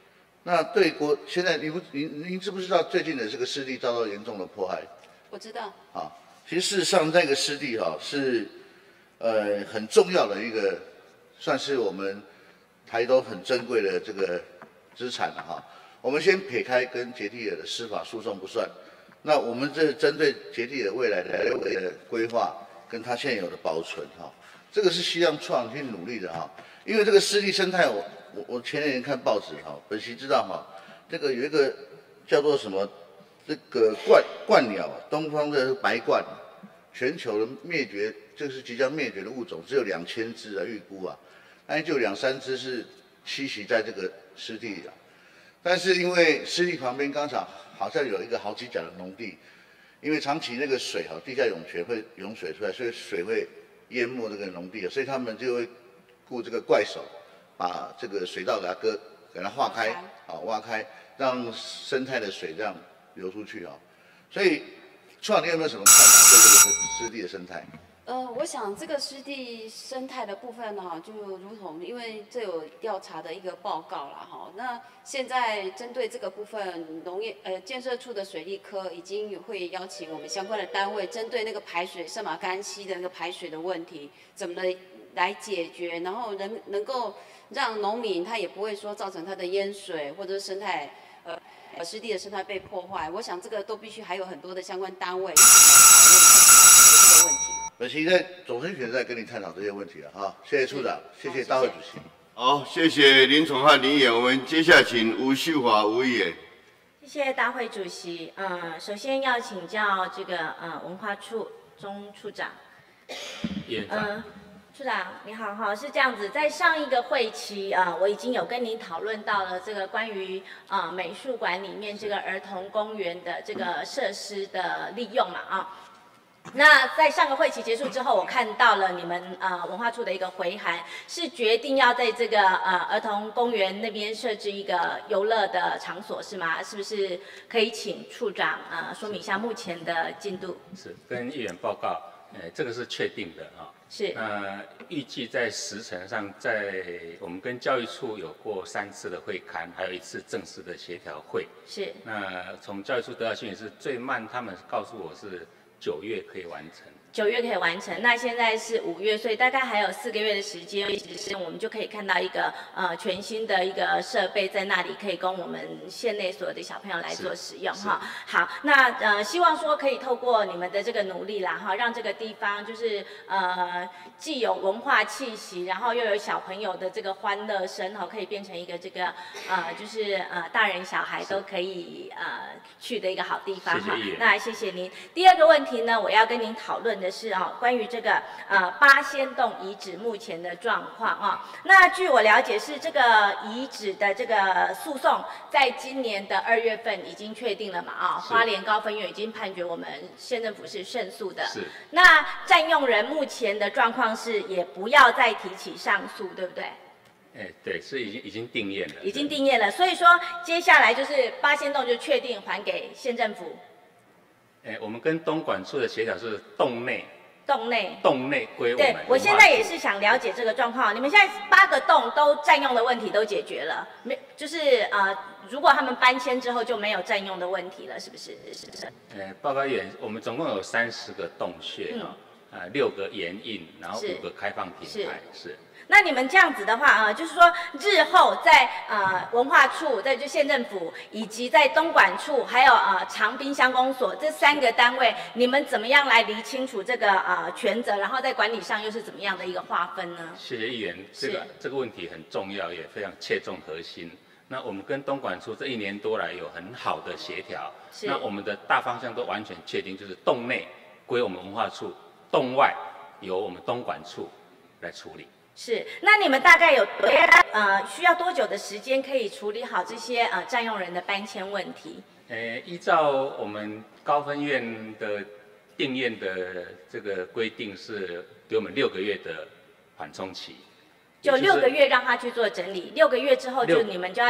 那对国现在您不您您知不知道最近的这个湿地遭到严重的迫害？ 我知道。 啊，其实事实上那个湿地哈、是呃很重要的一个，算是我们台东很珍贵的这个资产了哈。我们先撇开跟杰地尔的司法诉讼不算，那我们这针对杰地尔未来的的规划跟它现有的保存哈，这个是希望创去努力的哈。因为这个湿地生态，我我我前两天看报纸哈，本席知道哈，这个有一个叫做什么这个鹳鹳鸟，东方的白鹳，全球的灭绝，这是即将灭绝的物种，只有两千只啊，预估啊，但就两三只是栖息在这个湿地里啊。但是因为湿地旁边刚才好像有一个好几甲的农地，因为长期那个水哈，地下涌泉会涌水出来，所以水会淹没这个农地，所以他们就会雇这个怪手，把这个水道给它割，给它化开，啊，挖开，让生态的水这样流出去啊。所以，处长，你有没有什么看法对这个湿地的生态？ 呃，我想这个湿地生态的部分哈，就如同因为这有调查的一个报告啦哈。那现在针对这个部分，农业呃建设处的水利科已经会邀请我们相关的单位，针对那个排水圣马干溪的那个排水的问题，怎么来解决，然后能能够让农民他也不会说造成他的淹水或者是生态呃呃湿地的生态被破坏。我想这个都必须还有很多的相关单位一起来讨论看怎么解决这个问题。 本席在总申选在跟你探讨这些问题了哈，谢谢处长，谢谢大会主席。 好，谢谢林崇汉林议员，我们接下来请吴秀华吴议员。 谢谢大会主席。呃，首先要请教这个呃文化处钟处长。 院长。 呃处长你好哈，是这样子，在上一个会期啊、呃，我已经有跟您讨论到了这个关于啊、呃、美术馆里面这个儿童公园的这个设施的利用嘛啊。那在上个会期结束之后，我看到了你们呃文化处的一个回函，是决定要在这个呃儿童公园那边设置一个游乐的场所，是吗？是不是可以请处长呃说明一下目前的进度？ 是跟议员报告，呃，这个是确定的啊。 是。 那预计在时程上，在我们跟教育处有过三次的会勘，还有一次正式的协调会。 是。 那从教育处得到讯息是最慢，他们告诉我是九月可以完成。 九月可以完成，那现在是五月，所以大概还有四个月的时间，我们就可以看到一个呃全新的一个设备在那里，可以供我们县内所有的小朋友来做使用哈。好，那呃希望说可以透过你们的这个努力啦哈，让这个地方就是呃既有文化气息，然后又有小朋友的这个欢乐声哈，可以变成一个这个呃就是呃大人小孩都可以呃去的一个好地方哈。那谢谢您。第二个问题呢，我要跟您讨论的是哦，关于这个呃八仙洞遗址目前的状况啊、哦。那据我了解是这个遗址的这个诉讼，在今年的二月份已经确定了嘛啊、哦，花莲高分院已经判决我们县政府是胜诉的。 是。 那占用人目前的状况是也不要再提起上诉，对不对？ 哎，对，是已经已经定验了。 已经定验了，所以说接下来就是八仙洞就确定还给县政府。 哎，我们跟东管处的协调是洞内， 洞内， 洞内归我们。 对，我现在也是想了解这个状况。你们现在八个洞都占用的问题都解决了，没就是呃，如果他们搬迁之后就没有占用的问题了，是不是？是不是？ 呃，报告员，我们总共有三十个洞穴啊，嗯、呃，六个岩印，然后五个开放平台，是。是那你们这样子的话啊、呃，就是说日后在呃文化处、在就县政府以及在东管处，还有呃长滨乡公所这三个单位，你们怎么样来理清楚这个呃权责，然后在管理上又是怎么样的一个划分呢？ 谢谢议员，这个这个问题很重要，也非常切中核心。那我们跟东管处这一年多来有很好的协调，那我们的大方向都完全确定，就是洞内归我们文化处，洞外由我们东管处来处理。 是，那你们大概有呃需要多久的时间可以处理好这些呃占用人的搬迁问题？ 呃，依照我们高分院的定验的这个规定是给我们六个月的缓冲期， 就六个月让他去做整理，六个月之后就你们就要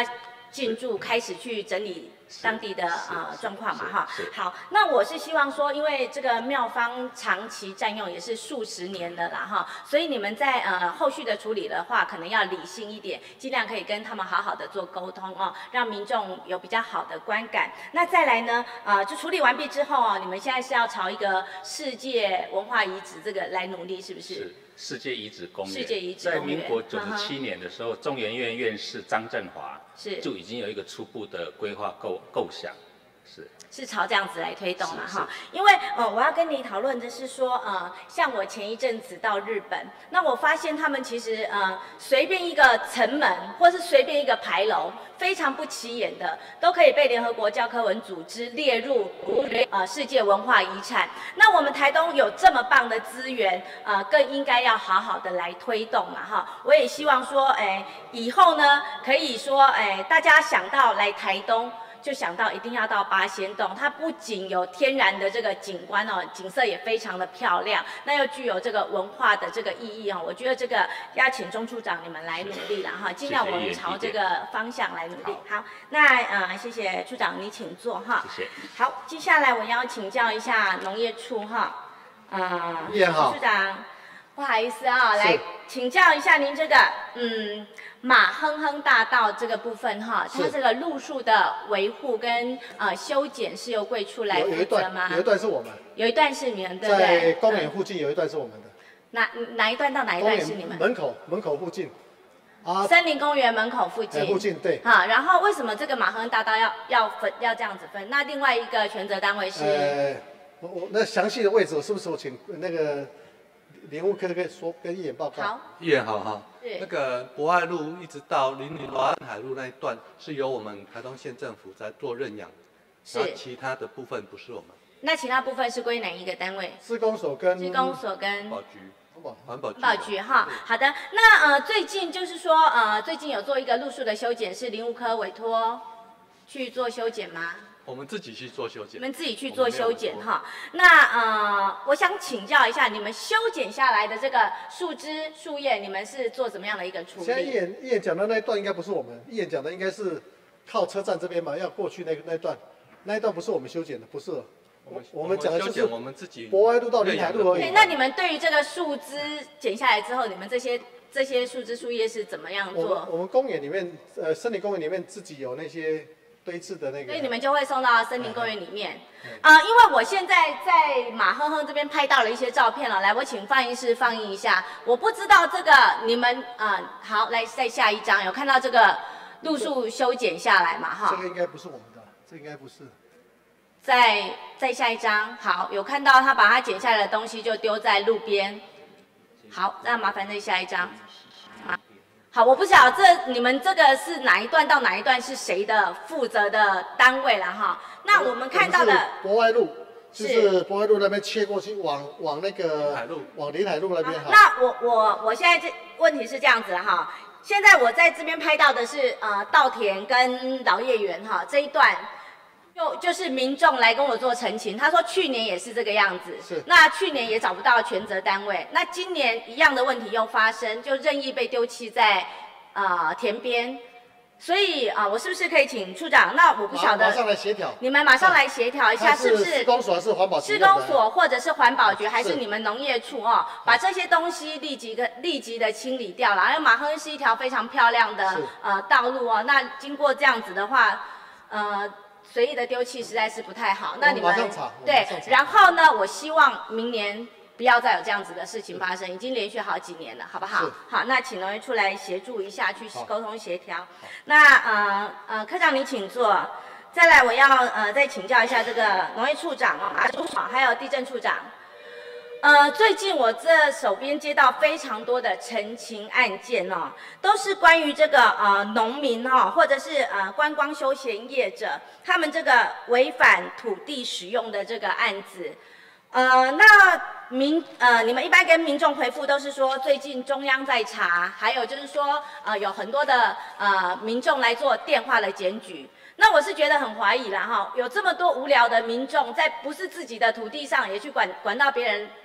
进驻，开始去整理当地的呃状况嘛哈。好，那我是希望说，因为这个庙方长期占用也是数十年的啦哈，所以你们在呃后续的处理的话，可能要理性一点，尽量可以跟他们好好的做沟通哦，让民众有比较好的观感。那再来呢，呃，就处理完毕之后哦，你们现在是要朝一个世界文化遗址这个来努力，是不是？ 是世界遗址公园。 世界遗址在公园民国九十七年的时候，中研院院士张振华是就已经有一个初步的规划构构想，是。 是朝这样子来推动了哈，因为呃我要跟你讨论的是说呃，像我前一阵子到日本，那我发现他们其实呃随便一个城门或是随便一个牌楼，非常不起眼的，都可以被联合国教科文组织列入呃世界文化遗产。那我们台东有这么棒的资源，呃更应该要好好的来推动嘛哈。我也希望说，哎以后呢可以说，哎大家想到来台东，就想到一定要到八仙洞，它不仅有天然的这个景观哦，景色也非常的漂亮，那又具有这个文化的这个意义哦。我觉得这个要请钟处长你们来努力了哈，尽量我们朝这个方向来努力。好，那呃谢谢处长，你请坐哈。 谢谢。 好，接下来我要请教一下农业处哈，呃， 叶好处长，不好意思啊、哦，来请教一下您这个嗯。马亨亨大道这个部分哈，它这个路树的维护跟呃修剪是由贵处来负责吗？ 有一段是我们， 有一段是你们，对不对？ 在公园附近有一段是我们的。 哪哪一段到哪一段是你们？ 门口门口附近。啊， 森林公园门口附近。 附近对。 好，然后为什么这个马亨亨大道要要分要这样子分？那另外一个权责单位是？ 呃，我我那详细的位置是不是我请那个林务科可以说跟议员报告？ 好， 议员好哈。那个博爱路一直到林林罗安海路那一段是由我们台东县政府在做认养， 是， 那其他的部分不是我们。 那其他部分是归哪一个单位？ 施工所跟施工所跟保局，环保局。 保局哈，好的。那呃最近就是说呃最近有做一个路树的修剪，是林务科委托去做修剪吗？ 我们自己去做修剪， 你们自己去做修剪哈。那呃，我想请教一下，你们修剪下来的这个树枝、树叶，你们是做怎么样的一个处理？ 现在议员议员讲的那一段应该不是我们，议员讲的应该是靠车站这边嘛，要过去那那一段，那一段不是我们修剪的，不是。我我们讲的就是我们自己博爱路到林海路而已。 对，那你们对于这个树枝剪下来之后，你们这些这些树枝、树叶是怎么样做？ 我们我们公园里面，呃，森林公园里面自己有那些。堆置的那个， 所以你们就会送到森林公园里面。啊、呃，因为我现在在马亨亨这边拍到了一些照片了，来，我请放映室放映一下。我不知道这个你们，啊、呃，好，来再下一张，有看到这个路树修剪下来嘛？哈， 这个应该不是我们的，这应该不是。 再再下一张，好，有看到他把他剪下来的东西就丢在路边。好，那麻烦再下一张。好，我不晓得这你们这个是哪一段到哪一段是谁的负责的单位了哈？那我们看到的博爱路，就是博爱路那边切过去，往往那个往林海路那边哈。 那我我我现在这问题是这样子哈，现在我在这边拍到的是呃稻田跟老叶园哈这一段。就就是民众来跟我做陈情，他说去年也是这个样子， 是那去年也找不到权责单位，那今年一样的问题又发生，就任意被丢弃在呃田边，所以啊、呃，我是不是可以请处长？那我不晓得， 马上来协调， 你们马上来协调一下，是不是？ 施工所还是环保局？ 施工所或者是环保局，还是你们农业处哦，把这些东西立即的立即的清理掉了。因为马亨是一条非常漂亮的呃道路哦，那经过这样子的话，呃。随意的丢弃实在是不太好。那你们对，然后呢？我希望明年不要再有这样子的事情发生，已经连续好几年了，好不好？好，那请农业处来协助一下，去沟通协调。那呃呃，科长你请坐。再来，我要呃再请教一下这个农业处长哦，还有地震处长。呃，最近我这手边接到非常多的陈情案件哦，都是关于这个呃农民哦，或者是呃观光休闲业者，他们这个违反土地使用的这个案子。呃，那民呃你们一般跟民众回复都是说最近中央在查，还有就是说呃有很多的呃民众来做电话的检举。那我是觉得很怀疑啦哈，有这么多无聊的民众在不是自己的土地上也去管管到别人。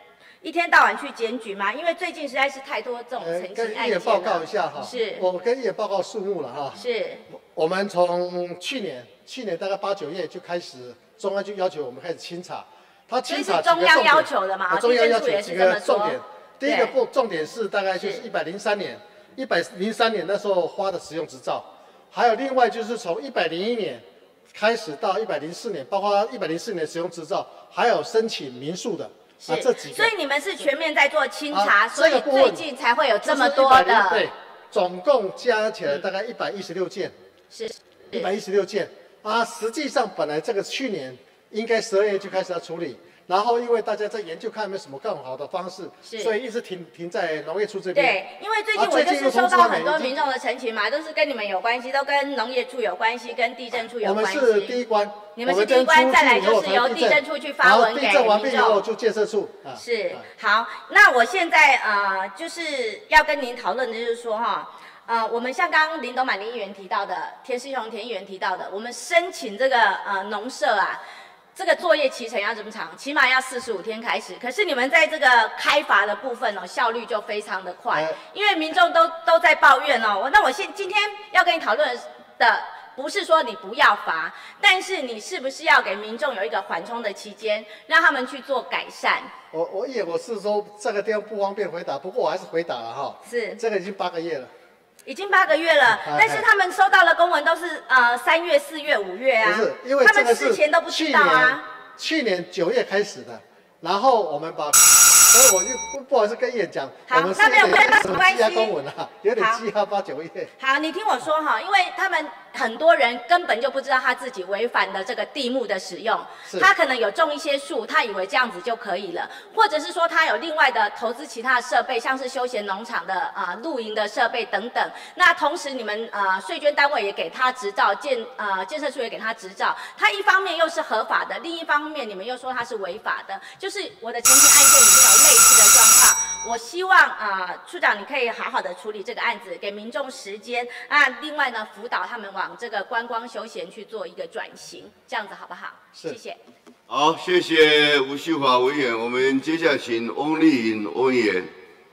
一天到晚去检举吗？因为最近实在是太多这种呃， 澄跟清案件了。 议员报告一下哈， 是， 我跟议员报告数目了哈。 是， 我们从去年去年大概八九月就开始，中央就要求我们开始清查，他清查几个重点， 这是中央要求的嘛？ 啊中央要求也几是这么说个重点。第一个步重点是大概就是一百零三年，一百零三年那时候发的使用执照，还有另外就是从一百零一年开始到一百零四年，包括一百零四年使用执照，还有申请民宿的。啊，这几个， 所以你们是全面在做清查， 啊、 所以最近才会有这么多的。 对，总共加起来大概一百一十六件， 是一百一十六件啊。实际上本来这个去年应该十二月就开始要处理，然后因为大家在研究看有没有什么更好的方式，所以一直停停在农业处这边。 对，因为最近我就是收到很多民众的陈情嘛，都是跟你们有关系，都跟农业处有关系，跟地震处有关系。 我们是第一关。 你们是第一关，再来就是由地震处去发文给民众。 地震完毕以后就建设处。啊、 是，好，那我现在呃就是要跟您讨论的就是说哈，呃，我们像刚刚林斗满林议员提到的，田世雄田议员提到的，我们申请这个呃农舍啊，这个作业期程要这么长，起码要四十五天开始。可是你们在这个开罚的部分哦，效率就非常的快，呃、因为民众都都在抱怨哦。那我现今天要跟你讨论的。不是说你不要罚，但是你是不是要给民众有一个缓冲的期间，让他们去做改善？ 我我也我是说这个地方不方便回答，不过我还是回答了哈。 是， 这个已经八个月了。 已经八个月了， 哎、 但是他们收到的公文都是呃三月、四月、五月啊。 不是，因为他们事前都不知道啊。 去年九月开始的，然后我们把。所以我就不不好意思跟议员讲，我们是有点积压公文啊，有点积压八九月。 好，你听我说哈，因为他们很多人根本就不知道他自己违反了这个地目的使用，他可能有种一些树，他以为这样子就可以了，或者是说他有另外的投资其他的设备，像是休闲农场的啊、呃、露营的设备等等。那同时你们呃税捐单位也给他执照，建呃建设处也给他执照，他一方面又是合法的，另一方面你们又说他是违法的，就是我的前庭案件里面有类似的状况，我希望啊、呃，处长你可以好好的处理这个案子，给民众时间啊。另外呢，辅导他们往这个观光休闲去做一个转型，这样子好不好？谢谢。 好，谢谢吴秀华委员。我们接下来请翁丽颖委员。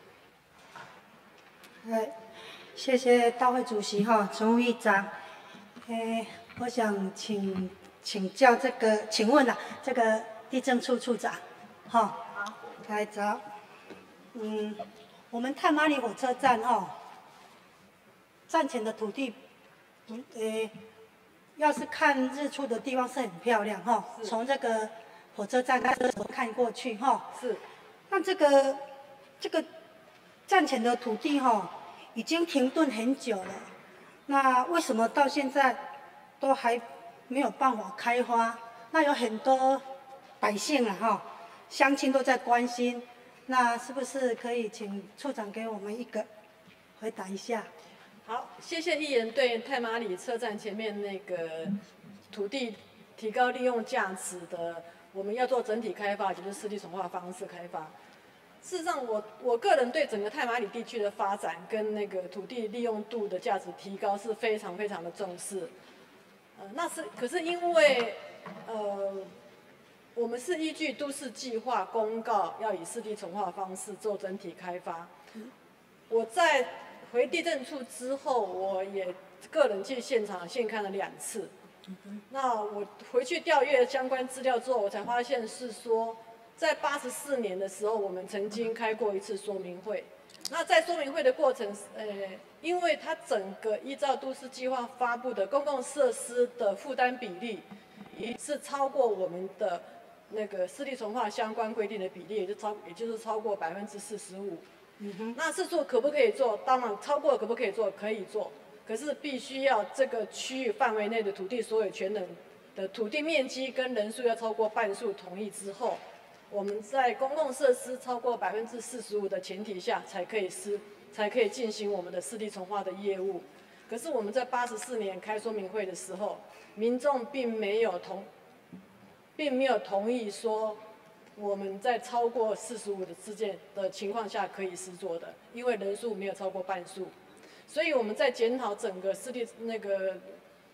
哎，谢谢大会主席哈，陈副议长。哎，我想请请教这个，请问啊，这个地政处处长，哈。来找，嗯，我们太麻里火车站哈、哦，站前的土地，嗯，诶，要是看日出的地方是很漂亮哈、哦，从这个火车站开始看过去哈、哦， 是。 那这个这个站前的土地哈、哦，已经停顿很久了，那为什么到现在都还没有办法开花？那有很多百姓啊哈。哦乡亲都在关心，那是不是可以请处长给我们一个回答一下？ 好，谢谢议员对太麻里车站前面那个土地提高利用价值的，我们要做整体开发，就是湿地重划方式开发。事实上我，我我个人对整个太麻里地区的发展跟那个土地利用度的价值提高是非常非常的重视。呃，那是可是因为呃。我们是依据都市计划公告，要以湿地重划方式做整体开发。我在回地政处之后，我也个人去现场现看了两次。那我回去调阅相关资料之后，我才发现是说，在八十四年的时候，我们曾经开过一次说明会。那在说明会的过程，呃，因为它整个依照都市计划发布的公共设施的负担比例，也是超过我们的。那个湿地重划相关规定的比例，也就超，也就是超过百分之四十五。嗯哼。那是做可不可以做？当然，超过可不可以做？可以做。可是必须要这个区域范围内的土地所有权人的土地面积跟人数要超过半数同意之后，我们在公共设施超过百分之四十五的前提下，才可以施，才可以进行我们的湿地重划的业务。可是我们在八十四年开说明会的时候，民众并没有同。并没有同意说我们在超过四十五的之间的情况下可以施作的，因为人数没有超过半数，所以我们在检讨整个湿地那个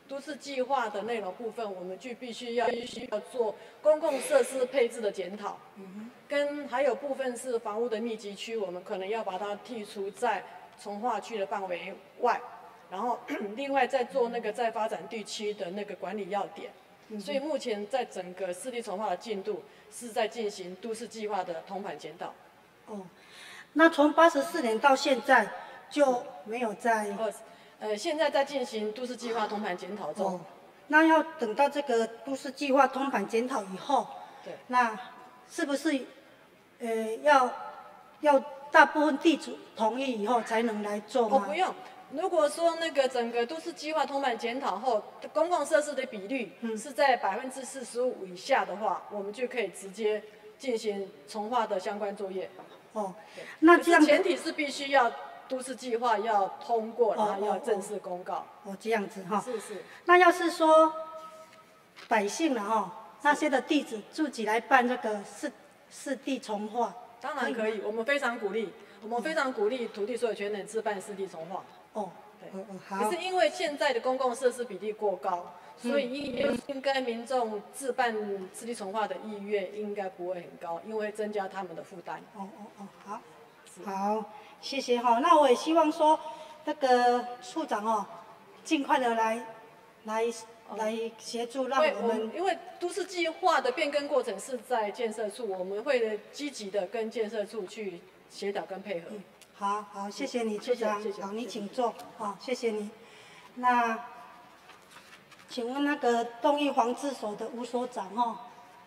都市计划的内容部分，我们就必须要必须要做公共设施配置的检讨，嗯、跟还有部分是房屋的密集区，我们可能要把它剔除在从化区的范围外，然后另外再做那个再发展地区的那个管理要点。嗯、所以目前在整个市地重划的进度是在进行都市计划的通盘检讨。 哦，那从八十四年到现在就没有在。 哦呃，现在在进行都市计划通盘检讨中。 哦，那要等到这个都市计划通盘检讨以后， 对， 那是不是呃要要大部分地主同意以后才能来做吗？ 哦，不用。如果说那个整个都市计划通盘检讨后，公共设施的比率是在百分之四十五以下的话，我们就可以直接进行重划的相关作业。 哦，那这样前提是必须要。都市计划要通过，然后要正式公告。 哦，哦这样子哈。 是是。 那要是说百姓了哈，那些的地址自己来办这个市市地重划， 当然可以，我们非常鼓励，我们非常鼓励土地所有权人自办市地重划。 哦， 对， 哦哦好。 可是因为现在的公共设施比例过高，所以应应该民众自办市地重划的意愿应该不会很高，因为会增加他们的负担。 哦哦哦，好，好。谢谢哈，那我也希望说，那个处长哦，尽快的来，来来协助，让我们因为都市计划的变更过程是在建设处，我们会积极的跟建设处去协调跟配合。 嗯，好好，谢谢你处长， 谢谢好，你请坐，好，谢谢你。那，请问那个东义防治所的吴所长哦。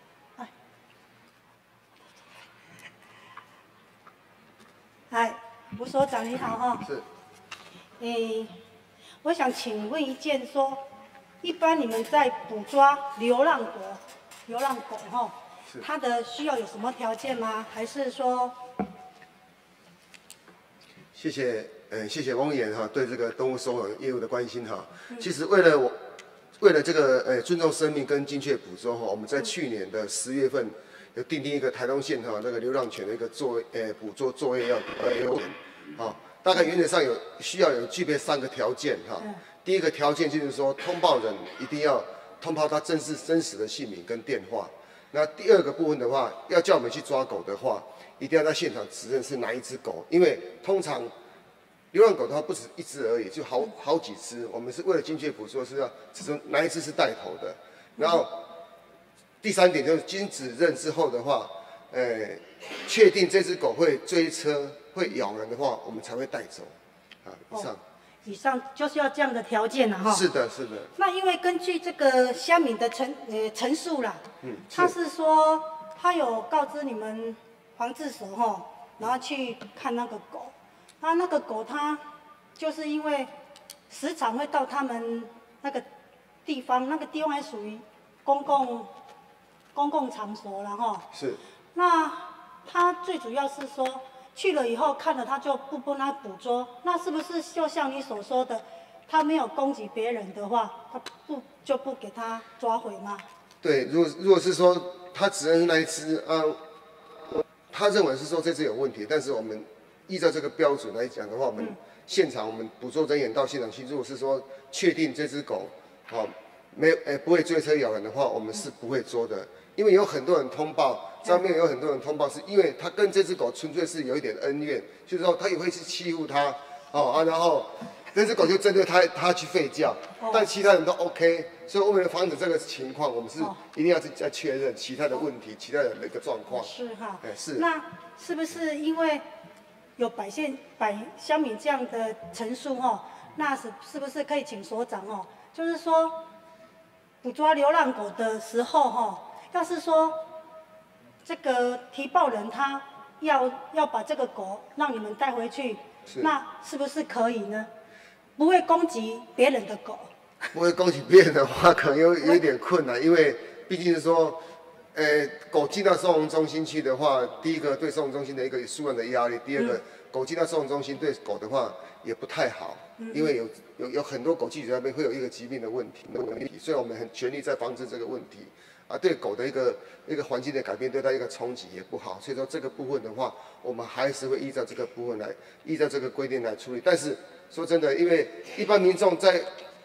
哎。吴所长你好哈， 是， 诶，我想请问一件说，一般你们在捕抓流浪狗、流浪狗哈，它的需要有什么条件吗？还是说？ 谢谢，呃，谢谢翁议员哈对这个动物收容业务的关心哈。其实为了我，为了这个呃尊重生命跟精确捕捉哈，我们在去年的十月份。有订定一个台东县哈那个流浪犬的一个作呃捕捉作业要呃要点，啊，大概原则上有需要有具备三个条件哈。第一个条件就是说通报人一定要通报他真实真实的姓名跟电话。那第二个部分的话，要叫我们去抓狗的话，一定要在现场指认是哪一只狗，因为通常流浪狗的话不止一只而已，就好好几只。我们是为了精确捕捉，是要指出哪一只是带头的，然后。第三点就是经指认之后的话，呃，确定这只狗会追车、会咬人的话，我们才会带走。啊，以上。哦、 以上就是要这样的条件了哈。 是的，是的。 那因为根据这个乡民的陈呃陈述啦， 嗯， 他是说他有告知你们防治所哈，然后去看那个狗，那那个狗它就是因为时常会到他们那个地方，那个地方还属于公共。公共场所然后是， 那他最主要是说去了以后看了他就不帮他捕捉，那是不是就像你所说的，他没有攻击别人的话，他不就不给他抓回吗？ 对，如果如果是说他指认那一只啊，他认为是说这只有问题，但是我们依照这个标准来讲的话，我们现场我们捕捉人员到现场去，如果是说确定这只狗好、哦、没诶、欸、不会追车咬人的话，我们是不会捉的。因为有很多人通报，上面有很多人通报，是因为他跟这只狗纯粹是有一点恩怨，就是说他也会去欺负他，哦啊，然后这只狗就针对他，他去吠叫，但其他人都 OK， 所以为了防止这个情况，我们是一定要再确认其他的问题，其他人的一个状况。 是哈， 哎是。 那是不是因为有百姓百乡民这样的陈述哦？那是是不是可以请所长哦？就是说捕捉流浪狗的时候哈。要是说这个提报人他要要把这个狗让你们带回去，那是不是可以呢？不会攻击别人的狗？ 不会攻击别人的话，可能有有一点困难，因为毕竟是说，呃，狗进到收容中心去的话，第一个对收容中心的一个数量的压力，第二个、嗯、狗进到收容中心对狗的话也不太好，嗯、因为有有有很多狗寄主那边会有一个疾病的问题的问题，所以我们很全力在防治这个问题。啊，对狗的一个一个环境的改变，对它一个冲击也不好，所以说这个部分的话，我们还是会依照这个部分来，依照这个规定来处理。但是说真的，因为一般民众在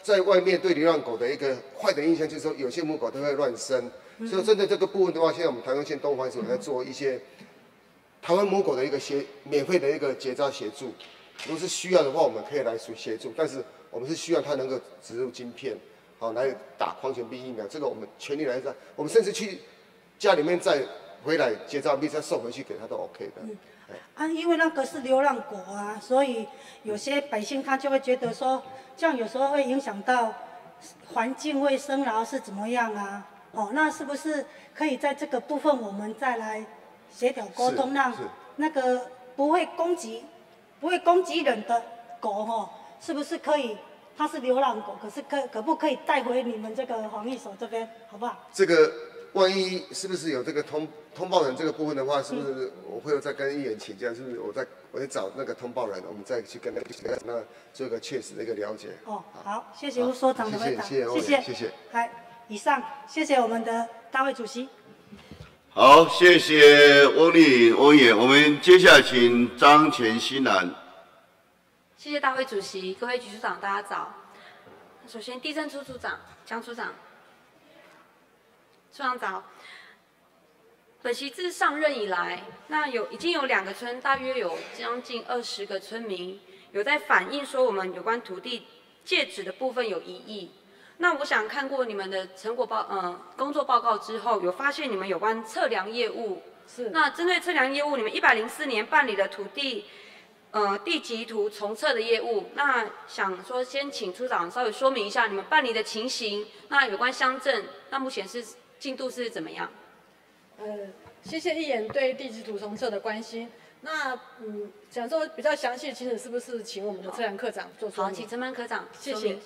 在外面对流浪狗的一个坏的印象就是说，有些母狗都会乱生， 嗯所以针对这个部分的话，现在我们台东县动物环署在做一些台湾母狗的一个协免费的一个结扎协助，如果是需要的话，我们可以来协助，但是我们是希望它能够植入晶片，好来打狂犬病疫苗，这个我们全力来战，我们甚至去家里面再回来结扎病再送回去给他都 OK 的。 嗯啊，因为那个是流浪狗啊，所以有些百姓他就会觉得说，这样有时候会影响到环境卫生，然后是怎么样啊？哦，那是不是可以在这个部分我们再来协调沟通，让那个不会攻击、不会攻击人的狗哈、哦，是不是可以？它是流浪狗，可是可可不可以带回你们这个防疫所这边，好不好？ 这个万一是不是有这个通通报人这个部分的话，是不是我会再跟议员请教？是不是我再我再找那个通报人，我们再去跟那个那做一个确实的一个了解？ 哦，好，谢谢吴所长的回答， 谢谢谢谢， 谢谢。 来，以上，谢谢我们的大会主席。 好，谢谢翁丽翁委员，我们接下来请张前新兰。 谢谢大会主席，各位局处长，大家早。首先，地政处处长江处长，处长早。本席自上任以来，那有已经有两个村，大约有将近二十个村民有在反映说，我们有关土地界址的部分有疑义。那我想看过你们的成果报，呃，工作报告之后，有发现你们有关测量业务。 是。 那针对测量业务，你们一百零四年办理了土地。呃，地籍图重测的业务，那想说先请处长稍微说明一下你们办理的情形。那有关乡镇，那目前是进度是怎么样？ 呃，谢谢议员对地籍图重测的关心。那嗯，想说比较详细的情形，是不是请我们的测量科长做说明？ 好，请承办科长谢谢。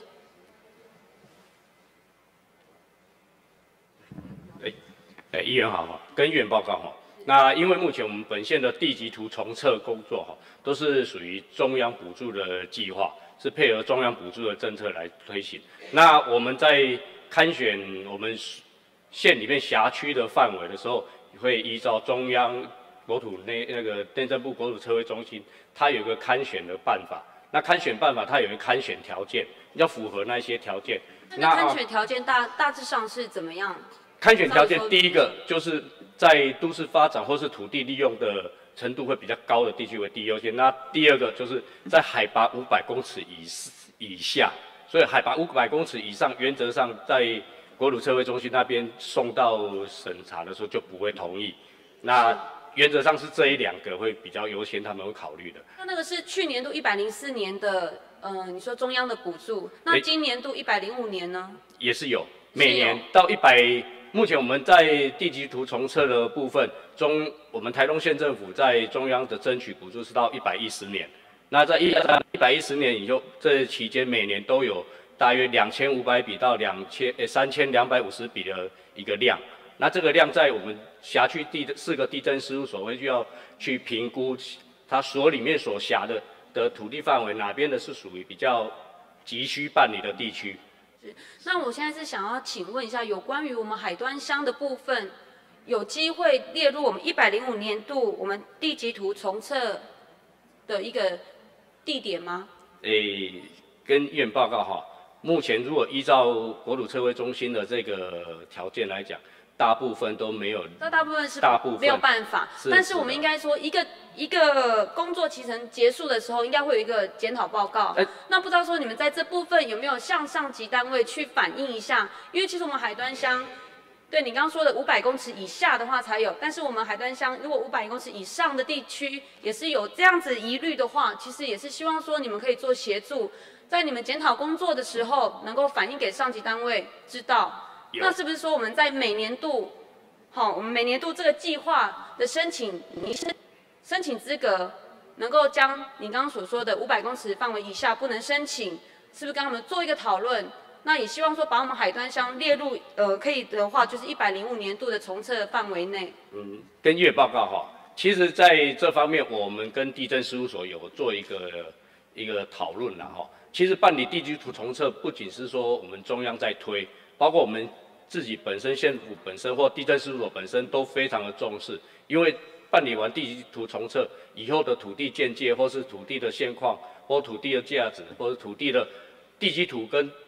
哎，哎，议员好哈，跟议员报告哈。那因为目前我们本县的地籍图重测工作哈，都是属于中央补助的计划，是配合中央补助的政策来推行。那我们在勘选我们县里面辖区的范围的时候，会依照中央国土内那个内政部国土测绘中心，它有一个勘选的办法。那勘选办法它有一个勘选条件，要符合那些条件。 那勘选条件大大致上是怎么样？ 勘选条件第一个就是在都市发展或是土地利用的程度会比较高的地区为第一优先。那第二个就是在海拔五百公尺以以下，所以海拔五百公尺以上，原则上在国土测绘中心那边送到审查的时候就不会同意。那原则上是这一两个会比较优先，他们会考虑的。 那那个是去年度一百零四年的，呃，你说中央的补助，那今年度一百零五年呢？ 也是有，每年到一百。目前我们在地籍图重测的部分，中我们台东县政府在中央的争取补助是到一百一十年。那在一一百一十年以后，这期间每年都有大约两千五百笔到两千呃三千两百五十笔的一个量。那这个量在我们辖区地四个地政事务所会就要去评估，它所里面所辖的的土地范围哪边的是属于比较急需办理的地区。 那我现在是想要请问一下，有关于我们海端乡的部分，有机会列入我们一百零五年度我们地籍图重测的一个地点吗？ 诶，跟议员报告哈，目前如果依照国土测绘中心的这个条件来讲，大部分都没有， 那大部分是大部分没有办法， 是但是我们应该说一个一个工作期程结束的时候，应该会有一个检讨报告。 哎那不知道说你们在这部分有没有向上级单位去反映一下？因为其实我们海端乡，对你刚刚说的五百公尺以下的话才有，但是我们海端乡如果五百公尺以上的地区也是有这样子疑虑的话，其实也是希望说你们可以做协助，在你们检讨工作的时候能够反映给上级单位知道。那是不是说我们在每年度，好，我们每年度这个计划的申请，你是申请资格，能够将你刚刚所说的五百公尺范围以下不能申请，是不是跟他们做一个讨论？那也希望说把我们海端乡列入，呃，可以的话就是一百零五年度的重测范围内。 嗯，跟议员报告哈，其实在这方面我们跟地政事务所有做一个一个讨论啦哈。其实办理地籍图重测不仅是说我们中央在推。包括我们自己本身县府本身或地政事务所本身都非常的重视，因为办理完地籍图重测以后的土地鉴界，或是土地的现况，或土地的价值，或是土地的地基图跟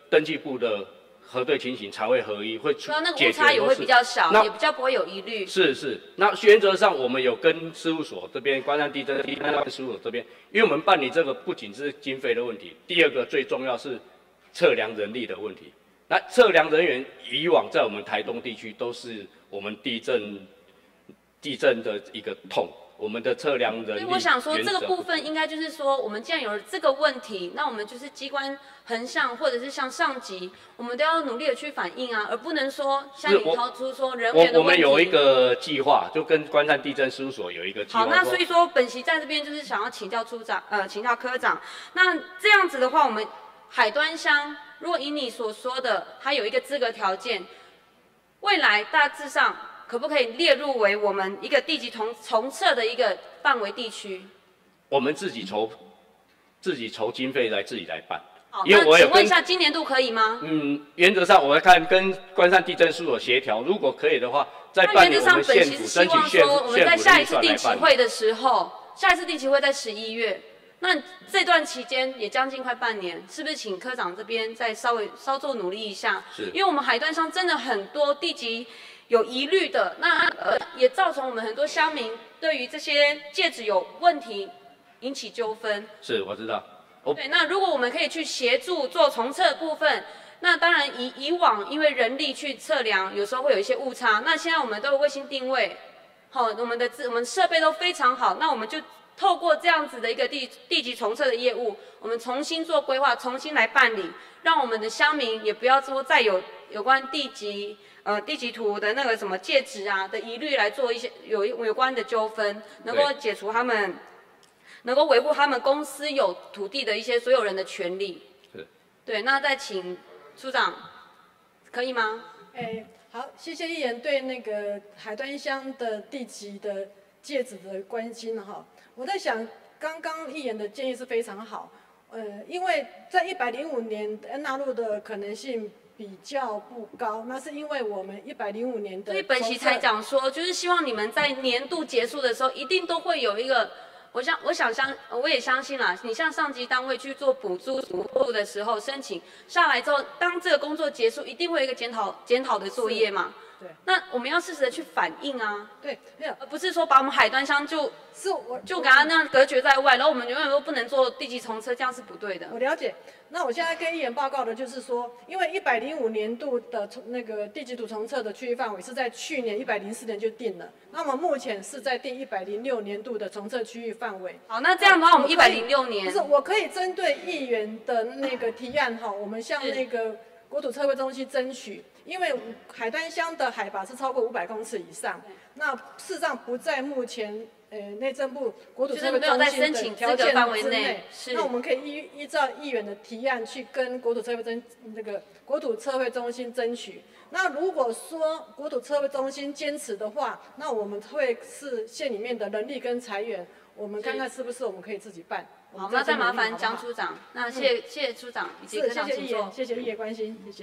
登记部的核对情形才会合一，会主要那个解决误差也会比较小， 那也比较不会有疑虑。 是是，那原则上我们有跟事务所这边关山地震地震事务所这边，因为我们办理这个不仅是经费的问题，第二个最重要是测量人力的问题。那测量人员以往在我们台东地区都是我们地震地震的一个痛。我们的测量人力， 所以我想说， 原则这个部分应该就是说，我们既然有了这个问题，那我们就是机关横向或者是向上级，我们都要努力的去反映啊，而不能说像你掏出说人员的我我们问题。 有一个计划，就跟关山地震事务所有一个计划。 好，那所以说本席在这边就是想要请教处长，呃，请教科长。那这样子的话，我们海端乡如果以你所说的，它有一个资格条件，未来大致上可不可以列入为我们一个地级重重测的一个范围地区？ 我们自己筹，自己筹经费来自己来办。 好， 因为我有跟那请问一下，今年度可以吗？ 嗯，原则上我要看跟关山地震事务所协调，如果可以的话，在那半年我原则上本们县府席是希望争取县说，我们在县府的预下一次定算来办。 期会的时候，下一次定期会在十一月，那这段期间也将近快半年，是不是请科长这边再稍微稍作努力一下？ 是因为我们海端上真的很多地级有疑虑的，那呃也造成我们很多乡民对于这些戒指有问题引起纠纷。 是，我知道。我对，那如果我们可以去协助做重测的部分，那当然以以往因为人力去测量，有时候会有一些误差。那现在我们都有卫星定位，好、我们的资我们设备都非常好，那我们就透过这样子的一个地地级重测的业务，我们重新做规划，重新来办理，让我们的乡民也不要说再有有关地级呃地级图的那个什么戒指啊的疑虑来做一些有有关的纠纷，能够解除他们。能够维护他们公司有土地的一些所有人的权利。 是。 对，那再请处长，可以吗？ 哎，好，谢谢议员对那个海端乡的地级的戒指的关心哈。我在想，刚刚议员的建议是非常好，呃，因为在一百零五年纳入的可能性比较不高，那是因为我们一百零五年的。 所以本席才讲说，就是希望你们在年度结束的时候，一定都会有一个。我想，我想相，我也相信啦。你向上级单位去做补助补助的时候，申请下来之后，当这个工作结束，一定会有一个检讨检讨的作业嘛。 对。 那我们要适时的去反映啊。 对，没有， 而不是说把我们海端乡就是我就给他那样隔绝在外，然后我们永远都不能做地级重测，这样是不对的。 我了解。那我现在跟议员报告的就是说，因为一百零五年度的那个地级图重测的区域范围是在去年一百零四年就定了，那么目前是在定一百零六年度的重测区域范围。 好，那这样的话，我们一百零六年不是，我可以针对议员的那个提案哈，我们向那个国土测绘中心争取，因为海端乡的海拔是超过五百公尺以上，那事实上不在目前。呃，内政部国土测绘中心的条件之内，那我们可以依依照议员的提案去跟国土测绘中那个国土测绘中心争取。那如果说国土测绘中心坚持的话，那我们会是县里面的人力跟财源，我们看看是不是我们可以自己办。 好，那再麻烦江处长，那谢谢、嗯、谢谢处长以及科长请坐。 谢谢议员关心，谢谢。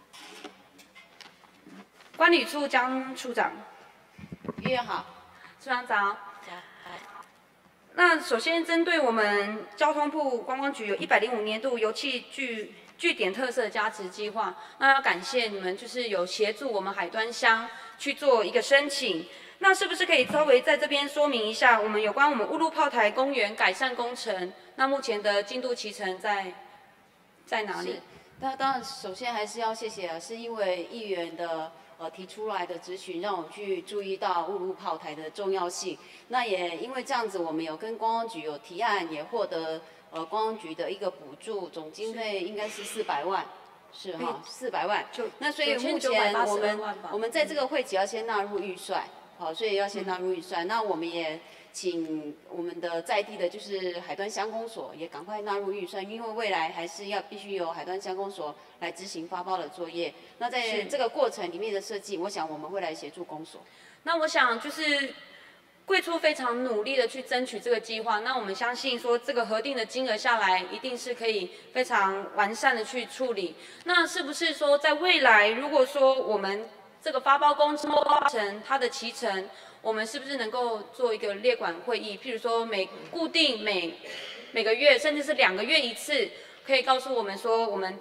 管理处江处长， 议员好， 处长早。那首先针对我们交通部观光局有一百零五年度油气据据点特色加值计划，那要感谢你们就是有协助我们海端乡去做一个申请。那是不是可以稍微在这边说明一下我们有关我们乌路炮台公园改善工程？那目前的进度期程在在哪里？ 那当然，首先还是要谢谢啊，是因为议员的。呃，提出来的咨询让我去注意到雾路炮台的重要性。那也因为这样子，我们有跟观光局有提案，也获得呃观光局的一个补助，总经费应该是四百万，是哈，四百万。那所以目前我们我们在这个会期要先纳入预算，好，所以要先纳入预算。那我们也请我们的在地的，就是海端乡公所也赶快纳入预算，因为未来还是要必须由海端乡公所来执行发包的作业。那在这个过程里面的设计，我想我们会来协助公所。 那我想就是贵处非常努力的去争取这个计划，那我们相信说这个核定的金额下来，一定是可以非常完善的去处理。那是不是说在未来，如果说我们这个发包工程它的期程，我们是不是能够做一个列管会议？譬如说每固定每每个月，甚至是两个月一次，可以告诉我们说我们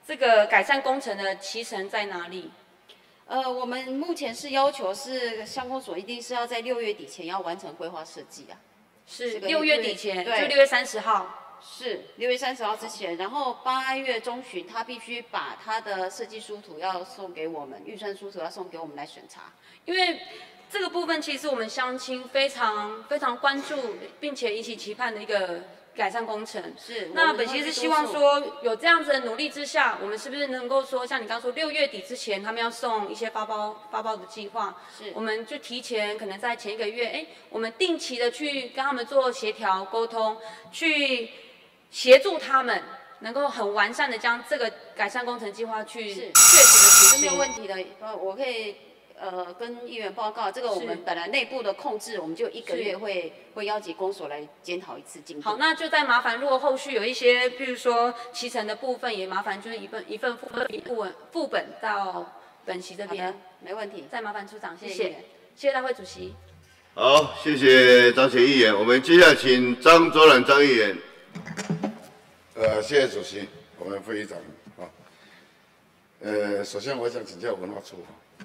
这个改善工程的期程在哪里？ 呃，我们目前是要求是乡公所一定是要在六月底前要完成规划设计啊， 是六月底前， 对， 就六月三十号。 是六月三十号之前，然后八月中旬他必须把他的设计书图要送给我们，预算书图要送给我们来审查。 因为这个部分其实我们乡亲非常非常关注，并且一起期盼的一个改善工程。 是， 那本期是希望说有这样子的努力之下，我们是不是能够说，像你刚说六月底之前他们要送一些发包发包的计划， 是， 我们就提前可能在前一个月，哎，我们定期的去跟他们做协调沟通，去协助他们能够很完善的将这个改善工程计划去确实的执行。 没有问题的，呃，我可以呃跟议员报告，这个我们本来内部的控制，我们就一个月会会邀集公所来检讨一次进度。 好，那就再麻烦，如果后续有一些，譬如说期程的部分，也麻烦就是一份一份副本副本副本到本席这边， 没问题。 再麻烦处长，谢谢， 谢谢谢谢大会主席。 好，谢谢张前议员，我们接下来请张卓然张议员。 呃，谢谢主席，我们副议长啊。呃，首先我想请教文化处。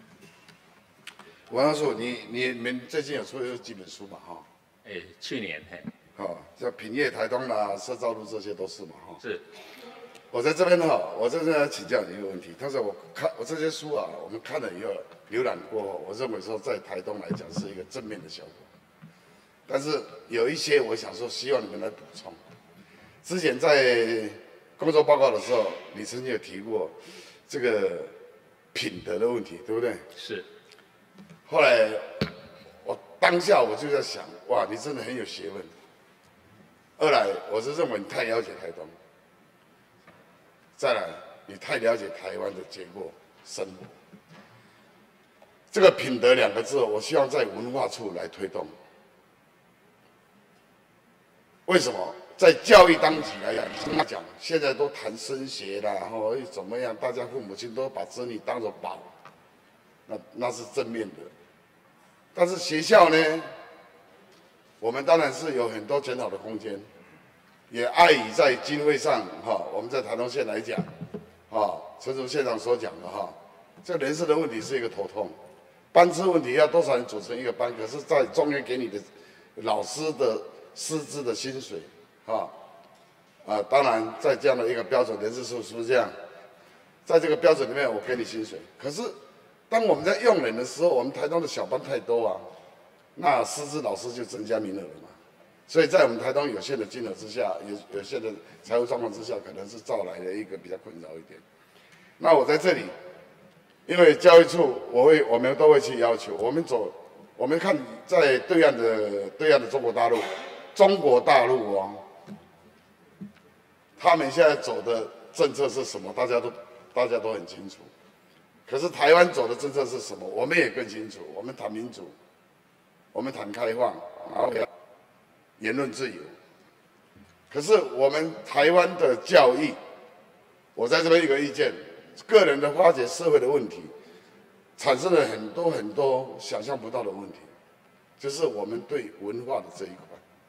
文化处，你你们最近有出几本书嘛？哈。 哎，去年嘿。 哦，像品业台东啦、社造路这些都是嘛？哈。 是。 我在这边哈，我这边要请教你一个问题。但是我看我这些书啊，我们看了以后浏览过后，我认为说在台东来讲是一个正面的效果。但是有一些我想说，希望你们来补充。之前在工作报告的时候，你曾经有提过这个品德的问题，对不对？ 是。 后来我当下我就在想，哇，你真的很有学问。二来，我是认为你太了解台东。再来，你太了解台湾的结构生活。这个品德两个字，我希望在文化处来推动。为什么？在教育当局来讲，他讲现在都谈升学啦，然后怎么样？大家父母亲都把子女当作宝，那那是正面的。但是学校呢，我们当然是有很多检讨的空间，也碍于在经费上哈，我们在台东县来讲，啊，陈竹县长所讲的哈，这人事的问题是一个头痛，班次问题要多少人组成一个班？可是，在中央给你的老师的师资的薪水。啊，啊，当然，在这样的一个标准人事数是不是这样？在这个标准里面，我给你薪水。可是，当我们在用人的时候，我们台东的小班太多啊，那师资老师就增加名额了嘛。所以在我们台东有限的金额之下，有有限的财务状况之下，可能是造来的一个比较困扰一点。那我在这里，因为教育处，我会我们都会去要求，我们走，我们看在对岸的对岸的中国大陆，中国大陆哦。他们现在走的政策是什么？大家都大家都很清楚。可是台湾走的政策是什么？我们也更清楚。我们谈民主，我们谈开放，然后言论自由。可是我们台湾的教育，我在这边一个意见，个人的发掘社会的问题，产生了很多很多想象不到的问题，就是我们对文化的这一块。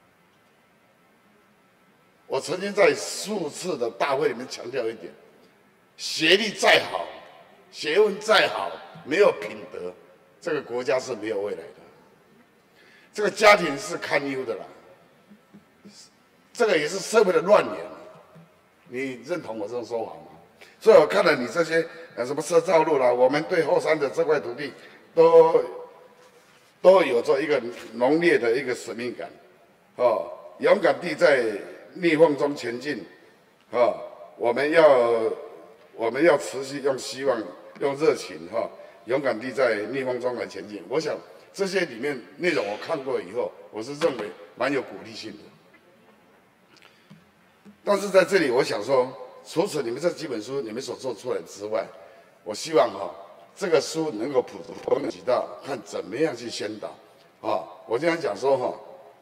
我曾经在数次的大会里面强调一点：学历再好，学问再好，没有品德，这个国家是没有未来的。这个家庭是堪忧的啦，这个也是社会的乱源。你认同我这种说法吗？所以我看了你这些呃什么社造路啦，我们对后山的这块土地都都有着一个浓烈的一个使命感，哦，勇敢地在逆风中前进，啊，我们要我们要持续用希望、用热情，哈，勇敢地在逆风中来前进。我想这些里面内容我看过以后，我是认为蛮有鼓励性的。但是在这里，我想说，除此你们这几本书你们所做出来之外，我希望哈，这个书能够普及，我们知道看怎么样去宣导，啊，我经常讲说哈。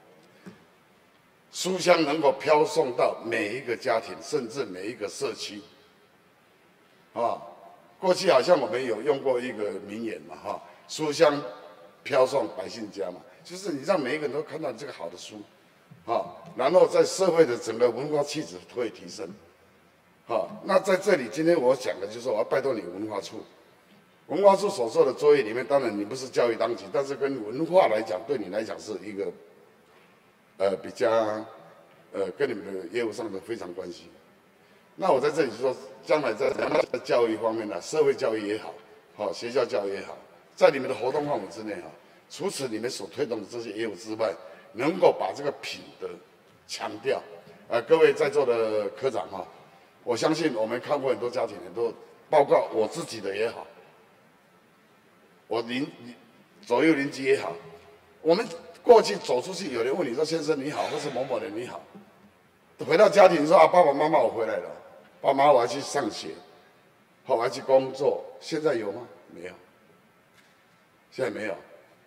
书香能够飘送到每一个家庭，甚至每一个社区。啊，过去好像我们有用过一个名言嘛，哈，书香飘送百姓家嘛，就是你让每一个人都看到这个好的书，啊，然后在社会的整个文化气质都会提升， 好，那在这里今天我讲的就是我要拜托你文化处，文化处所做的作业里面，当然你不是教育当局，但是跟文化来讲，对你来讲是一个呃比较呃跟你们的业务上的非常关系。那我在这里就说，将来在在教育方面呢，社会教育也好，好学校教育也好，在你们的活动范围之内哈，除此你们所推动的这些业务之外，能够把这个品德强调。呃，各位在座的科长哈，我相信我们看过很多家庭，很多报告我自己的也好，我邻左右邻居也好，我们过去走出去，有人问你说先生你好，或是某某人你好，回到家庭说啊爸爸妈妈我回来了，爸妈我要去上学，好我要去工作，现在有吗？没有，现在没有。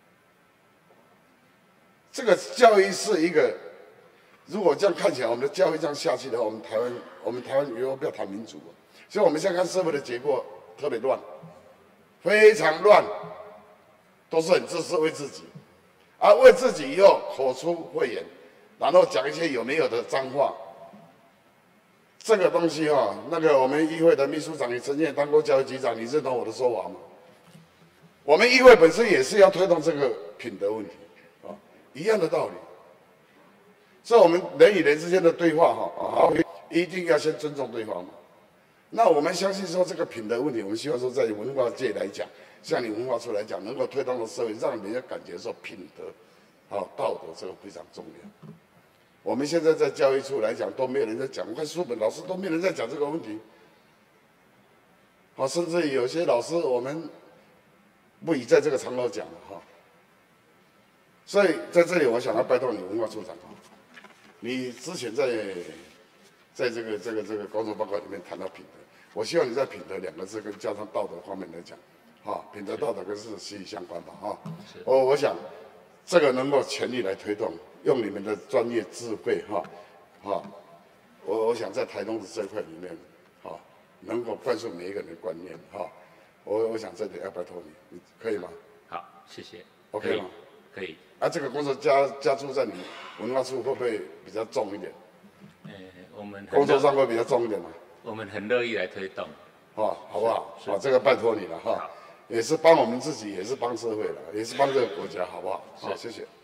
这个教育是一个。如果这样看起来，我们的教育这样下去的话，我们台湾，我们台湾以后不要谈民主，所以我们现在看社会的结果特别乱，非常乱，都是很自私为自己，而、啊、为自己以后口出秽言，然后讲一些有没有的脏话。这个东西哈、哦，那个我们议会的秘书长也曾经也当过教育局长，你认同我的说法吗？我们议会本身也是要推动这个品德问题，啊，一样的道理。所以，我们人与人之间的对话，哈，一定要先尊重对方嘛。那我们相信说这个品德问题，我们希望说在文化界来讲，像你文化处来讲，能够推动到社会，让人家感觉说品德，好道德这个非常重要。我们现在在教育处来讲，都没有人在讲，我看书本老师都没有人在讲这个问题。好，甚至有些老师我们不宜在这个场合讲了哈。所以在这里，我想要拜托你文化处长哈。你之前在在这个这个这个工作报告里面谈到品德，我希望你在品德两个字跟加上道德方面来讲，哈，品德道德跟是息息相关吧，哈。我我想这个能够全力来推动，用你们的专业智慧，哈，哈，我我想在台东的这一块里面，哈，能够灌输每一个人的观念，哈，我我想这里要拜托你，你可以吗？ 好，谢谢。 OK 吗？ 可以。 啊，这个工作加加注在你文化处会不会比较重一点？ 呃，我们工作上会比较重一点吗？ 我们很乐意来推动， 哦，好不好？好，这个拜托你了哈，也是帮我们自己，也是帮社会了，也是帮这个国家，好不好？好，谢谢。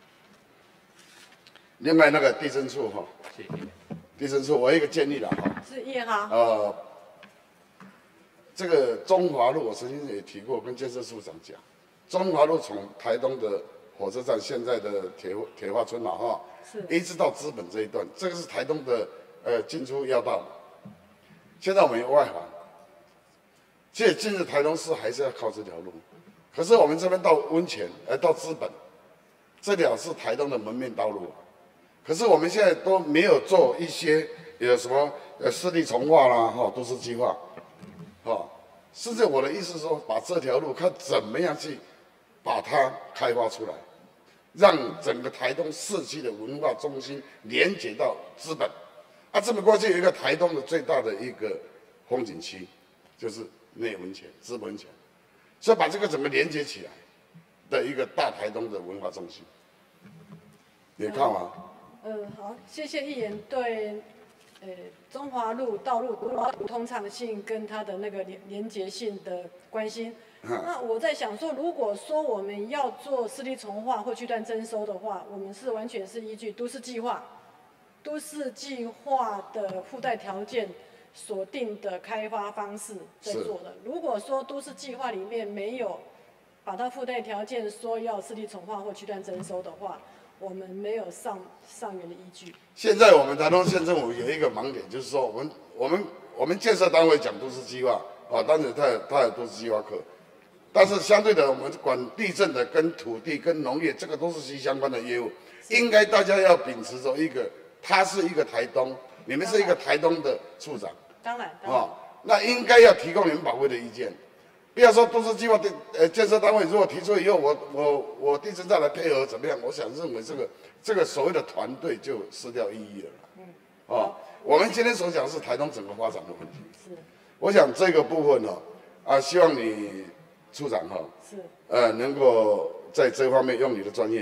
另外那个地震处哈， 谢谢。 地震处我有一个建议了哈， 是叶哈。 呃，这个中华路我曾经也提过，跟建设处长讲，中华路从台东的火车站现在的铁铁花村了哈，一直到资本这一段，这个是台东的呃进出要道。现在我们有外环，其实进入台东市还是要靠这条路，可是我们这边到温泉，呃到资本，这条是台东的门面道路，可是我们现在都没有做一些有什么呃市地重划啦，哈、哦、都市计划，哈、哦，甚至我的意思是说，把这条路看怎么样去把它开发出来。让整个台东市区的文化中心连接到资本，啊，这么过去有一个台东的最大的一个风景区，就是内文泉、资本泉，所以把这个整个连接起来的一个大台东的文化中心，你看吗？ 嗯、呃，好，谢谢议员对，呃，中华路道路通畅性跟它的那个连连结性的关心。那我在想说，如果说我们要做市地重划或区段征收的话，我们是完全是依据都市计划、都市计划的附带条件所定的开发方式在做的。如果说都市计划里面没有把它附带条件说要市地重划或区段征收的话，我们没有上上源的依据。 现在我们台东县政府有一个盲点，就是说我们我们我们建设单位讲都市计划啊，当然它有它有都市计划课。但是相对的，我们管地震的、跟土地、跟农业，这个都是息息相关的业务。应该大家要秉持着一个，他是一个台东，你们是一个台东的处长， 当然，当然， 哦，那应该要提供你们宝贵的意见。不要说都市计划的呃建设单位如果提出以后，我我我地震再来配合怎么样？我想认为这个这个所谓的团队就失掉意义了。嗯，哦，我们今天所讲的是台东整个发展的问题。 是， 我想这个部分呢、哦，啊，希望你。处长哈， 是， 呃，能够在这方面用你的专业哈，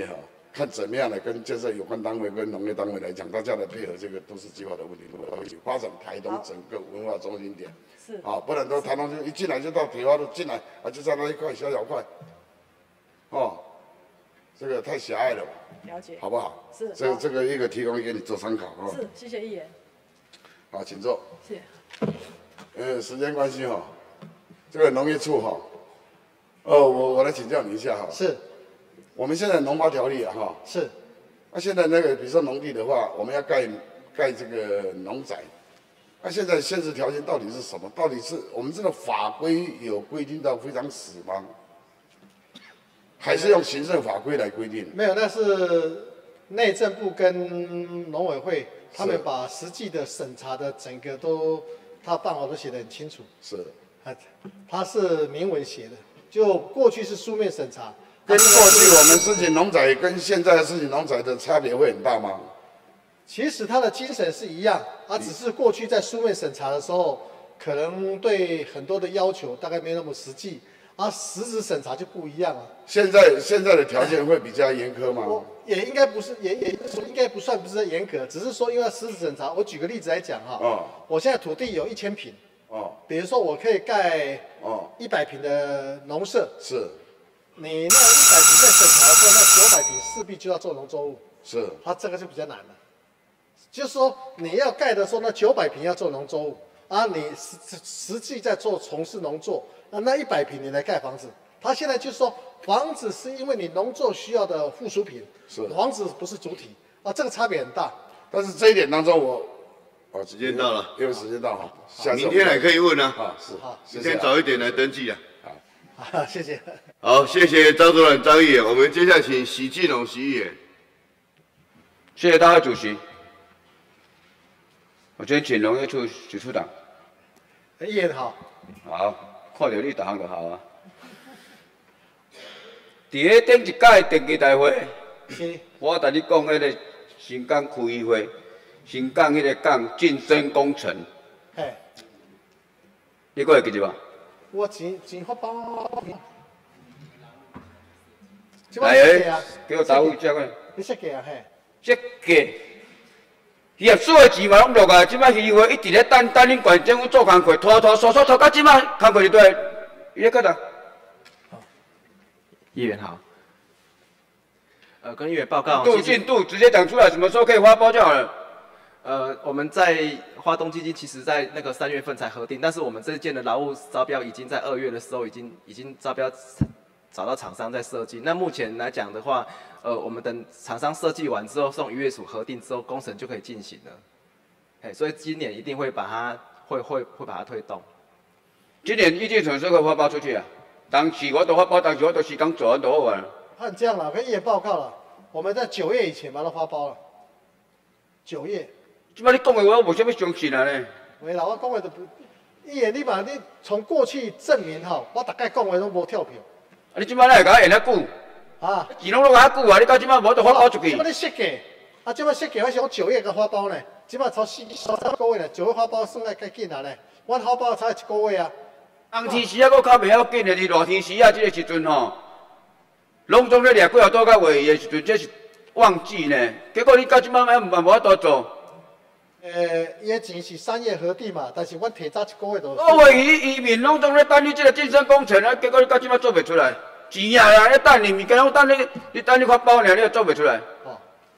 看怎么样来跟建设有关单位跟农业单位来讲，大家来配合这个都市计划的问题，如何发展台东整个文化中心点。 是。 啊，不然都台东就一进来就到铁花路进来，啊就在那一块小小块，哦，这个太狭隘了吧？ 了解。 好不好？ 是。 这这个一个提供给你做参考哦。 是，谢谢议员。 好，请坐。 谢谢。 呃，时间关系哈，这个农业处哈，哦，我我来请教你一下哈。 是。 我们现在农发条例啊哈。 是。 那现在那个，比如说农地的话，我们要盖盖这个农宅，那现在限制条件到底是什么？到底是我们这个法规有规定到非常死吗？还是用行政法规来规定？ 没有，那是内政部跟农委会他们把实际的审查的整个都，他办法都写得很清楚。 是。 啊，他是明文写的，就过去是书面审查。 跟过去我们申请农宅跟现在申请农宅的差别会很大吗？ 其实它的精神是一样，啊，只是过去在书面审查的时候，可能对很多的要求大概没那么实际，啊，实质审查就不一样了。 现在现在的条件会比较严苛吗？ 也应该不是，也也应该不算不是严格，只是说因为实质审查。我举个例子来讲哈，哦，我现在土地有一千坪，哦，比如说我可以盖哦一百坪的农舍， 是。 你那一百坪在审查的时候，那九百坪势必就要做农作物， 是， 它这个就比较难了。就是说你要盖的时候，那九百坪要做农作物，啊，你实实际在做从事农作，那那一百坪你来盖房子，它现在就是说房子是因为你农作需要的附属品， 是， 房子不是主体，啊，这个差别很大。 但是这一点当中我， 哦，时间到了， 因为时间到了， 明天还可以问啊， 啊，是， 明天早一点来登记啊。 好，谢谢。 好，谢谢张主任、张议员。我们接下来请许继龙许议员。 谢谢大会主席。我先请农业处许处长。 议员好。 好，看到你逐项就好啊。伫个顶一届的定期大会，我甲你讲迄个新港区议会，新港迄个港晋升工程， 嘿， 你还会记得吧？ 我钱钱发包。 来诶，给我答复一下快。 你设计啊嘿？ 设计，业主诶钱嘛拢落来，即摆议会一直咧等等恁县政府做工课，拖拖拖拖拖到即摆工课就对，伊咧搁哪？ 议员好。呃，跟议员报告。 度进度直接讲出来，什么时候可以发包就好了。 呃，我们在花东基金，其实在那个三月份才核定，但是我们这件的劳务招标已经在二月的时候已经已经招标找到厂商在设计。那目前来讲的话，呃，我们等厂商设计完之后，送渔业署核定之后，工程就可以进行了。哎，所以今年一定会把它会会会把它推动。 今年预计什么时候发包出去啊？当时我都发包，当时我都时间做完都好完。 按这样了，跟议员报告了，我们在九月以前把它发包了。九月。 即摆你讲的话，我无啥物相信啊呢。 没啦，我讲的都不，议员你嘛，你从过去证明吼，我大概讲的拢无跳票。 啊，你即摆哪会甲我延遐久？ 啊， 钱拢落遐久啊，你到即摆无得发包出去。 即摆你设计，啊，即摆设计我是讲九月甲发包呢，即摆超四三个月呢，九月发包算来较紧啊呢，我发包才一个月啊。 冬天时啊，搁较袂晓紧的，是热天时啊，即个时阵吼，拢总咧掠几号倒到月的时阵，这是旺季呢。结果你到即摆还无法度做。 呃，伊个钱是三月核定嘛，但是阮提早一个月就。 我话移移民拢总咧等你这个晋升工程啊，结果你到即摆做袂出来，钱啊啦，咧等你物件，我等你，你等你发包尔，你又做袂出来。 哦。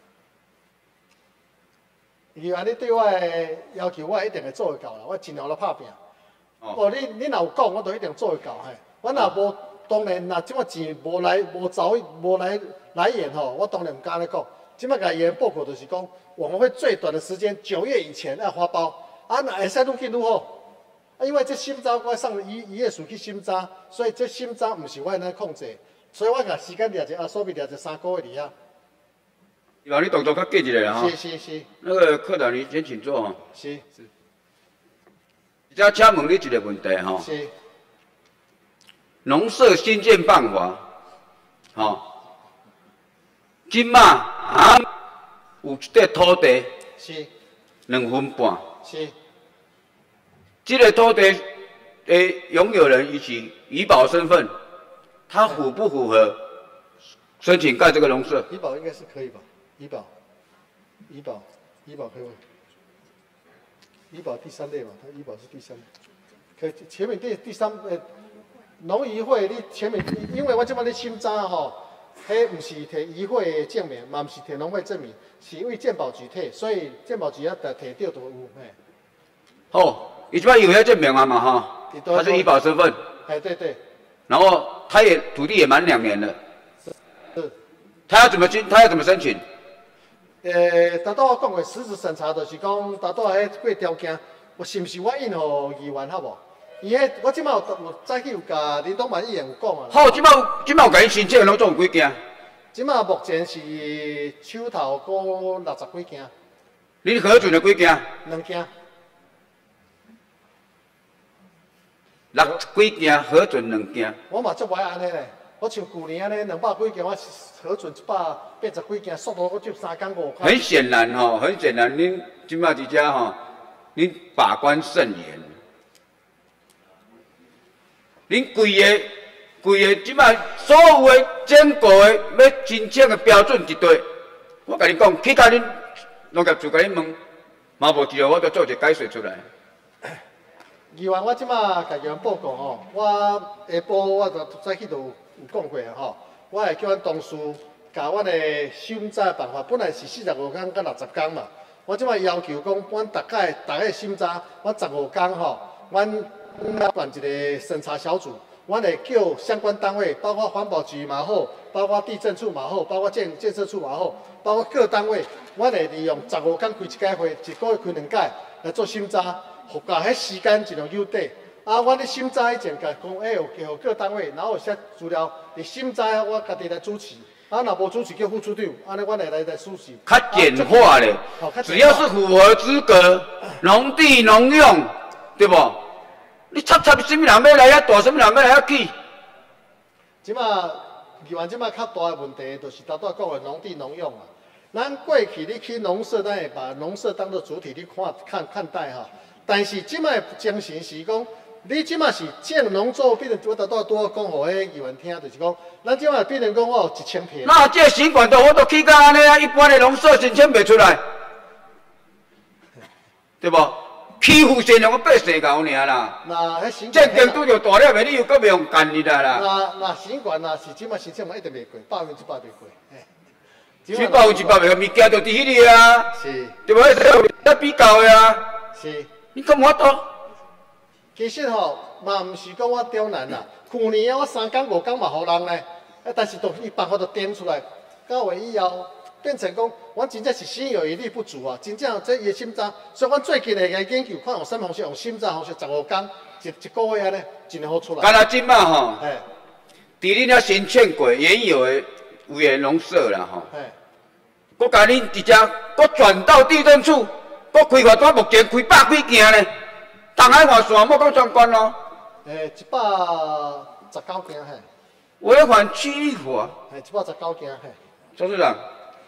伊安尼对我的要求，我一定会做会到啦，我尽量来拍拼。哦。你你若有讲，我就一定做会到嘿。我若无，当然若即摆钱无来无走无来来源吼，我当然唔敢咧讲。即摆甲议员报告就是讲，我们会最短的时间九月以前要发包，啊，那会使愈紧愈好。啊，因为这新招我上渔渔业署去新招，所以这新招唔是我来控制，所以我甲时间抓者啊，所以抓者三个月里啊。 有啊，你动作较紧一点哈。 是是是。 那个科长，你先请坐哈。 是是。 再请问你一个问题哈。 是。 农舍新建办法，吼。今嘛啊，有一块土地， 是两分半， 是。 这个土地的拥有人以及遗保身份，他符不符合申请盖这个农舍。 医保应该是可以吧？医保，医保，医保可以吗？医保第三类嘛，它医保是第三类。可以前面第第三呃，农渔会你前面，因为我即摆咧审查吼，迄毋是摕渔会的证明，嘛毋是摕农会证明，是因为健保局摕，所以健保局要摕摕到都有嘿。 哦，伊即摆有遐证明啊嘛哈，他是医保身份。 哎，对对。 然后他也土地也满两年了。 是。 他要怎么申？他要怎么申请？ 诶，达到我讲的实质审查，就是讲达到迄几个条件，我是毋是我应互议员好无？伊迄我即摆有有早起有甲林东满议员有讲啊。 好，即摆即摆有甲伊申请的拢总有几件？ 即摆目前是手头过六十几件。 你核准了几件？ 两件。 六几件核准两件。 我嘛足歹安尼咧，我像旧年安尼两百几件，我核准一百八十几件，速度我就三工五。 很显然吼、哦，很显然，恁即摆伫遮吼，恁把关甚严。恁规个规个即摆所有的整个的要申请的标准一对，我甲你讲，去甲恁农业处甲恁问，嘛无一个我都做一个解说出来。 议员，我即马甲议员报告吼，我下晡我就早起就有讲过啊吼，我会叫阮同事甲阮的审查办法，本来是四十五天到六十天嘛，我即马要求讲，阮大概大概审查，阮十五天吼，阮阮办一个审查小组，阮会叫相关单位，包括环保局嘛好，包括地震处嘛好，包括建建设处嘛好，包括各单位，阮会利用十五天开一届会，一个月开两届来做审查。互甲迄时间尽量优待。啊，我咧审查以前甲讲，哎，有给互各单位，然后有些资料，伫审查我家己来主持。啊，若无主持叫副处长，安尼我来来来主持。 较简化咧，只要是符合资格，农地农用，对不？你插插什么人要来遐大，什么人要来遐去？ 即马议员即马较大的问题，就是头拄讲的农地农用啊。咱过去你去农舍，咱会把农舍当作主体你看看看待哈。但是即摆精神是讲，你即摆是建农作，变成我头拄拄讲互迄议员听，就是讲，咱即摆变成讲我有一千片。 那这新管道我都去到安尼啊，一般的农舍申请袂出来，对不？欺负善良的百姓狗尔啦。 那迄新这程度就大了，袂你又搁袂用干你啦啦。 那那新管那是即摆申请嘛一定袂过，百分之百袂过。 一百分之百袂过，物件就伫迄里啊。 是。 对不？迄比较的啊。 是。 你讲我多？ 其实吼，嘛毋是讲我刁难啦。去年啊，我三工五工嘛互人咧，啊，但是都伊办法都点出来，到尾以后变成讲，我真正是心有余力不足啊，真正这伊审查，所以我最近会来研究，看用什方式，用审查方式，十五工一一个月安尼，真好出来。 干那即摆吼， 哎， 伫恁遐申请过原有的有的农舍啦吼， 哎， 我甲恁直接，我转到地震处。我开偌多，目前开百几件呢，东海外线莫讲相关咯。 诶，一百十九件嘿。 违反区域法。 嘿，一百十九件嘿。 董事长，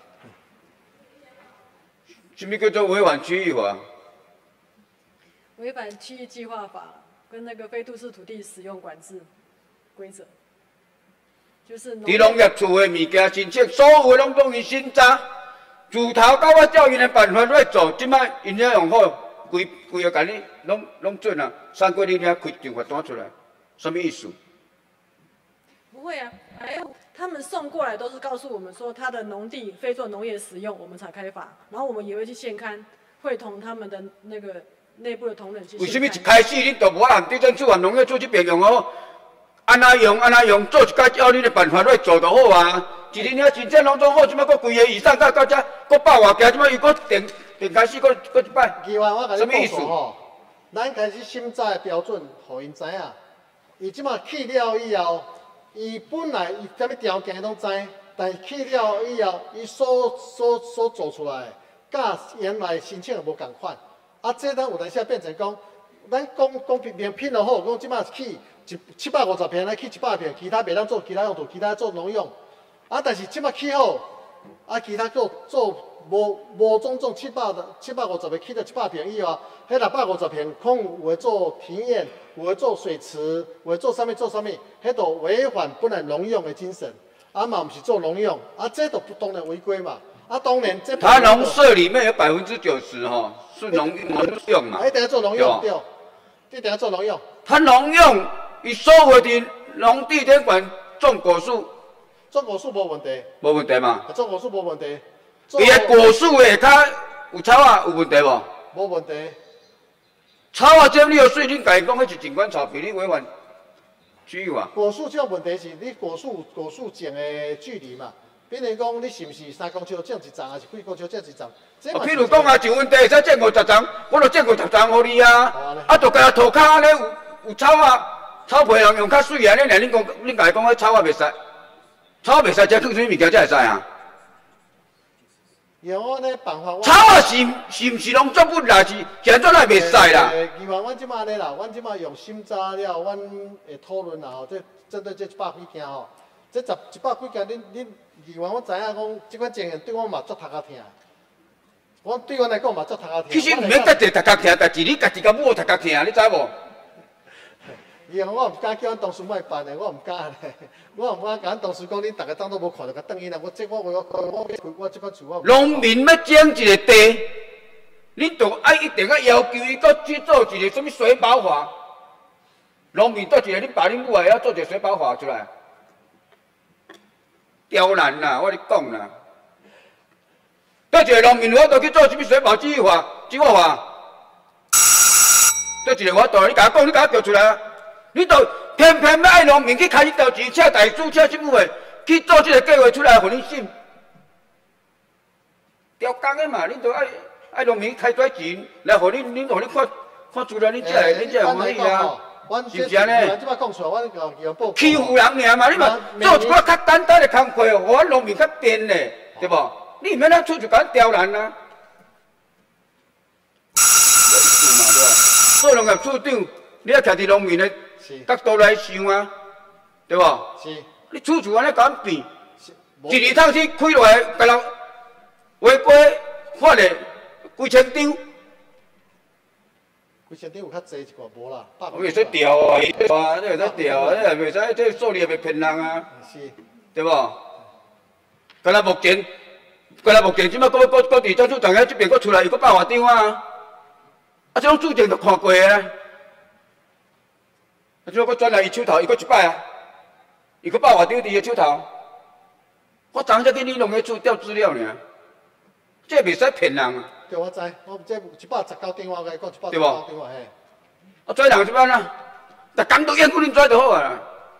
什么叫做违反区域法？ 违反区域计划法跟那个非都市土地使用管制规则，就是伫农业处的物件申请，所有的拢总伊审查。自头到尾照因的办法来做，即摆因遐用好，规规个甲你拢拢准啊！三过你遐开张罚单出来，什么意思？ 不会啊，还有他们送过来都是告诉我们说，他的农地非做农业使用，我们才开发，然后我们也会去现勘，会同他们的那个内部的同仁去。 为什么一开始恁都无按地震处、按农业处这边用哦？安那用安那用，做一届照恁的办法来做就好啊！一恁遐真正拢总好，即摆搁规个以上到到遮，搁百外件，即摆又搁电电开始搁搁一摆。 议员，我甲什么意思？ 你讲吼，咱开始审查的标准，互因知影。伊即摆去了以后，伊本来伊啥物条件拢知，但是去了以后，伊所所所做出来，甲原来申请的无共款。啊，这咱有当时变成讲，咱讲讲品品品就好，讲即摆去一七百五十片，来去一百片，其他袂当做其他用途，其他做农用。啊，但是即摆起好，啊，其他做做无无种种七百的七百五十个起到一百片以后，迄六百五十片，可能有诶做庭院，有诶做水池，有诶做啥物做啥物，迄都违反本来农用的精神。 啊嘛毋是做农用，啊这都不当然违规嘛。啊当然这。 它农舍里面有百分之九十哈是农农用嘛。 一定要做农用对，一定要做农用。 它农用，伊所有的农地顶管种果树， 种果树无问题。 无问题嘛。 种果树无问题。 伊个果树的下骹有草啊，有问题无？ 无问题。 草啊，这你有水，你家己讲，迄是景观草皮，你违反区域啊。 果树这种问题是你果树果树种的距离嘛，比如讲你是毋是三公尺种一丛，还是几公尺种一丛？ 啊，譬如讲啊，一分地会使种五十丛，我就种五十丛互你啊。啊，就甲涂骹安尼有有草啊，草皮人用较水啊，恁俩恁讲，恁家己讲，迄草啊袂使，草袂使，只放什么物件才会使啊？ 用安尼办法。 草啊是是毋是农作物啦？是现在来袂使啦。 议员，阮即马安尼啦，阮即马用新资料，阮会讨论啦吼，这针对这一百几件吼，这十一百几件，恁恁议员，我知影讲，即款情形对我嘛足头壳疼。我对我来讲嘛足头壳疼。 其实毋免家己头壳疼，但是你家己甲母头壳疼，你知无？ 议员，我毋敢叫阮同事莫办的，我毋敢咧，我毋敢甲阮同事讲，恁逐个当作无看到，甲转去啦。我这我我我我我这款厝我。 农民要种一个地，你就爱一定要要求伊搁去做一个什么水保法。农民做一个，你爸恁母也要做一个水保法出来。刁难啦，我咧讲啦。对一个农民，我都去做什么水保计划、计划法？对一个我大，你甲我讲，你甲我叫出来啊！你都偏偏要爱农民去开始调钱，请大主、请政府的去做这个计划出来，互你信。调工的嘛，恁都爱爱农民开出来钱来，互恁恁互恁看看出来，恁才会恁才会欢喜啊！是不是安尼？欺负人尔嘛，你嘛做一寡较简单的工课，互阮农民较便嘞，对无？你毋免咱出就甲刁难啊！做农业处长，你要徛伫农民的角度来想啊，对无？ 是。 你处处安尼甲阮变，一日通时开落来，甲人违规罚嘞几千张。 几千张有较济一寡无啦，百。 我袂使调啊，啊，你袂使调啊，你也袂使，这数字也袂骗人啊， 是， 对无？干那目前，干那目前，即摆搁搁搁伫政府长遐这边搁出来又搁百外张啊，啊，这种注定都看过啊，啊，这种搁转来伊手头，伊搁一摆啊，伊搁百外张伫伊手头，我昨昏才去你农业处调资料呢，这袂使骗人啊。 对，我知，我这一百十九电话，我甲伊讲一百十九电话嘿。 啊，跩人即摆啦，逐工都厌过恁跩就好啊。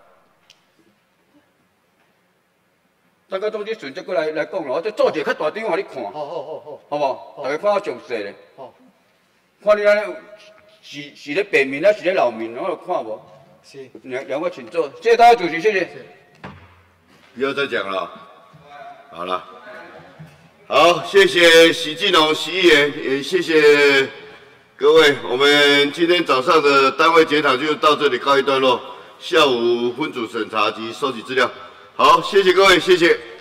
等到总之顺接过来来讲咯，我再做一个较大张互你看。好好好好， 好无？大家看我详细咧。 好。 看你安尼是是咧白面还是咧老面，我有看无？ 是。 两两位请坐，谢谢大家主席，谢谢。 不要再讲了，好了。好，谢谢许继龙许议员，也谢谢各位。我们今天早上的单位检讨就到这里告一段落，下午分组审查及收集资料。好，谢谢各位，谢谢。